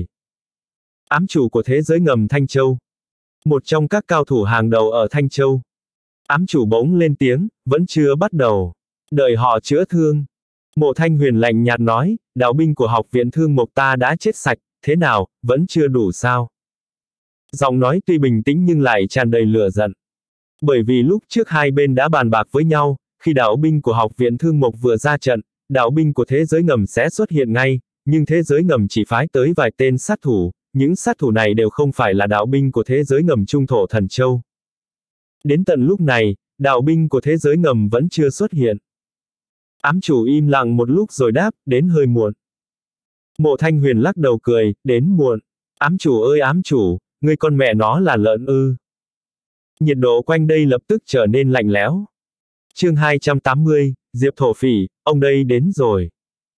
Ám chủ của thế giới ngầm Thanh Châu. Một trong các cao thủ hàng đầu ở Thanh Châu. Ám chủ bỗng lên tiếng, vẫn chưa bắt đầu. Đợi họ chữa thương. Mộ Thanh Huyền lạnh nhạt nói, đạo binh của học viện Thương Mộc ta đã chết sạch, thế nào, vẫn chưa đủ sao? Giọng nói tuy bình tĩnh nhưng lại tràn đầy lửa giận. Bởi vì lúc trước hai bên đã bàn bạc với nhau, khi đạo binh của học viện Thương Mộc vừa ra trận, đạo binh của thế giới ngầm sẽ xuất hiện ngay, nhưng thế giới ngầm chỉ phái tới vài tên sát thủ, những sát thủ này đều không phải là đạo binh của thế giới ngầm Trung Thổ Thần Châu. Đến tận lúc này, đạo binh của thế giới ngầm vẫn chưa xuất hiện. Ám chủ im lặng một lúc rồi đáp, đến hơi muộn. Mộ Thanh Huyền lắc đầu cười, đến muộn. Ám chủ ơi ám chủ, ngươi con mẹ nó là lợn ư. Nhiệt độ quanh đây lập tức trở nên lạnh lẽo. Chương 280, Diệp Thổ Phỉ, ông đây đến rồi.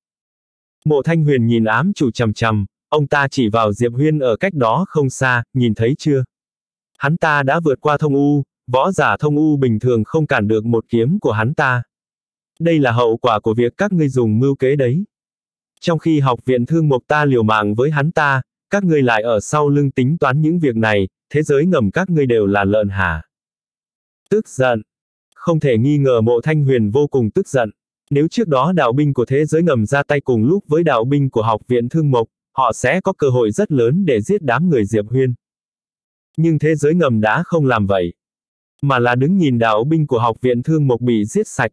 Mộ Thanh Huyền nhìn ám chủ chằm chằm, ông ta chỉ vào Diệp Huyên ở cách đó không xa, nhìn thấy chưa? Hắn ta đã vượt qua thông u, võ giả thông u bình thường không cản được một kiếm của hắn ta. Đây là hậu quả của việc các ngươi dùng mưu kế đấy. Trong khi học viện Thương Mộc ta liều mạng với hắn ta, các ngươi lại ở sau lưng tính toán những việc này, thế giới ngầm các ngươi đều là lợn hả? Tức giận. Không thể nghi ngờ Mộ Thanh Huyền vô cùng tức giận. Nếu trước đó đạo binh của thế giới ngầm ra tay cùng lúc với đạo binh của học viện Thương Mộc, họ sẽ có cơ hội rất lớn để giết đám người Diệp Huyên. Nhưng thế giới ngầm đã không làm vậy, mà là đứng nhìn đạo binh của học viện Thương Mộc bị giết sạch.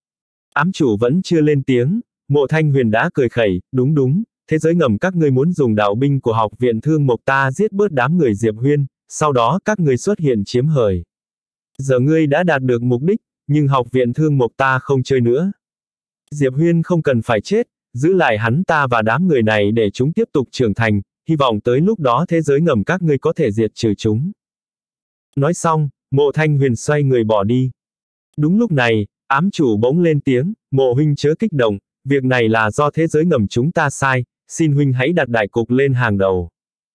Ám chủ vẫn chưa lên tiếng, Mộ Thanh Huyền đã cười khẩy, đúng, thế giới ngầm các ngươi muốn dùng đạo binh của học viện Thương Mộc ta giết bớt đám người Diệp Huyên, sau đó các ngươi xuất hiện chiếm hời. Giờ ngươi đã đạt được mục đích, nhưng học viện Thương Mộc ta không chơi nữa. Diệp Huyên không cần phải chết, giữ lại hắn ta và đám người này để chúng tiếp tục trưởng thành, hy vọng tới lúc đó thế giới ngầm các ngươi có thể diệt trừ chúng. Nói xong, Mộ Thanh Huyền xoay người bỏ đi. Đúng lúc này, ám chủ bỗng lên tiếng, Mộ huynh chớ kích động, việc này là do thế giới ngầm chúng ta sai, xin huynh hãy đặt đại cục lên hàng đầu.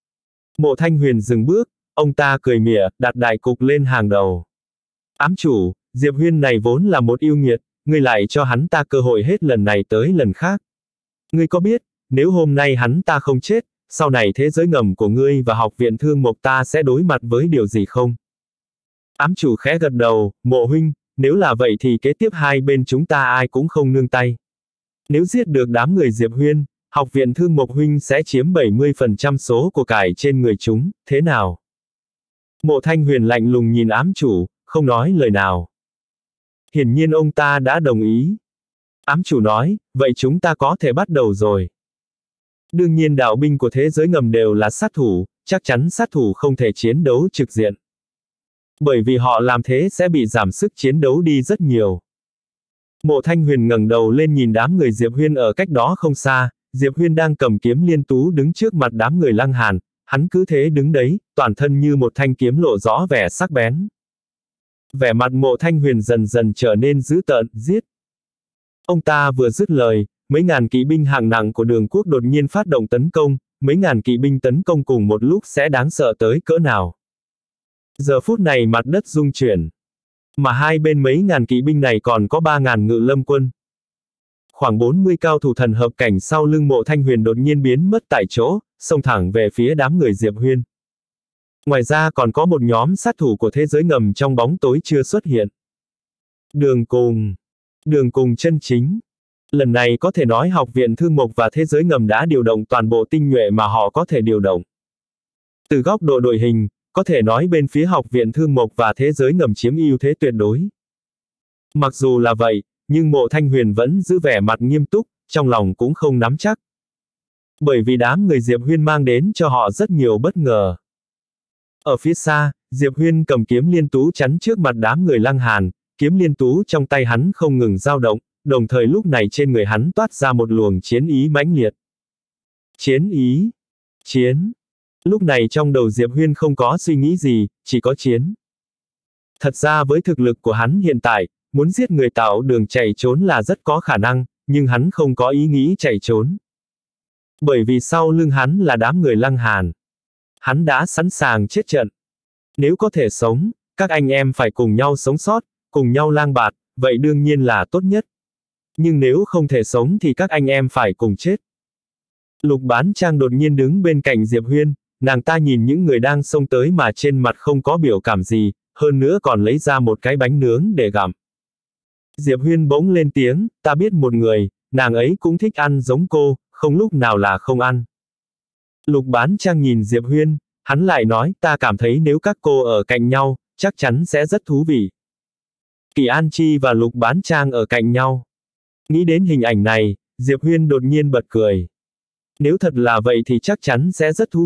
Mộ Thanh Huyền dừng bước, ông ta cười mỉa, đặt đại cục lên hàng đầu. Ám chủ, Diệp Huyên này vốn là một yêu nghiệt, ngươi lại cho hắn ta cơ hội hết lần này tới lần khác. Ngươi có biết, nếu hôm nay hắn ta không chết, sau này thế giới ngầm của ngươi và học viện Thương Mộc ta sẽ đối mặt với điều gì không? Ám chủ khẽ gật đầu, Mộ huynh, nếu là vậy thì kế tiếp hai bên chúng ta ai cũng không nương tay. Nếu giết được đám người Diệp Huyên, học viện Thương Mộc huynh sẽ chiếm 70% số của cải trên người chúng, thế nào? Mộ Thanh Huyền lạnh lùng nhìn ám chủ, không nói lời nào. Hiển nhiên ông ta đã đồng ý. Ám chủ nói, vậy chúng ta có thể bắt đầu rồi. Đương nhiên đạo binh của thế giới ngầm đều là sát thủ, chắc chắn sát thủ không thể chiến đấu trực diện. Bởi vì họ làm thế sẽ bị giảm sức chiến đấu đi rất nhiều. Mộ Thanh Huyền ngẩng đầu lên nhìn đám người Diệp Huyên ở cách đó không xa, Diệp Huyên đang cầm kiếm liên tú đứng trước mặt đám người Lăng Hàn, hắn cứ thế đứng đấy, toàn thân như một thanh kiếm lộ rõ vẻ sắc bén. Vẻ mặt Mộ Thanh Huyền dần dần trở nên dữ tợn, giết. Ông ta vừa dứt lời, mấy ngàn kỵ binh hạng nặng của Đường Quốc đột nhiên phát động tấn công, mấy ngàn kỵ binh tấn công cùng một lúc sẽ đáng sợ tới cỡ nào. Giờ phút này mặt đất rung chuyển. Mà hai bên mấy ngàn kỵ binh này còn có 3.000 ngự lâm quân. Khoảng 40 cao thủ thần hợp cảnh sau lưng Mộ Thanh Huyền đột nhiên biến mất tại chỗ, xông thẳng về phía đám người Diệp Huyên. Ngoài ra còn có một nhóm sát thủ của thế giới ngầm trong bóng tối chưa xuất hiện. Đường cùng chân chính. Lần này có thể nói học viện Thương Mộc và thế giới ngầm đã điều động toàn bộ tinh nhuệ mà họ có thể điều động. Từ góc độ đội hình, có thể nói bên phía học viện Thương Mộc và thế giới ngầm chiếm ưu thế tuyệt đối. Mặc dù là vậy, nhưng Mộ Thanh Huyền vẫn giữ vẻ mặt nghiêm túc, trong lòng cũng không nắm chắc. Bởi vì đám người Diệp Huyên mang đến cho họ rất nhiều bất ngờ. Ở phía xa, Diệp Huyên cầm kiếm liên tú chắn trước mặt đám người Lăng Hàn, kiếm liên tú trong tay hắn không ngừng dao động, đồng thời lúc này trên người hắn toát ra một luồng chiến ý mãnh liệt. Chiến ý. Chiến. Lúc này trong đầu Diệp Huyên không có suy nghĩ gì, chỉ có chiến. Thật ra với thực lực của hắn hiện tại, muốn giết người tạo đường chạy trốn là rất có khả năng, nhưng hắn không có ý nghĩ chạy trốn. Bởi vì sau lưng hắn là đám người Lăng Hàn. Hắn đã sẵn sàng chết trận. Nếu có thể sống, các anh em phải cùng nhau sống sót, cùng nhau lang bạt, vậy đương nhiên là tốt nhất. Nhưng nếu không thể sống thì các anh em phải cùng chết. Lục Bán Trang đột nhiên đứng bên cạnh Diệp Huyên, nàng ta nhìn những người đang xông tới mà trên mặt không có biểu cảm gì, hơn nữa còn lấy ra một cái bánh nướng để gặm. Diệp Huyên bỗng lên tiếng, ta biết một người, nàng ấy cũng thích ăn giống cô, không lúc nào là không ăn. Lục Bán Trang nhìn Diệp Huyên, hắn lại nói, ta cảm thấy nếu các cô ở cạnh nhau, chắc chắn sẽ rất thú vị. Kỳ An Chi và Lục Bán Trang ở cạnh nhau. Nghĩ đến hình ảnh này, Diệp Huyên đột nhiên bật cười. Nếu thật là vậy thì chắc chắn sẽ rất thú vị,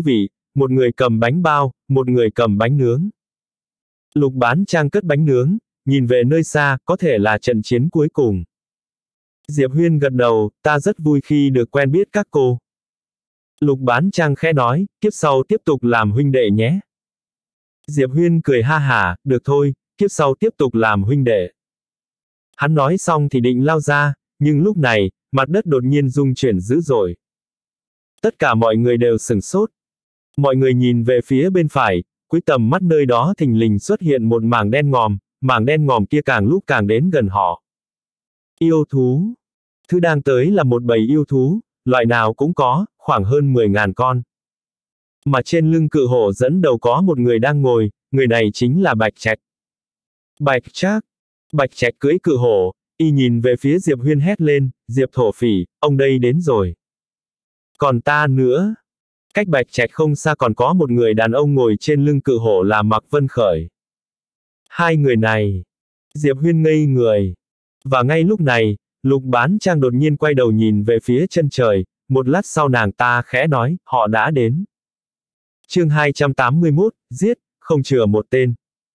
một người cầm bánh bao, một người cầm bánh nướng. Lục Bán Trang cất bánh nướng, nhìn về nơi xa, có thể là trận chiến cuối cùng. Diệp Huyên gật đầu, ta rất vui khi được quen biết các cô. Lục Bán Trang khẽ nói, kiếp sau tiếp tục làm huynh đệ nhé. Diệp Huyên cười ha hả, được thôi, kiếp sau tiếp tục làm huynh đệ. Hắn nói xong thì định lao ra, nhưng lúc này, mặt đất đột nhiên rung chuyển dữ dội. Tất cả mọi người đều sửng sốt. Mọi người nhìn về phía bên phải, cuối tầm mắt nơi đó thình lình xuất hiện một mảng đen ngòm kia càng lúc càng đến gần họ. Yêu thú. Thứ đang tới là một bầy yêu thú, loại nào cũng có, khoảng hơn 10.000 con. Mà trên lưng cự hổ dẫn đầu có một người đang ngồi, người này chính là Bạch Trạch. Bạch Trác. Bạch Trạch cưỡi cự hổ, y nhìn về phía Diệp Huyên hét lên, Diệp thổ phỉ, ông đây đến rồi. Còn ta nữa. Cách Bạch Trạch không xa còn có một người đàn ông ngồi trên lưng cự hổ là Mạc Vân Khởi. Hai người này. Diệp Huyên ngây người. Và ngay lúc này, Lục Bán Trang đột nhiên quay đầu nhìn về phía chân trời, một lát sau nàng ta khẽ nói, họ đã đến. Chương 281, giết, không chừa một tên.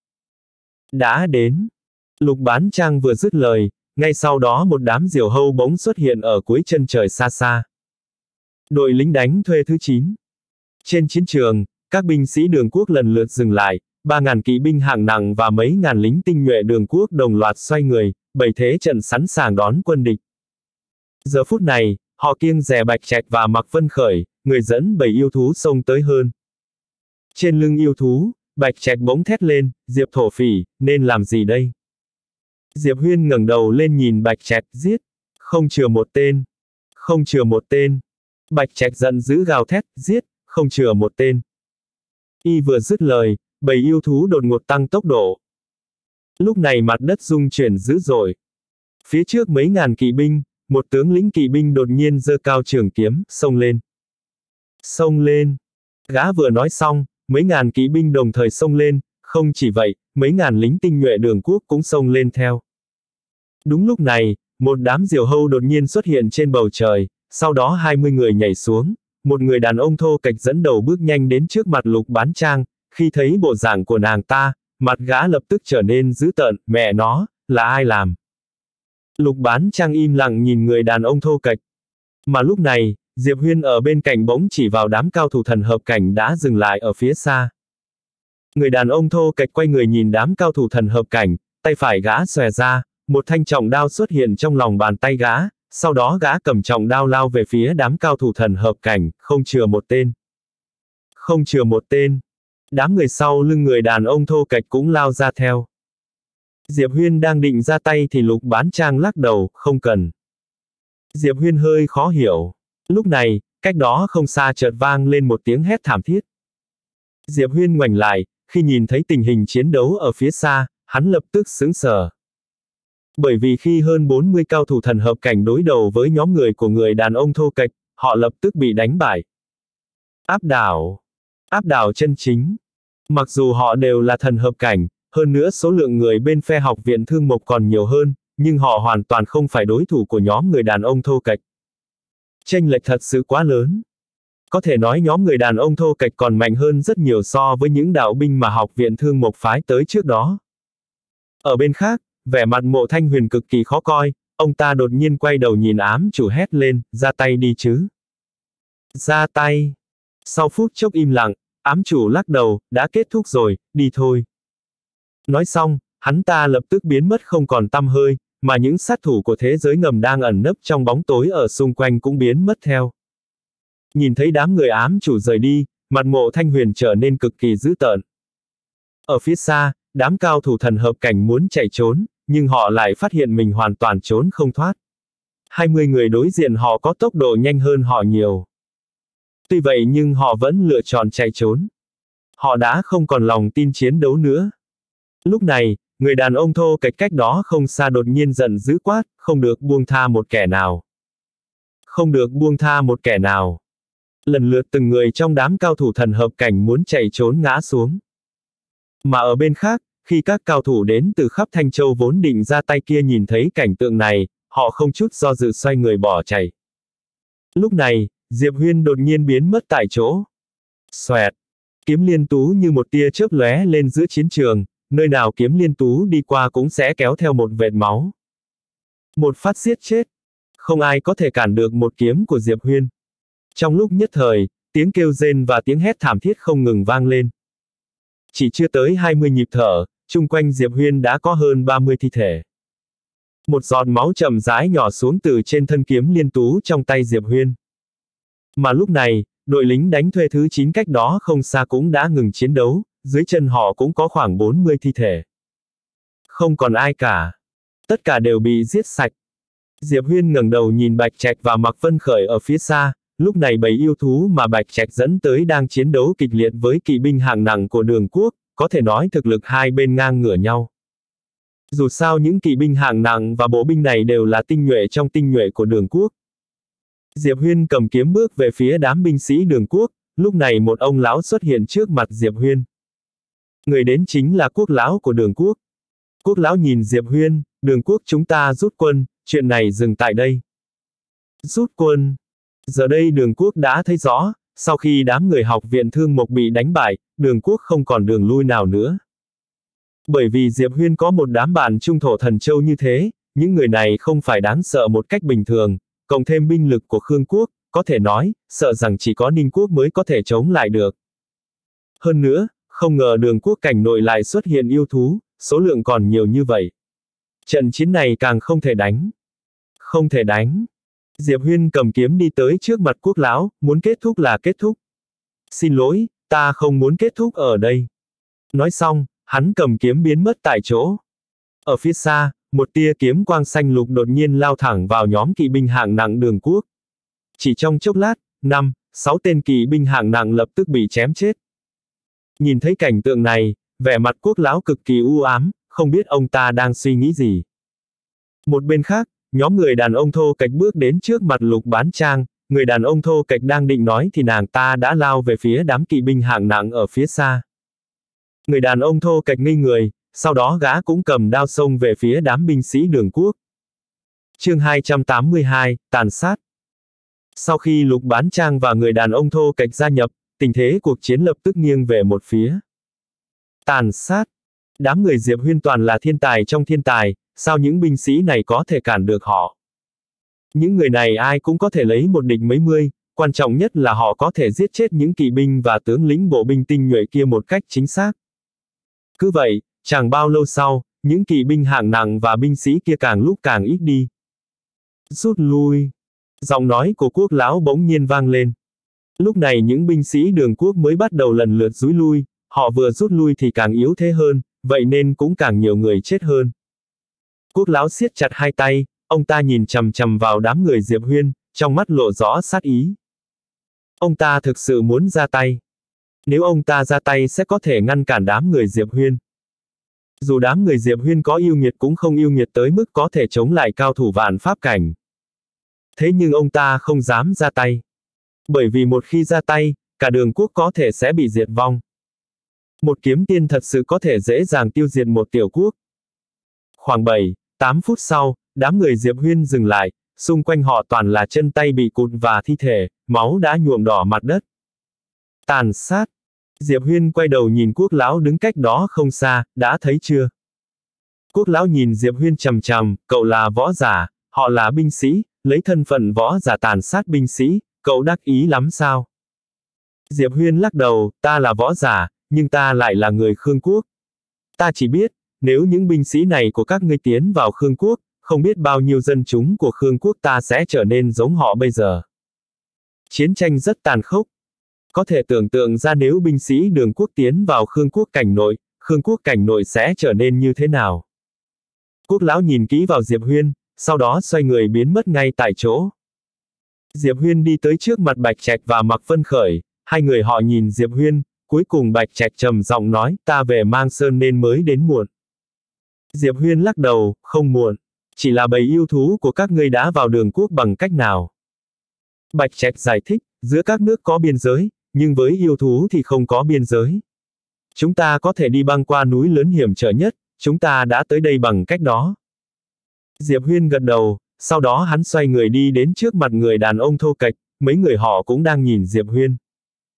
Đã đến. Lục Bán Trang vừa dứt lời, ngay sau đó một đám diều hâu bỗng xuất hiện ở cuối chân trời xa xa. Đội lính đánh thuê thứ 9. Trên chiến trường, các binh sĩ Đường Quốc lần lượt dừng lại, 3.000 kỵ binh hạng nặng và mấy ngàn lính tinh nhuệ Đường Quốc đồng loạt xoay người, bày thế trận sẵn sàng đón quân địch. Giờ phút này, họ kiêng dè Bạch Trạch và Mạc Vân Khởi, người dẫn bầy yêu thú xông tới hơn. Trên lưng yêu thú, Bạch Trạch bỗng thét lên, Diệp thổ phỉ, nên làm gì đây? Diệp Huyên ngẩng đầu lên nhìn Bạch Trạch, giết, không chừa một tên. Không chừa một tên. Bạch Trạch giận dữ gào thét, giết, không chừa một tên. Y vừa dứt lời, bầy yêu thú đột ngột tăng tốc độ. Lúc này mặt đất rung chuyển dữ dội. Phía trước mấy ngàn kỵ binh, một tướng lĩnh kỵ binh đột nhiên giơ cao trường kiếm, xông lên. Xông lên. Gã vừa nói xong, mấy ngàn kỵ binh đồng thời xông lên, không chỉ vậy, mấy ngàn lính tinh nhuệ Đường Quốc cũng xông lên theo. Đúng lúc này, một đám diều hâu đột nhiên xuất hiện trên bầu trời, sau đó 20 người nhảy xuống, một người đàn ông thô kệch dẫn đầu bước nhanh đến trước mặt Lục Bán Trang, khi thấy bộ dạng của nàng ta, mặt gã lập tức trở nên dữ tợn, mẹ nó, là ai làm? Lục Bán Trang im lặng nhìn người đàn ông thô kệch. Mà lúc này, Diệp Huyên ở bên cạnh bỗng chỉ vào đám cao thủ thần hợp cảnh đã dừng lại ở phía xa. Người đàn ông thô kệch quay người nhìn đám cao thủ thần hợp cảnh, tay phải gã xòe ra, một thanh trọng đao xuất hiện trong lòng bàn tay gã, sau đó gã cầm trọng đao lao về phía đám cao thủ thần hợp cảnh, không chừa một tên. Không chừa một tên. Đám người sau lưng người đàn ông thô kệch cũng lao ra theo. Diệp Huyên đang định ra tay thì Lục Bán Trang lắc đầu, không cần. Diệp Huyên hơi khó hiểu. Lúc này, cách đó không xa chợt vang lên một tiếng hét thảm thiết. Diệp Huyên ngoảnh lại, khi nhìn thấy tình hình chiến đấu ở phía xa, hắn lập tức sững sờ. Bởi vì khi hơn 40 cao thủ thần hợp cảnh đối đầu với nhóm người của người đàn ông thô kệch, họ lập tức bị đánh bại. Áp đảo. Áp đảo chân chính. Mặc dù họ đều là thần hợp cảnh, hơn nữa số lượng người bên phe Học viện Thương Mộc còn nhiều hơn, nhưng họ hoàn toàn không phải đối thủ của nhóm người đàn ông thô kệch. Chênh lệch thật sự quá lớn. Có thể nói nhóm người đàn ông thô kệch còn mạnh hơn rất nhiều so với những đạo binh mà Học viện Thương Mộc phái tới trước đó. Ở bên khác, vẻ mặt Mộ Thanh Huyền cực kỳ khó coi, ông ta đột nhiên quay đầu nhìn ám chủ hét lên, ra tay đi chứ. Ra tay. Sau phút chốc im lặng, ám chủ lắc đầu, đã kết thúc rồi, đi thôi. Nói xong, hắn ta lập tức biến mất không còn tăm hơi, mà những sát thủ của thế giới ngầm đang ẩn nấp trong bóng tối ở xung quanh cũng biến mất theo. Nhìn thấy đám người ám chủ rời đi, mặt Mộ Thanh Huyền trở nên cực kỳ dữ tợn. Ở phía xa, đám cao thủ thần hợp cảnh muốn chạy trốn, nhưng họ lại phát hiện mình hoàn toàn trốn không thoát. 20 người đối diện họ có tốc độ nhanh hơn họ nhiều. Tuy vậy nhưng họ vẫn lựa chọn chạy trốn. Họ đã không còn lòng tin chiến đấu nữa. Lúc này, người đàn ông thô kệch cách đó không xa đột nhiên giận dữ quát, không được buông tha một kẻ nào. Không được buông tha một kẻ nào. Lần lượt từng người trong đám cao thủ thần hợp cảnh muốn chạy trốn ngã xuống. Mà ở bên khác, khi các cao thủ đến từ khắp Thanh Châu vốn định ra tay kia nhìn thấy cảnh tượng này, họ không chút do dự xoay người bỏ chạy. Lúc này, Diệp Huyên đột nhiên biến mất tại chỗ. Xoẹt, Kiếm Liên Tú như một tia chớp lóe lên giữa chiến trường, nơi nào Kiếm Liên Tú đi qua cũng sẽ kéo theo một vệt máu. Một phát giết chết. Không ai có thể cản được một kiếm của Diệp Huyên. Trong lúc nhất thời, tiếng kêu rên và tiếng hét thảm thiết không ngừng vang lên. Chỉ chưa tới 20 nhịp thở, chung quanh Diệp Huyên đã có hơn 30 thi thể. Một giọt máu chậm rãi nhỏ xuống từ trên thân Kiếm Liên Tú trong tay Diệp Huyên. Mà lúc này, đội lính đánh thuê thứ 9 cách đó không xa cũng đã ngừng chiến đấu, dưới chân họ cũng có khoảng 40 thi thể. Không còn ai cả. Tất cả đều bị giết sạch. Diệp Huyên ngẩng đầu nhìn Bạch Trạch và Mạc Vân Khởi ở phía xa, lúc này bầy yêu thú mà Bạch Trạch dẫn tới đang chiến đấu kịch liệt với kỵ binh hạng nặng của Đường Quốc, có thể nói thực lực hai bên ngang ngửa nhau. Dù sao những kỵ binh hạng nặng và bộ binh này đều là tinh nhuệ trong tinh nhuệ của Đường Quốc. Diệp Huyên cầm kiếm bước về phía đám binh sĩ Đường Quốc, lúc này một ông lão xuất hiện trước mặt Diệp Huyên. Người đến chính là Quốc lão của Đường Quốc. Quốc lão nhìn Diệp Huyên, Đường Quốc chúng ta rút quân, chuyện này dừng tại đây. Rút quân. Giờ đây Đường Quốc đã thấy rõ, sau khi đám người học viện Thương Mộc bị đánh bại, Đường Quốc không còn đường lui nào nữa. Bởi vì Diệp Huyên có một đám bạn trung thổ thần châu như thế, những người này không phải đáng sợ một cách bình thường, cộng thêm binh lực của Khương Quốc, có thể nói, sợ rằng chỉ có Ninh Quốc mới có thể chống lại được. Hơn nữa, không ngờ Đường Quốc cảnh nội lại xuất hiện yêu thú, số lượng còn nhiều như vậy. Trận chiến này càng không thể đánh. Không thể đánh. Diệp Huyên cầm kiếm đi tới trước mặt Quốc lão, muốn kết thúc là kết thúc. Xin lỗi, ta không muốn kết thúc ở đây. Nói xong, hắn cầm kiếm biến mất tại chỗ. Ở phía xa, một tia kiếm quang xanh lục đột nhiên lao thẳng vào nhóm kỵ binh hạng nặng Đường Quốc. Chỉ trong chốc lát, 5-6 tên kỵ binh hạng nặng lập tức bị chém chết. Nhìn thấy cảnh tượng này, vẻ mặt Quốc lão cực kỳ u ám, không biết ông ta đang suy nghĩ gì. Một bên khác, nhóm người đàn ông thô kệch bước đến trước mặt Lục Bán Trang, người đàn ông thô kệch đang định nói thì nàng ta đã lao về phía đám kỵ binh hạng nặng ở phía xa. Người đàn ông thô kệch ngây người, sau đó gã cũng cầm đao xông về phía đám binh sĩ Đường Quốc. Chương 282, tàn sát. Sau khi Lục Bán Trang và người đàn ông thô kệch gia nhập, tình thế cuộc chiến lập tức nghiêng về một phía. Tàn sát. Đám người Diệp Huyên toàn là thiên tài trong thiên tài, sao những binh sĩ này có thể cản được họ? Những người này ai cũng có thể lấy một địch mấy mươi, quan trọng nhất là họ có thể giết chết những kỵ binh và tướng lĩnh bộ binh tinh nhuệ kia một cách chính xác. Cứ vậy, chẳng bao lâu sau, những kỵ binh hạng nặng và binh sĩ kia càng lúc càng ít đi. Rút lui. Giọng nói của Quốc lão bỗng nhiên vang lên. Lúc này những binh sĩ Đường Quốc mới bắt đầu lần lượt rút lui, họ vừa rút lui thì càng yếu thế hơn, vậy nên cũng càng nhiều người chết hơn. Quốc lão siết chặt hai tay, ông ta nhìn chằm chằm vào đám người Diệp Huyên, trong mắt lộ rõ sát ý. Ông ta thực sự muốn ra tay. Nếu ông ta ra tay sẽ có thể ngăn cản đám người Diệp Huyên. Dù đám người Diệp Huyên có yêu nghiệt cũng không yêu nghiệt tới mức có thể chống lại cao thủ vạn pháp cảnh. Thế nhưng ông ta không dám ra tay. Bởi vì một khi ra tay, cả Đường Quốc có thể sẽ bị diệt vong. Một kiếm tiên thật sự có thể dễ dàng tiêu diệt một tiểu quốc. Khoảng 7-8 phút sau, đám người Diệp Huyên dừng lại, xung quanh họ toàn là chân tay bị cụt và thi thể, máu đã nhuộm đỏ mặt đất. Tàn sát. Diệp Huyên quay đầu nhìn Quốc lão đứng cách đó không xa, đã thấy chưa? Quốc lão nhìn Diệp Huyên chằm chằm, cậu là võ giả, họ là binh sĩ, lấy thân phận võ giả tàn sát binh sĩ, cậu đắc ý lắm sao? Diệp Huyên lắc đầu, ta là võ giả, nhưng ta lại là người Khương Quốc. Ta chỉ biết, nếu những binh sĩ này của các ngươi tiến vào Khương Quốc, không biết bao nhiêu dân chúng của Khương Quốc ta sẽ trở nên giống họ bây giờ. Chiến tranh rất tàn khốc. Có thể tưởng tượng ra nếu binh sĩ Đường Quốc tiến vào Khương Quốc cảnh nội sẽ trở nên như thế nào. Quốc lão nhìn kỹ vào Diệp Huyên, sau đó xoay người biến mất ngay tại chỗ. Diệp Huyên đi tới trước mặt Bạch Trạch và Mạc Vân Khởi, hai người họ nhìn Diệp Huyên, cuối cùng Bạch Trạch trầm giọng nói, ta về Mang Sơn nên mới đến muộn. Diệp Huyên lắc đầu, không muộn, chỉ là bầy yêu thú của các ngươi đã vào Đường Quốc bằng cách nào. Bạch Trạch giải thích, giữa các nước có biên giới, nhưng với yêu thú thì không có biên giới. Chúng ta có thể đi băng qua núi lớn hiểm trở nhất, chúng ta đã tới đây bằng cách đó. Diệp Huyên gật đầu, sau đó hắn xoay người đi đến trước mặt người đàn ông thô kệch, mấy người họ cũng đang nhìn Diệp Huyên.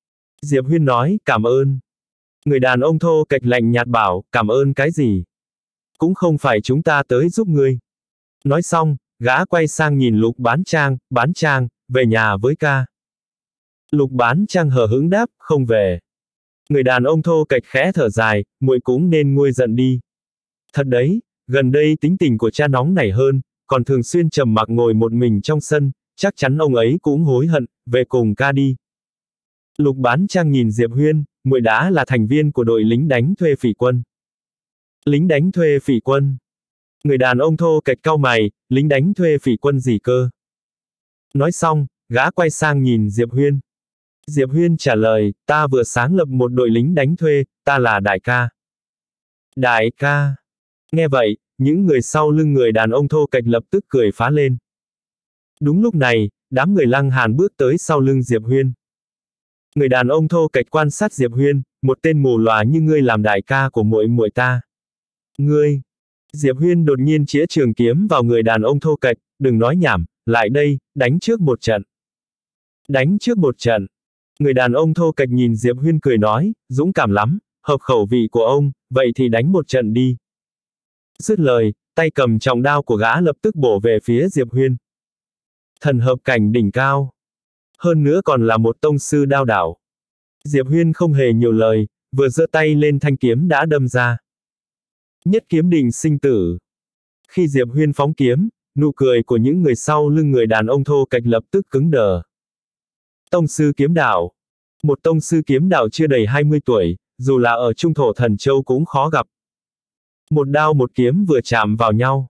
Diệp Huyên nói, cảm ơn. Người đàn ông thô kệch lạnh nhạt bảo, cảm ơn cái gì? Cũng không phải chúng ta tới giúp ngươi. Nói xong, gã quay sang nhìn Lục Bán Trang, về nhà với ca. Lục Bán Trang hờ hững đáp, không về. Người đàn ông thô kệch khẽ thở dài, muội cũng nên nguôi giận đi. Thật đấy, gần đây tính tình của cha nóng nảy hơn, còn thường xuyên trầm mặc ngồi một mình trong sân, chắc chắn ông ấy cũng hối hận, về cùng ca đi. Lục Bán Trang nhìn Diệp Huyên, muội đã là thành viên của đội lính đánh thuê phỉ quân. Lính đánh thuê phỉ quân. Người đàn ông thô kệch cau mày, lính đánh thuê phỉ quân gì cơ? Nói xong, gã quay sang nhìn Diệp Huyên. Diệp Huyên trả lời, ta vừa sáng lập một đội lính đánh thuê, ta là đại ca. Đại ca. Nghe vậy, những người sau lưng người đàn ông thô kệch lập tức cười phá lên. Đúng lúc này, đám người Lăng Hàn bước tới sau lưng Diệp Huyên. Người đàn ông thô kệch quan sát Diệp Huyên, một tên mù lòa như ngươi làm đại ca của muội muội ta. Ngươi. Diệp Huyên đột nhiên chĩa trường kiếm vào người đàn ông thô kệch, đừng nói nhảm, lại đây, đánh trước một trận. Đánh trước một trận. Người đàn ông thô kệch nhìn Diệp Huyên cười nói, dũng cảm lắm, hợp khẩu vị của ông, vậy thì đánh một trận đi. Dứt lời, tay cầm trọng đao của gã lập tức bổ về phía Diệp Huyên. Thần hợp cảnh đỉnh cao. Hơn nữa còn là một tông sư đao đạo. Diệp Huyên không hề nhiều lời, vừa giơ tay lên thanh kiếm đã đâm ra. Nhất kiếm định sinh tử. Khi Diệp Huyên phóng kiếm, nụ cười của những người sau lưng người đàn ông thô kệch lập tức cứng đờ. Tông sư kiếm đạo. Một tông sư kiếm đạo chưa đầy 20 tuổi, dù là ở Trung Thổ Thần Châu cũng khó gặp. Một đao một kiếm vừa chạm vào nhau.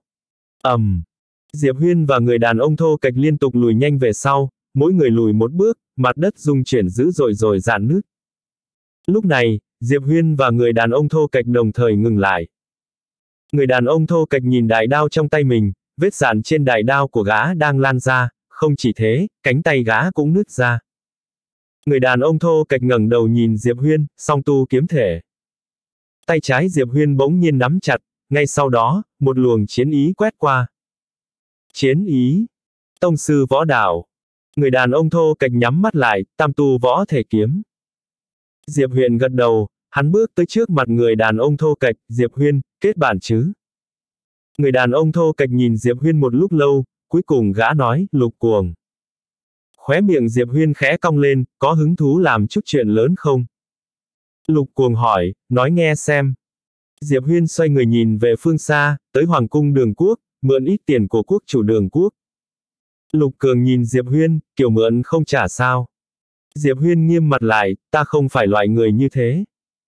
Diệp Huyên và người đàn ông thô kệch liên tục lùi nhanh về sau, mỗi người lùi một bước, mặt đất rung chuyển dữ dội rồi rạn nứt. Lúc này, Diệp Huyên và người đàn ông thô kệch đồng thời ngừng lại. Người đàn ông thô kệch nhìn đại đao trong tay mình, vết rạn trên đại đao của gã đang lan ra, không chỉ thế, cánh tay gã cũng nứt ra. Người đàn ông thô kệch ngẩng đầu nhìn Diệp Huyên, song tu kiếm thể. Tay trái Diệp Huyên bỗng nhiên nắm chặt, ngay sau đó, một luồng chiến ý quét qua. Chiến ý. Tông sư võ đạo. Người đàn ông thô kệch nhắm mắt lại, tam tu võ thể kiếm. Diệp Huyên gật đầu, hắn bước tới trước mặt người đàn ông thô kệch, Diệp Huyên, kết bản chứ. Người đàn ông thô kệch nhìn Diệp Huyên một lúc lâu, cuối cùng gã nói, Lục Cuồng. Khóe miệng Diệp Huyên khẽ cong lên, có hứng thú làm chút chuyện lớn không? Lục Cuồng hỏi, nói nghe xem. Diệp Huyên xoay người nhìn về phương xa, tới Hoàng cung Đường Quốc, mượn ít tiền của quốc chủ Đường Quốc. Lục Cường nhìn Diệp Huyên, kiểu mượn không trả sao. Diệp Huyên nghiêm mặt lại, ta không phải loại người như thế.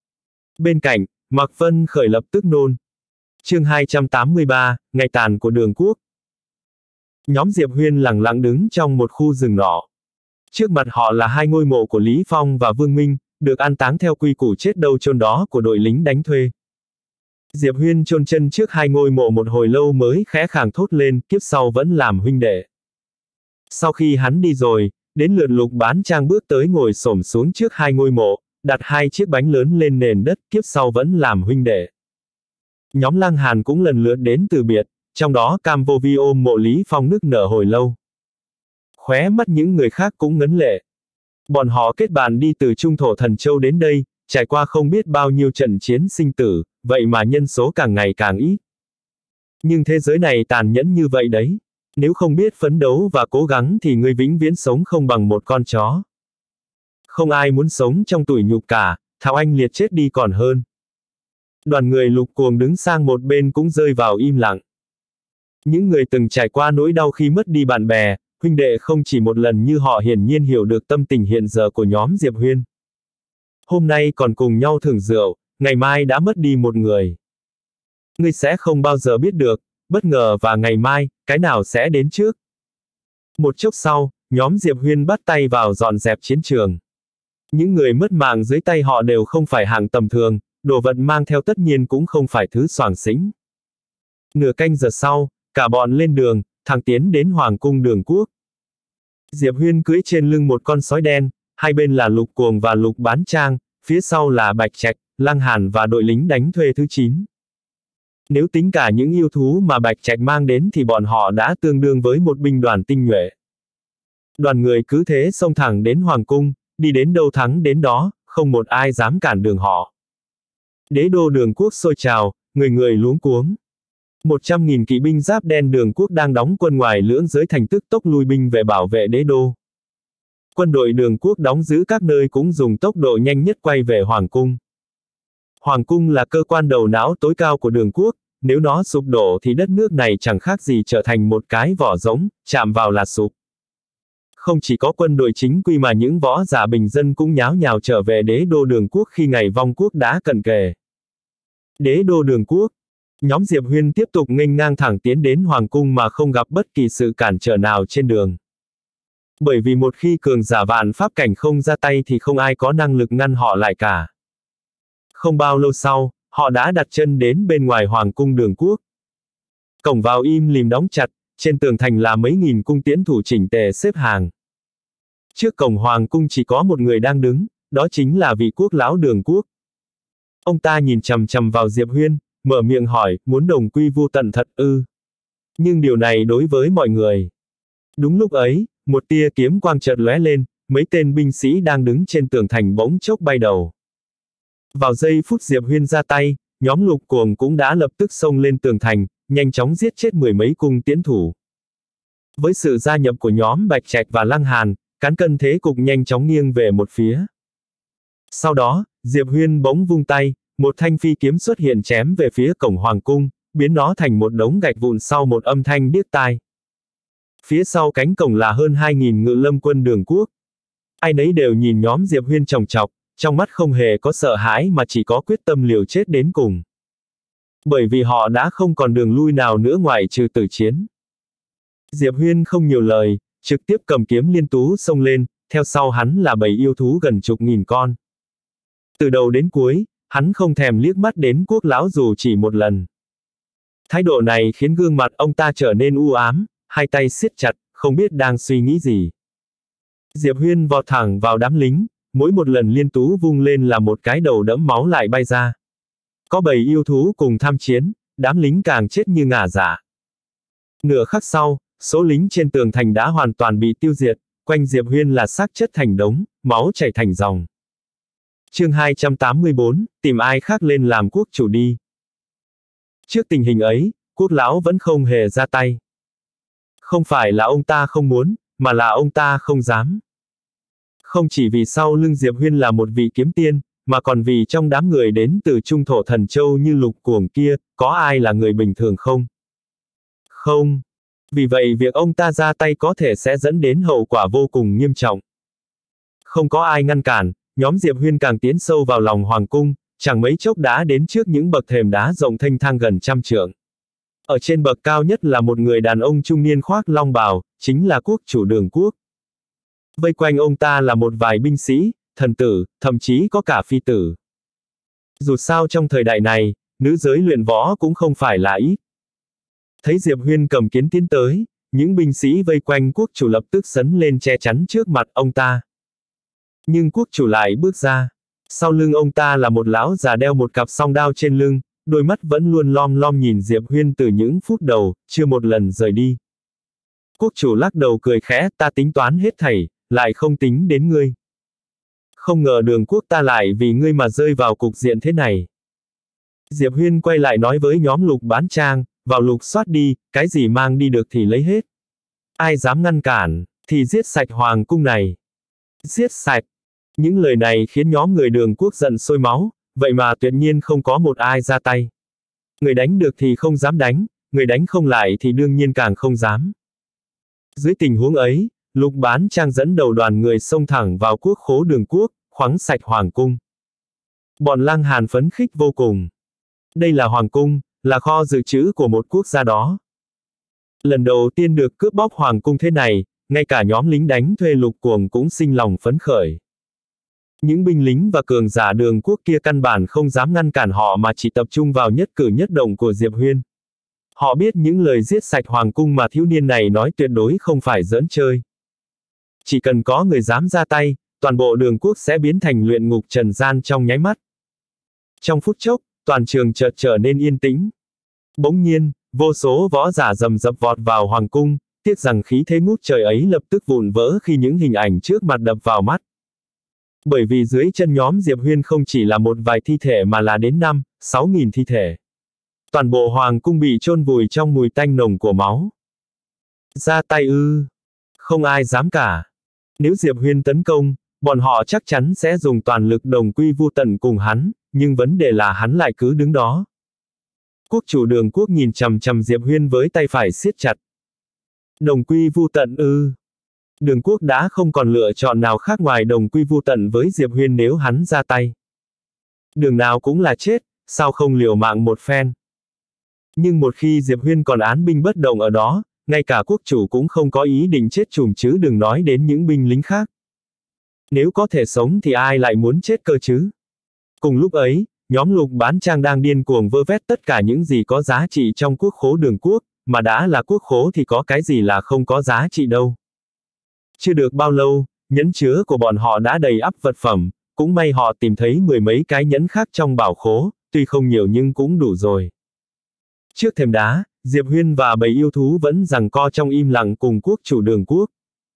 Bên cạnh, Mạc Vân Khởi lập tức nôn. Chương 283, ngày tàn của Đường Quốc. Nhóm Diệp Huyên lặng lặng đứng trong một khu rừng nọ. Trước mặt họ là hai ngôi mộ của Lý Phong và Vương Minh, được an táng theo quy củ chết đâu chôn đó của đội lính đánh thuê. Diệp Huyên chôn chân trước hai ngôi mộ một hồi lâu mới khẽ khàng thốt lên, kiếp sau vẫn làm huynh đệ. Sau khi hắn đi rồi, đến lượt Lục Bán Trang bước tới ngồi xổm xuống trước hai ngôi mộ, đặt hai chiếc bánh lớn lên nền đất, kiếp sau vẫn làm huynh đệ. Nhóm Lăng Hàn cũng lần lượt đến từ biệt, trong đó Cam Vô Vi ôm mộ Lý Phong nức nở hồi lâu. Khóe mắt những người khác cũng ngấn lệ. Bọn họ kết bạn đi từ Trung Thổ Thần Châu đến đây, trải qua không biết bao nhiêu trận chiến sinh tử, vậy mà nhân số càng ngày càng ít. Nhưng thế giới này tàn nhẫn như vậy đấy. Nếu không biết phấn đấu và cố gắng thì ngươi vĩnh viễn sống không bằng một con chó. Không ai muốn sống trong tủi nhục cả, thà oanh liệt chết đi còn hơn. Đoàn người Lục Cuồng đứng sang một bên cũng rơi vào im lặng. Những người từng trải qua nỗi đau khi mất đi bạn bè, huynh đệ không chỉ một lần như họ hiển nhiên hiểu được tâm tình hiện giờ của nhóm Diệp Huyên. Hôm nay còn cùng nhau thưởng rượu, ngày mai đã mất đi một người. Ngươi sẽ không bao giờ biết được, bất ngờ và ngày mai, cái nào sẽ đến trước. Một chốc sau, nhóm Diệp Huyên bắt tay vào dọn dẹp chiến trường. Những người mất mạng dưới tay họ đều không phải hạng tầm thường, đồ vật mang theo tất nhiên cũng không phải thứ xoàng xĩnh. Nửa canh giờ sau, cả bọn lên đường, thẳng tiến đến Hoàng cung Đường Quốc. Diệp Huyên cưỡi trên lưng một con sói đen, hai bên là Lục Cuồng và Lục Bán Trang, phía sau là Bạch Trạch, Lăng Hàn và đội lính đánh thuê thứ 9. Nếu tính cả những yêu thú mà Bạch Trạch mang đến thì bọn họ đã tương đương với một binh đoàn tinh nhuệ. Đoàn người cứ thế xông thẳng đến Hoàng cung, đi đến đâu thắng đến đó, không một ai dám cản đường họ. Đế đô Đường Quốc sôi trào, người người luống cuống. 100.000 kỵ binh giáp đen Đường Quốc đang đóng quân ngoài lưỡng giới thành tức tốc lui binh về bảo vệ đế đô. Quân đội Đường Quốc đóng giữ các nơi cũng dùng tốc độ nhanh nhất quay về Hoàng cung. Hoàng cung là cơ quan đầu não tối cao của Đường Quốc, nếu nó sụp đổ thì đất nước này chẳng khác gì trở thành một cái vỏ rỗng, chạm vào là sụp. Không chỉ có quân đội chính quy mà những võ giả bình dân cũng nháo nhào trở về đế đô Đường Quốc khi ngày vong quốc đã cận kề. Đế đô Đường Quốc. Nhóm Diệp Huyên tiếp tục nghênh ngang thẳng tiến đến Hoàng cung mà không gặp bất kỳ sự cản trở nào trên đường. Bởi vì một khi cường giả vạn pháp cảnh không ra tay thì không ai có năng lực ngăn họ lại cả. Không bao lâu sau, họ đã đặt chân đến bên ngoài Hoàng cung Đường Quốc. Cổng vào im lìm đóng chặt, trên tường thành là mấy nghìn cung tiễn thủ chỉnh tề xếp hàng. Trước cổng Hoàng cung chỉ có một người đang đứng, đó chính là vị quốc lão Đường Quốc. Ông ta nhìn chằm chằm vào Diệp Huyên, mở miệng hỏi, muốn đồng quy vu tận thật ư? Nhưng điều này đối với mọi người. Đúng lúc ấy, một tia kiếm quang chợt lóe lên, mấy tên binh sĩ đang đứng trên tường thành bỗng chốc bay đầu. Vào giây phút Diệp Huyên ra tay, nhóm Lục Cuồng cũng đã lập tức xông lên tường thành, nhanh chóng giết chết mười mấy cung tiễn thủ. Với sự gia nhập của nhóm Bạch Trạch và Lăng Hàn, cán cân thế cục nhanh chóng nghiêng về một phía. Sau đó, Diệp Huyên bỗng vung tay, một thanh phi kiếm xuất hiện chém về phía cổng Hoàng cung, biến nó thành một đống gạch vụn sau một âm thanh điếc tai. Phía sau cánh cổng là hơn 2.000 ngự lâm quân Đường Quốc. Ai nấy đều nhìn nhóm Diệp Huyên chòng chọc, trong mắt không hề có sợ hãi mà chỉ có quyết tâm liều chết đến cùng. Bởi vì họ đã không còn đường lui nào nữa ngoại trừ tử chiến. Diệp Huyên không nhiều lời, trực tiếp cầm kiếm liên tú xông lên, theo sau hắn là bầy yêu thú gần chục nghìn con. Từ đầu đến cuối, hắn không thèm liếc mắt đến quốc lão dù chỉ một lần. Thái độ này khiến gương mặt ông ta trở nên u ám, hai tay siết chặt, không biết đang suy nghĩ gì. Diệp Huyên vọt thẳng vào đám lính, mỗi một lần liên tú vung lên là một cái đầu đẫm máu lại bay ra. Có bầy yêu thú cùng tham chiến, đám lính càng chết như ngả dạ. Nửa khắc sau, số lính trên tường thành đã hoàn toàn bị tiêu diệt, quanh Diệp Huyên là xác chất thành đống, máu chảy thành dòng. Chương 284, tìm ai khác lên làm quốc chủ đi. Trước tình hình ấy, quốc lão vẫn không hề ra tay. Không phải là ông ta không muốn, mà là ông ta không dám. Không chỉ vì sau lưng Diệp Huyên là một vị kiếm tiên, mà còn vì trong đám người đến từ Trung Thổ Thần Châu như Lục Cuồng kia, có ai là người bình thường không? Không. Vì vậy việc ông ta ra tay có thể sẽ dẫn đến hậu quả vô cùng nghiêm trọng. Không có ai ngăn cản, nhóm Diệp Huyên càng tiến sâu vào lòng Hoàng cung, chẳng mấy chốc đã đến trước những bậc thềm đá rộng thênh thang gần trăm trượng. Ở trên bậc cao nhất là một người đàn ông trung niên khoác long bào, chính là quốc chủ Đường Quốc. Vây quanh ông ta là một vài binh sĩ, thần tử, thậm chí có cả phi tử. Dù sao trong thời đại này, nữ giới luyện võ cũng không phải là ít. Thấy Diệp Huyên cầm kiếm tiến tới, những binh sĩ vây quanh quốc chủ lập tức sấn lên che chắn trước mặt ông ta. Nhưng quốc chủ lại bước ra. Sau lưng ông ta là một lão già đeo một cặp song đao trên lưng, đôi mắt vẫn luôn lom lom nhìn Diệp Huyên từ những phút đầu, chưa một lần rời đi. Quốc chủ lắc đầu cười khẽ, ta tính toán hết thảy, lại không tính đến ngươi. Không ngờ Đường Quốc ta lại vì ngươi mà rơi vào cục diện thế này. Diệp Huyên quay lại nói với nhóm Lục Bán Trang, vào lục soát đi, cái gì mang đi được thì lấy hết. Ai dám ngăn cản, thì giết sạch hoàng cung này. Giết sạch. Những lời này khiến nhóm người Đường Quốc giận sôi máu, vậy mà tuyệt nhiên không có một ai ra tay. Người đánh được thì không dám đánh, người đánh không lại thì đương nhiên càng không dám. Dưới tình huống ấy, Lục Bán Trang dẫn đầu đoàn người xông thẳng vào quốc khố Đường Quốc, khoáng sạch hoàng cung. Bọn Lăng Hàn phấn khích vô cùng. Đây là hoàng cung, là kho dự trữ của một quốc gia đó. Lần đầu tiên được cướp bóc hoàng cung thế này, ngay cả nhóm lính đánh thuê Lục Cuồng cũng sinh lòng phấn khởi. Những binh lính và cường giả Đường Quốc kia căn bản không dám ngăn cản họ mà chỉ tập trung vào nhất cử nhất động của Diệp Huyên. Họ biết những lời giết sạch hoàng cung mà thiếu niên này nói tuyệt đối không phải giỡn chơi. Chỉ cần có người dám ra tay, toàn bộ Đường Quốc sẽ biến thành luyện ngục trần gian trong nháy mắt. Trong phút chốc, toàn trường chợt trở nên yên tĩnh. Bỗng nhiên, vô số võ giả rầm rập vọt vào hoàng cung, tiếc rằng khí thế ngút trời ấy lập tức vụn vỡ khi những hình ảnh trước mặt đập vào mắt. Bởi vì dưới chân nhóm Diệp Huyên không chỉ là một vài thi thể mà là đến 5-6 nghìn thi thể. Toàn bộ hoàng cung bị chôn vùi trong mùi tanh nồng của máu. Ra tay ư? Không ai dám cả. Nếu Diệp Huyên tấn công, bọn họ chắc chắn sẽ dùng toàn lực đồng quy vu tận cùng hắn, nhưng vấn đề là hắn lại cứ đứng đó. Quốc chủ Đường Quốc nhìn chằm chằm Diệp Huyên với tay phải siết chặt. Đồng quy vu tận ư? Đường Quốc đã không còn lựa chọn nào khác ngoài đồng quy vu tận với Diệp Huyên nếu hắn ra tay. Đường nào cũng là chết, sao không liều mạng một phen? Nhưng một khi Diệp Huyên còn án binh bất động ở đó, ngay cả quốc chủ cũng không có ý định chết chùm chứ đừng nói đến những binh lính khác. Nếu có thể sống thì ai lại muốn chết cơ chứ? Cùng lúc ấy, nhóm Lục Bán Trang đang điên cuồng vơ vét tất cả những gì có giá trị trong quốc khố Đường Quốc, mà đã là quốc khố thì có cái gì là không có giá trị đâu. Chưa được bao lâu, nhẫn chứa của bọn họ đã đầy ắp vật phẩm, cũng may họ tìm thấy 10 mấy cái nhẫn khác trong bảo khố, tuy không nhiều nhưng cũng đủ rồi. Trước thềm đá, Diệp Huyên và bầy yêu thú vẫn giằng co trong im lặng cùng quốc chủ Đường Quốc.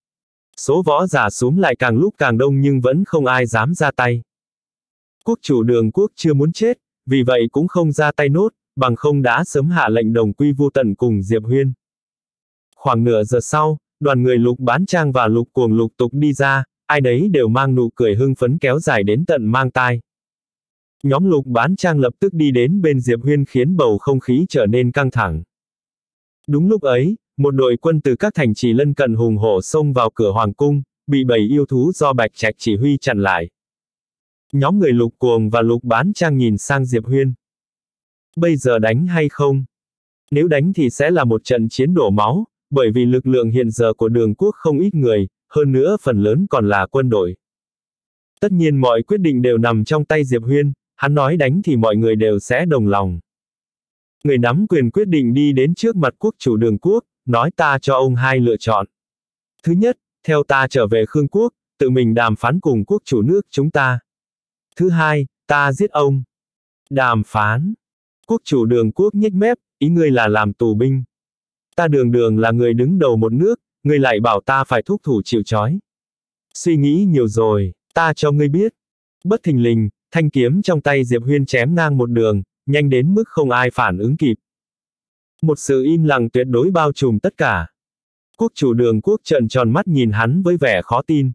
Số võ giả xúm lại càng lúc càng đông nhưng vẫn không ai dám ra tay. Quốc chủ Đường Quốc chưa muốn chết, vì vậy cũng không ra tay nốt, bằng không đã sớm hạ lệnh đồng quy vu tận cùng Diệp Huyên. Khoảng nửa giờ sau, đoàn người Lục Bán Trang và Lục Cuồng lục tục đi ra, ai nấy đều mang nụ cười hưng phấn kéo dài đến tận mang tai. Nhóm Lục Bán Trang lập tức đi đến bên Diệp Huyên khiến bầu không khí trở nên căng thẳng. Đúng lúc ấy, một đội quân từ các thành trì lân cận hùng hổ xông vào cửa hoàng cung, bị bầy yêu thú do Bạch Trạch chỉ huy chặn lại. Nhóm người Lục Cuồng và Lục Bán Trang nhìn sang Diệp Huyên. Bây giờ đánh hay không? Nếu đánh thì sẽ là một trận chiến đổ máu, bởi vì lực lượng hiện giờ của Đường Quốc không ít người, hơn nữa phần lớn còn là quân đội. Tất nhiên mọi quyết định đều nằm trong tay Diệp Huyên, hắn nói đánh thì mọi người đều sẽ đồng lòng. Người nắm quyền quyết định đi đến trước mặt quốc chủ Đường Quốc, nói ta cho ông hai lựa chọn. Thứ nhất, theo ta trở về Khương Quốc, tự mình đàm phán cùng quốc chủ nước chúng ta. Thứ hai, ta giết ông. Đàm phán. Quốc chủ Đường Quốc nhếch mép, ý ngươi là làm tù binh. Ta Đường Đường là người đứng đầu một nước, ngươi lại bảo ta phải thúc thủ chịu trói. Suy nghĩ nhiều rồi, ta cho ngươi biết. Bất thình lình, thanh kiếm trong tay Diệp Huyên chém ngang một đường, nhanh đến mức không ai phản ứng kịp. Một sự im lặng tuyệt đối bao trùm tất cả. Quốc chủ Đường Quốc trợn tròn mắt nhìn hắn với vẻ khó tin.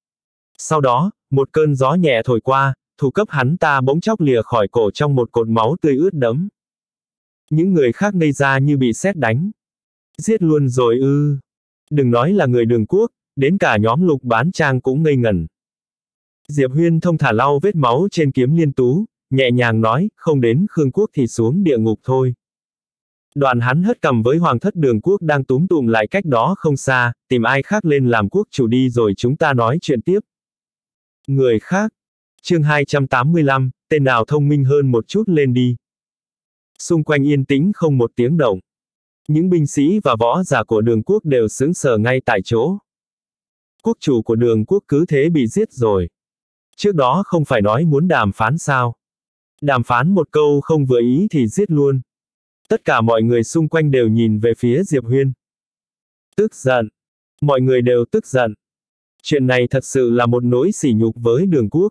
Sau đó, một cơn gió nhẹ thổi qua, thủ cấp hắn ta bỗng chốc lìa khỏi cổ trong một cột máu tươi ướt đẫm. Những người khác ngây ra như bị sét đánh. Giết luôn rồi ư? Đừng nói là người Đường Quốc, đến cả nhóm Lục Bán Trang cũng ngây ngẩn. Diệp Huyên thông thả lau vết máu trên kiếm liên tú, nhẹ nhàng nói, không đến Khương Quốc thì xuống địa ngục thôi. Đoạn hắn hất cằm với Hoàng thất Đường Quốc đang túm tụm lại cách đó không xa, tìm ai khác lên làm quốc chủ đi rồi chúng ta nói chuyện tiếp. Người khác. Chương 285, tên nào thông minh hơn một chút lên đi. Xung quanh yên tĩnh không một tiếng động. Những binh sĩ và võ giả của Đường Quốc đều sững sờ ngay tại chỗ. Quốc chủ của Đường Quốc cứ thế bị giết rồi. Trước đó không phải nói muốn đàm phán sao? Đàm phán một câu không vừa ý thì giết luôn. Tất cả mọi người xung quanh đều nhìn về phía Diệp Huyên. Tức giận. Mọi người đều tức giận. Chuyện này thật sự là một nỗi sỉ nhục với Đường Quốc.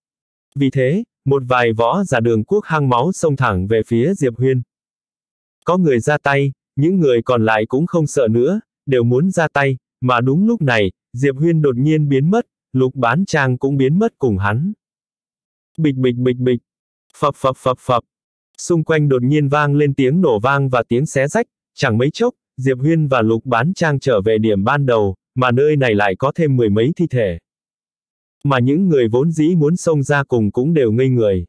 Vì thế, một vài võ giả Đường Quốc hăng máu xông thẳng về phía Diệp Huyên. Có người ra tay, những người còn lại cũng không sợ nữa, đều muốn ra tay, mà đúng lúc này, Diệp Huyên đột nhiên biến mất, Lục Bán Trang cũng biến mất cùng hắn. Bịch bịch bịch bịch, phập phập phập phập. Xung quanh đột nhiên vang lên tiếng nổ vang và tiếng xé rách, chẳng mấy chốc, Diệp Huyên và Lục Bán Trang trở về điểm ban đầu, mà nơi này lại có thêm 10 mấy thi thể. Mà những người vốn dĩ muốn xông ra cùng cũng đều ngây người.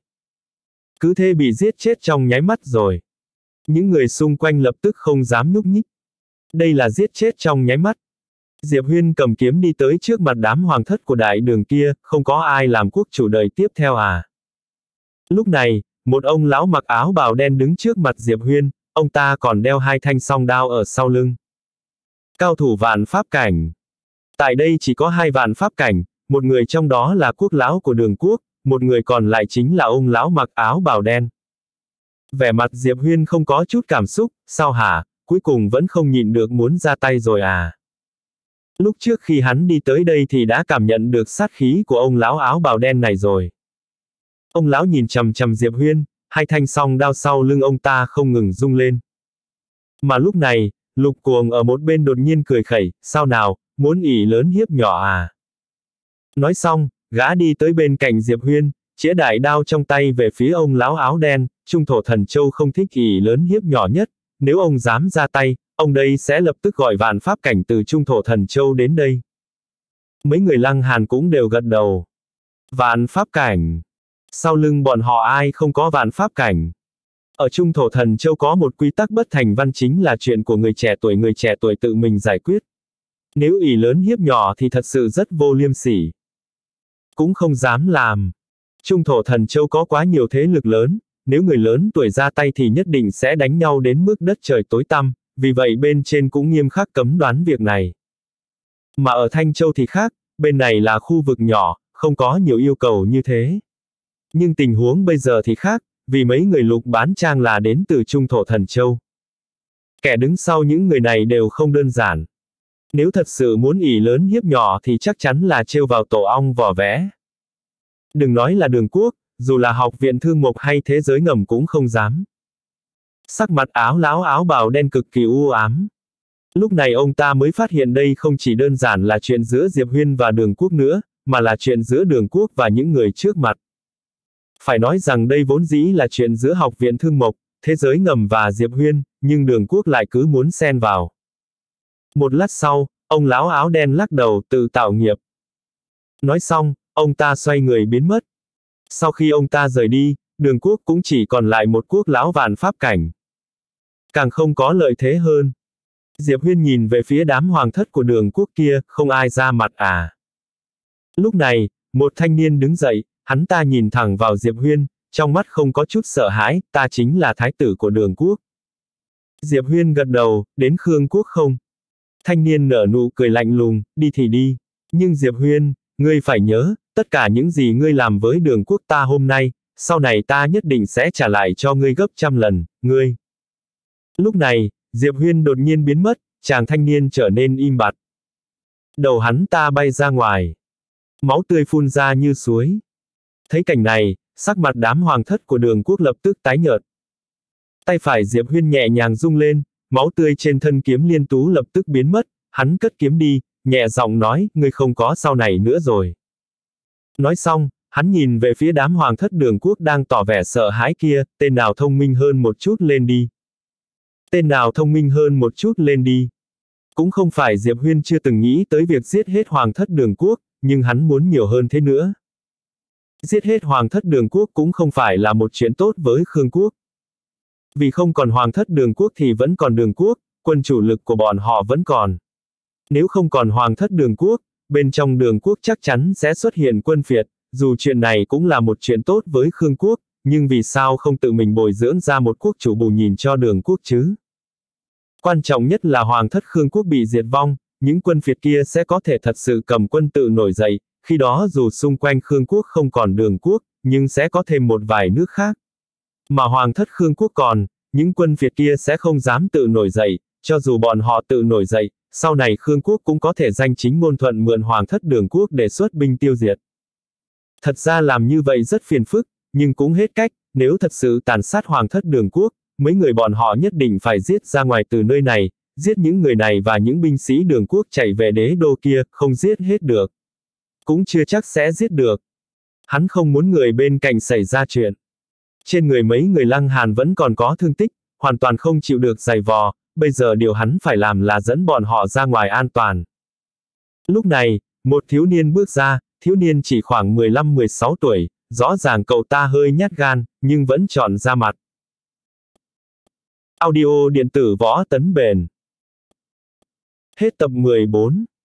Cứ thế bị giết chết trong nháy mắt rồi. Những người xung quanh lập tức không dám nhúc nhích. Đây là giết chết trong nháy mắt. Diệp Huyên cầm kiếm đi tới trước mặt đám hoàng thất của đại đường kia, không có ai làm quốc chủ đời tiếp theo à. Lúc này, một ông lão mặc áo bào đen đứng trước mặt Diệp Huyên, ông ta còn đeo 2 thanh song đao ở sau lưng. Cao thủ vạn pháp cảnh. Tại đây chỉ có 2 vạn pháp cảnh, một người trong đó là quốc lão của Đường Quốc, một người còn lại chính là ông lão mặc áo bào đen. Vẻ mặt Diệp Huyên không có chút cảm xúc, sao hả, cuối cùng vẫn không nhịn được muốn ra tay rồi à. Lúc trước khi hắn đi tới đây thì đã cảm nhận được sát khí của ông lão áo bào đen này rồi. Ông lão nhìn chằm chằm Diệp Huyên, hai thanh song đao sau lưng ông ta không ngừng rung lên. Mà lúc này, Lục Cuồng ở một bên đột nhiên cười khẩy, sao nào, muốn ỷ lớn hiếp nhỏ à? Nói xong, gã đi tới bên cạnh Diệp Huyên, chĩa đại đao trong tay về phía ông lão áo đen. Trung thổ thần châu không thích ỷ lớn hiếp nhỏ nhất, nếu ông dám ra tay, ông đây sẽ lập tức gọi vạn pháp cảnh từ Trung thổ thần châu đến đây. Mấy người Lăng Hàn cũng đều gật đầu. Vạn pháp cảnh. Sau lưng bọn họ ai không có vạn pháp cảnh? Ở Trung thổ thần châu có một quy tắc bất thành văn, chính là chuyện của người trẻ tuổi tự mình giải quyết. Nếu ỷ lớn hiếp nhỏ thì thật sự rất vô liêm sỉ. Cũng không dám làm. Trung thổ thần châu có quá nhiều thế lực lớn, nếu người lớn tuổi ra tay thì nhất định sẽ đánh nhau đến mức đất trời tối tăm, vì vậy bên trên cũng nghiêm khắc cấm đoán việc này. Mà ở Thanh Châu thì khác, bên này là khu vực nhỏ, không có nhiều yêu cầu như thế. Nhưng tình huống bây giờ thì khác, vì mấy người Lục Bán Trang là đến từ Trung thổ thần châu. Kẻ đứng sau những người này đều không đơn giản. Nếu thật sự muốn ỷ lớn hiếp nhỏ thì chắc chắn là trêu vào tổ ong vỏ vẽ. Đừng nói là Đường Quốc, dù là Học viện Thương Mộc hay Thế giới ngầm cũng không dám. Sắc mặt lão áo bào đen cực kỳ u ám. Lúc này ông ta mới phát hiện đây không chỉ đơn giản là chuyện giữa Diệp Huyên và Đường Quốc nữa, mà là chuyện giữa Đường Quốc và những người trước mặt. Phải nói rằng đây vốn dĩ là chuyện giữa Học viện Thương Mộc, Thế giới ngầm và Diệp Huyên, nhưng Đường Quốc lại cứ muốn xen vào. Một lát sau, ông lão áo đen lắc đầu, tự tạo nghiệp. Nói xong, ông ta xoay người biến mất. Sau khi ông ta rời đi, Đường Quốc cũng chỉ còn lại một quốc lão vạn pháp cảnh. Càng không có lợi thế hơn. Diệp Huyên nhìn về phía đám hoàng thất của Đường Quốc kia, không ai ra mặt à. Lúc này, một thanh niên đứng dậy, hắn ta nhìn thẳng vào Diệp Huyên, trong mắt không có chút sợ hãi, ta chính là thái tử của Đường Quốc. Diệp Huyên gật đầu, đến Khương Quốc không? Thanh niên nở nụ cười lạnh lùng, đi thì đi. Nhưng Diệp Huyên, ngươi phải nhớ, tất cả những gì ngươi làm với Đường Quốc ta hôm nay, sau này ta nhất định sẽ trả lại cho ngươi gấp trăm lần, ngươi. Lúc này, Diệp Huyên đột nhiên biến mất, chàng thanh niên trở nên im bặt. Đầu hắn ta bay ra ngoài. Máu tươi phun ra như suối. Thấy cảnh này, sắc mặt đám hoàng thất của Đường Quốc lập tức tái nhợt. Tay phải Diệp Huyên nhẹ nhàng rung lên, máu tươi trên thân kiếm Liên Tú lập tức biến mất, hắn cất kiếm đi, nhẹ giọng nói, ngươi không có sau này nữa rồi. Nói xong, hắn nhìn về phía đám hoàng thất Đường Quốc đang tỏ vẻ sợ hãi kia, tên nào thông minh hơn một chút lên đi. Tên nào thông minh hơn một chút lên đi. Cũng không phải Diệp Huyên chưa từng nghĩ tới việc giết hết hoàng thất Đường Quốc, nhưng hắn muốn nhiều hơn thế nữa. Giết hết hoàng thất Đường Quốc cũng không phải là một chuyện tốt với Khương Quốc. Vì không còn hoàng thất Đường Quốc thì vẫn còn Đường Quốc, quân chủ lực của bọn họ vẫn còn. Nếu không còn hoàng thất Đường Quốc, bên trong Đường Quốc chắc chắn sẽ xuất hiện quân phiệt, dù chuyện này cũng là một chuyện tốt với Khương Quốc, nhưng vì sao không tự mình bồi dưỡng ra một quốc chủ bù nhìn cho Đường Quốc chứ? Quan trọng nhất là hoàng thất Khương Quốc bị diệt vong, những quân phiệt kia sẽ có thể thật sự cầm quân tự nổi dậy, khi đó dù xung quanh Khương Quốc không còn Đường Quốc, nhưng sẽ có thêm một vài nước khác. Mà hoàng thất Khương Quốc còn, những quân phiệt kia sẽ không dám tự nổi dậy, cho dù bọn họ tự nổi dậy, sau này Khương Quốc cũng có thể danh chính ngôn thuận mượn hoàng thất Đường Quốc để xuất binh tiêu diệt. Thật ra làm như vậy rất phiền phức, nhưng cũng hết cách, nếu thật sự tàn sát hoàng thất Đường Quốc, mấy người bọn họ nhất định phải giết ra ngoài từ nơi này, giết những người này và những binh sĩ Đường Quốc chạy về đế đô kia, không giết hết được. Cũng chưa chắc sẽ giết được. Hắn không muốn người bên cạnh xảy ra chuyện. Trên người mấy người Lăng Hàn vẫn còn có thương tích, hoàn toàn không chịu được giày vò, bây giờ điều hắn phải làm là dẫn bọn họ ra ngoài an toàn. Lúc này, một thiếu niên bước ra, thiếu niên chỉ khoảng 15-16 tuổi, rõ ràng cậu ta hơi nhát gan, nhưng vẫn chọn ra mặt. Audio điện tử Võ Tấn Bền. Hết tập 14.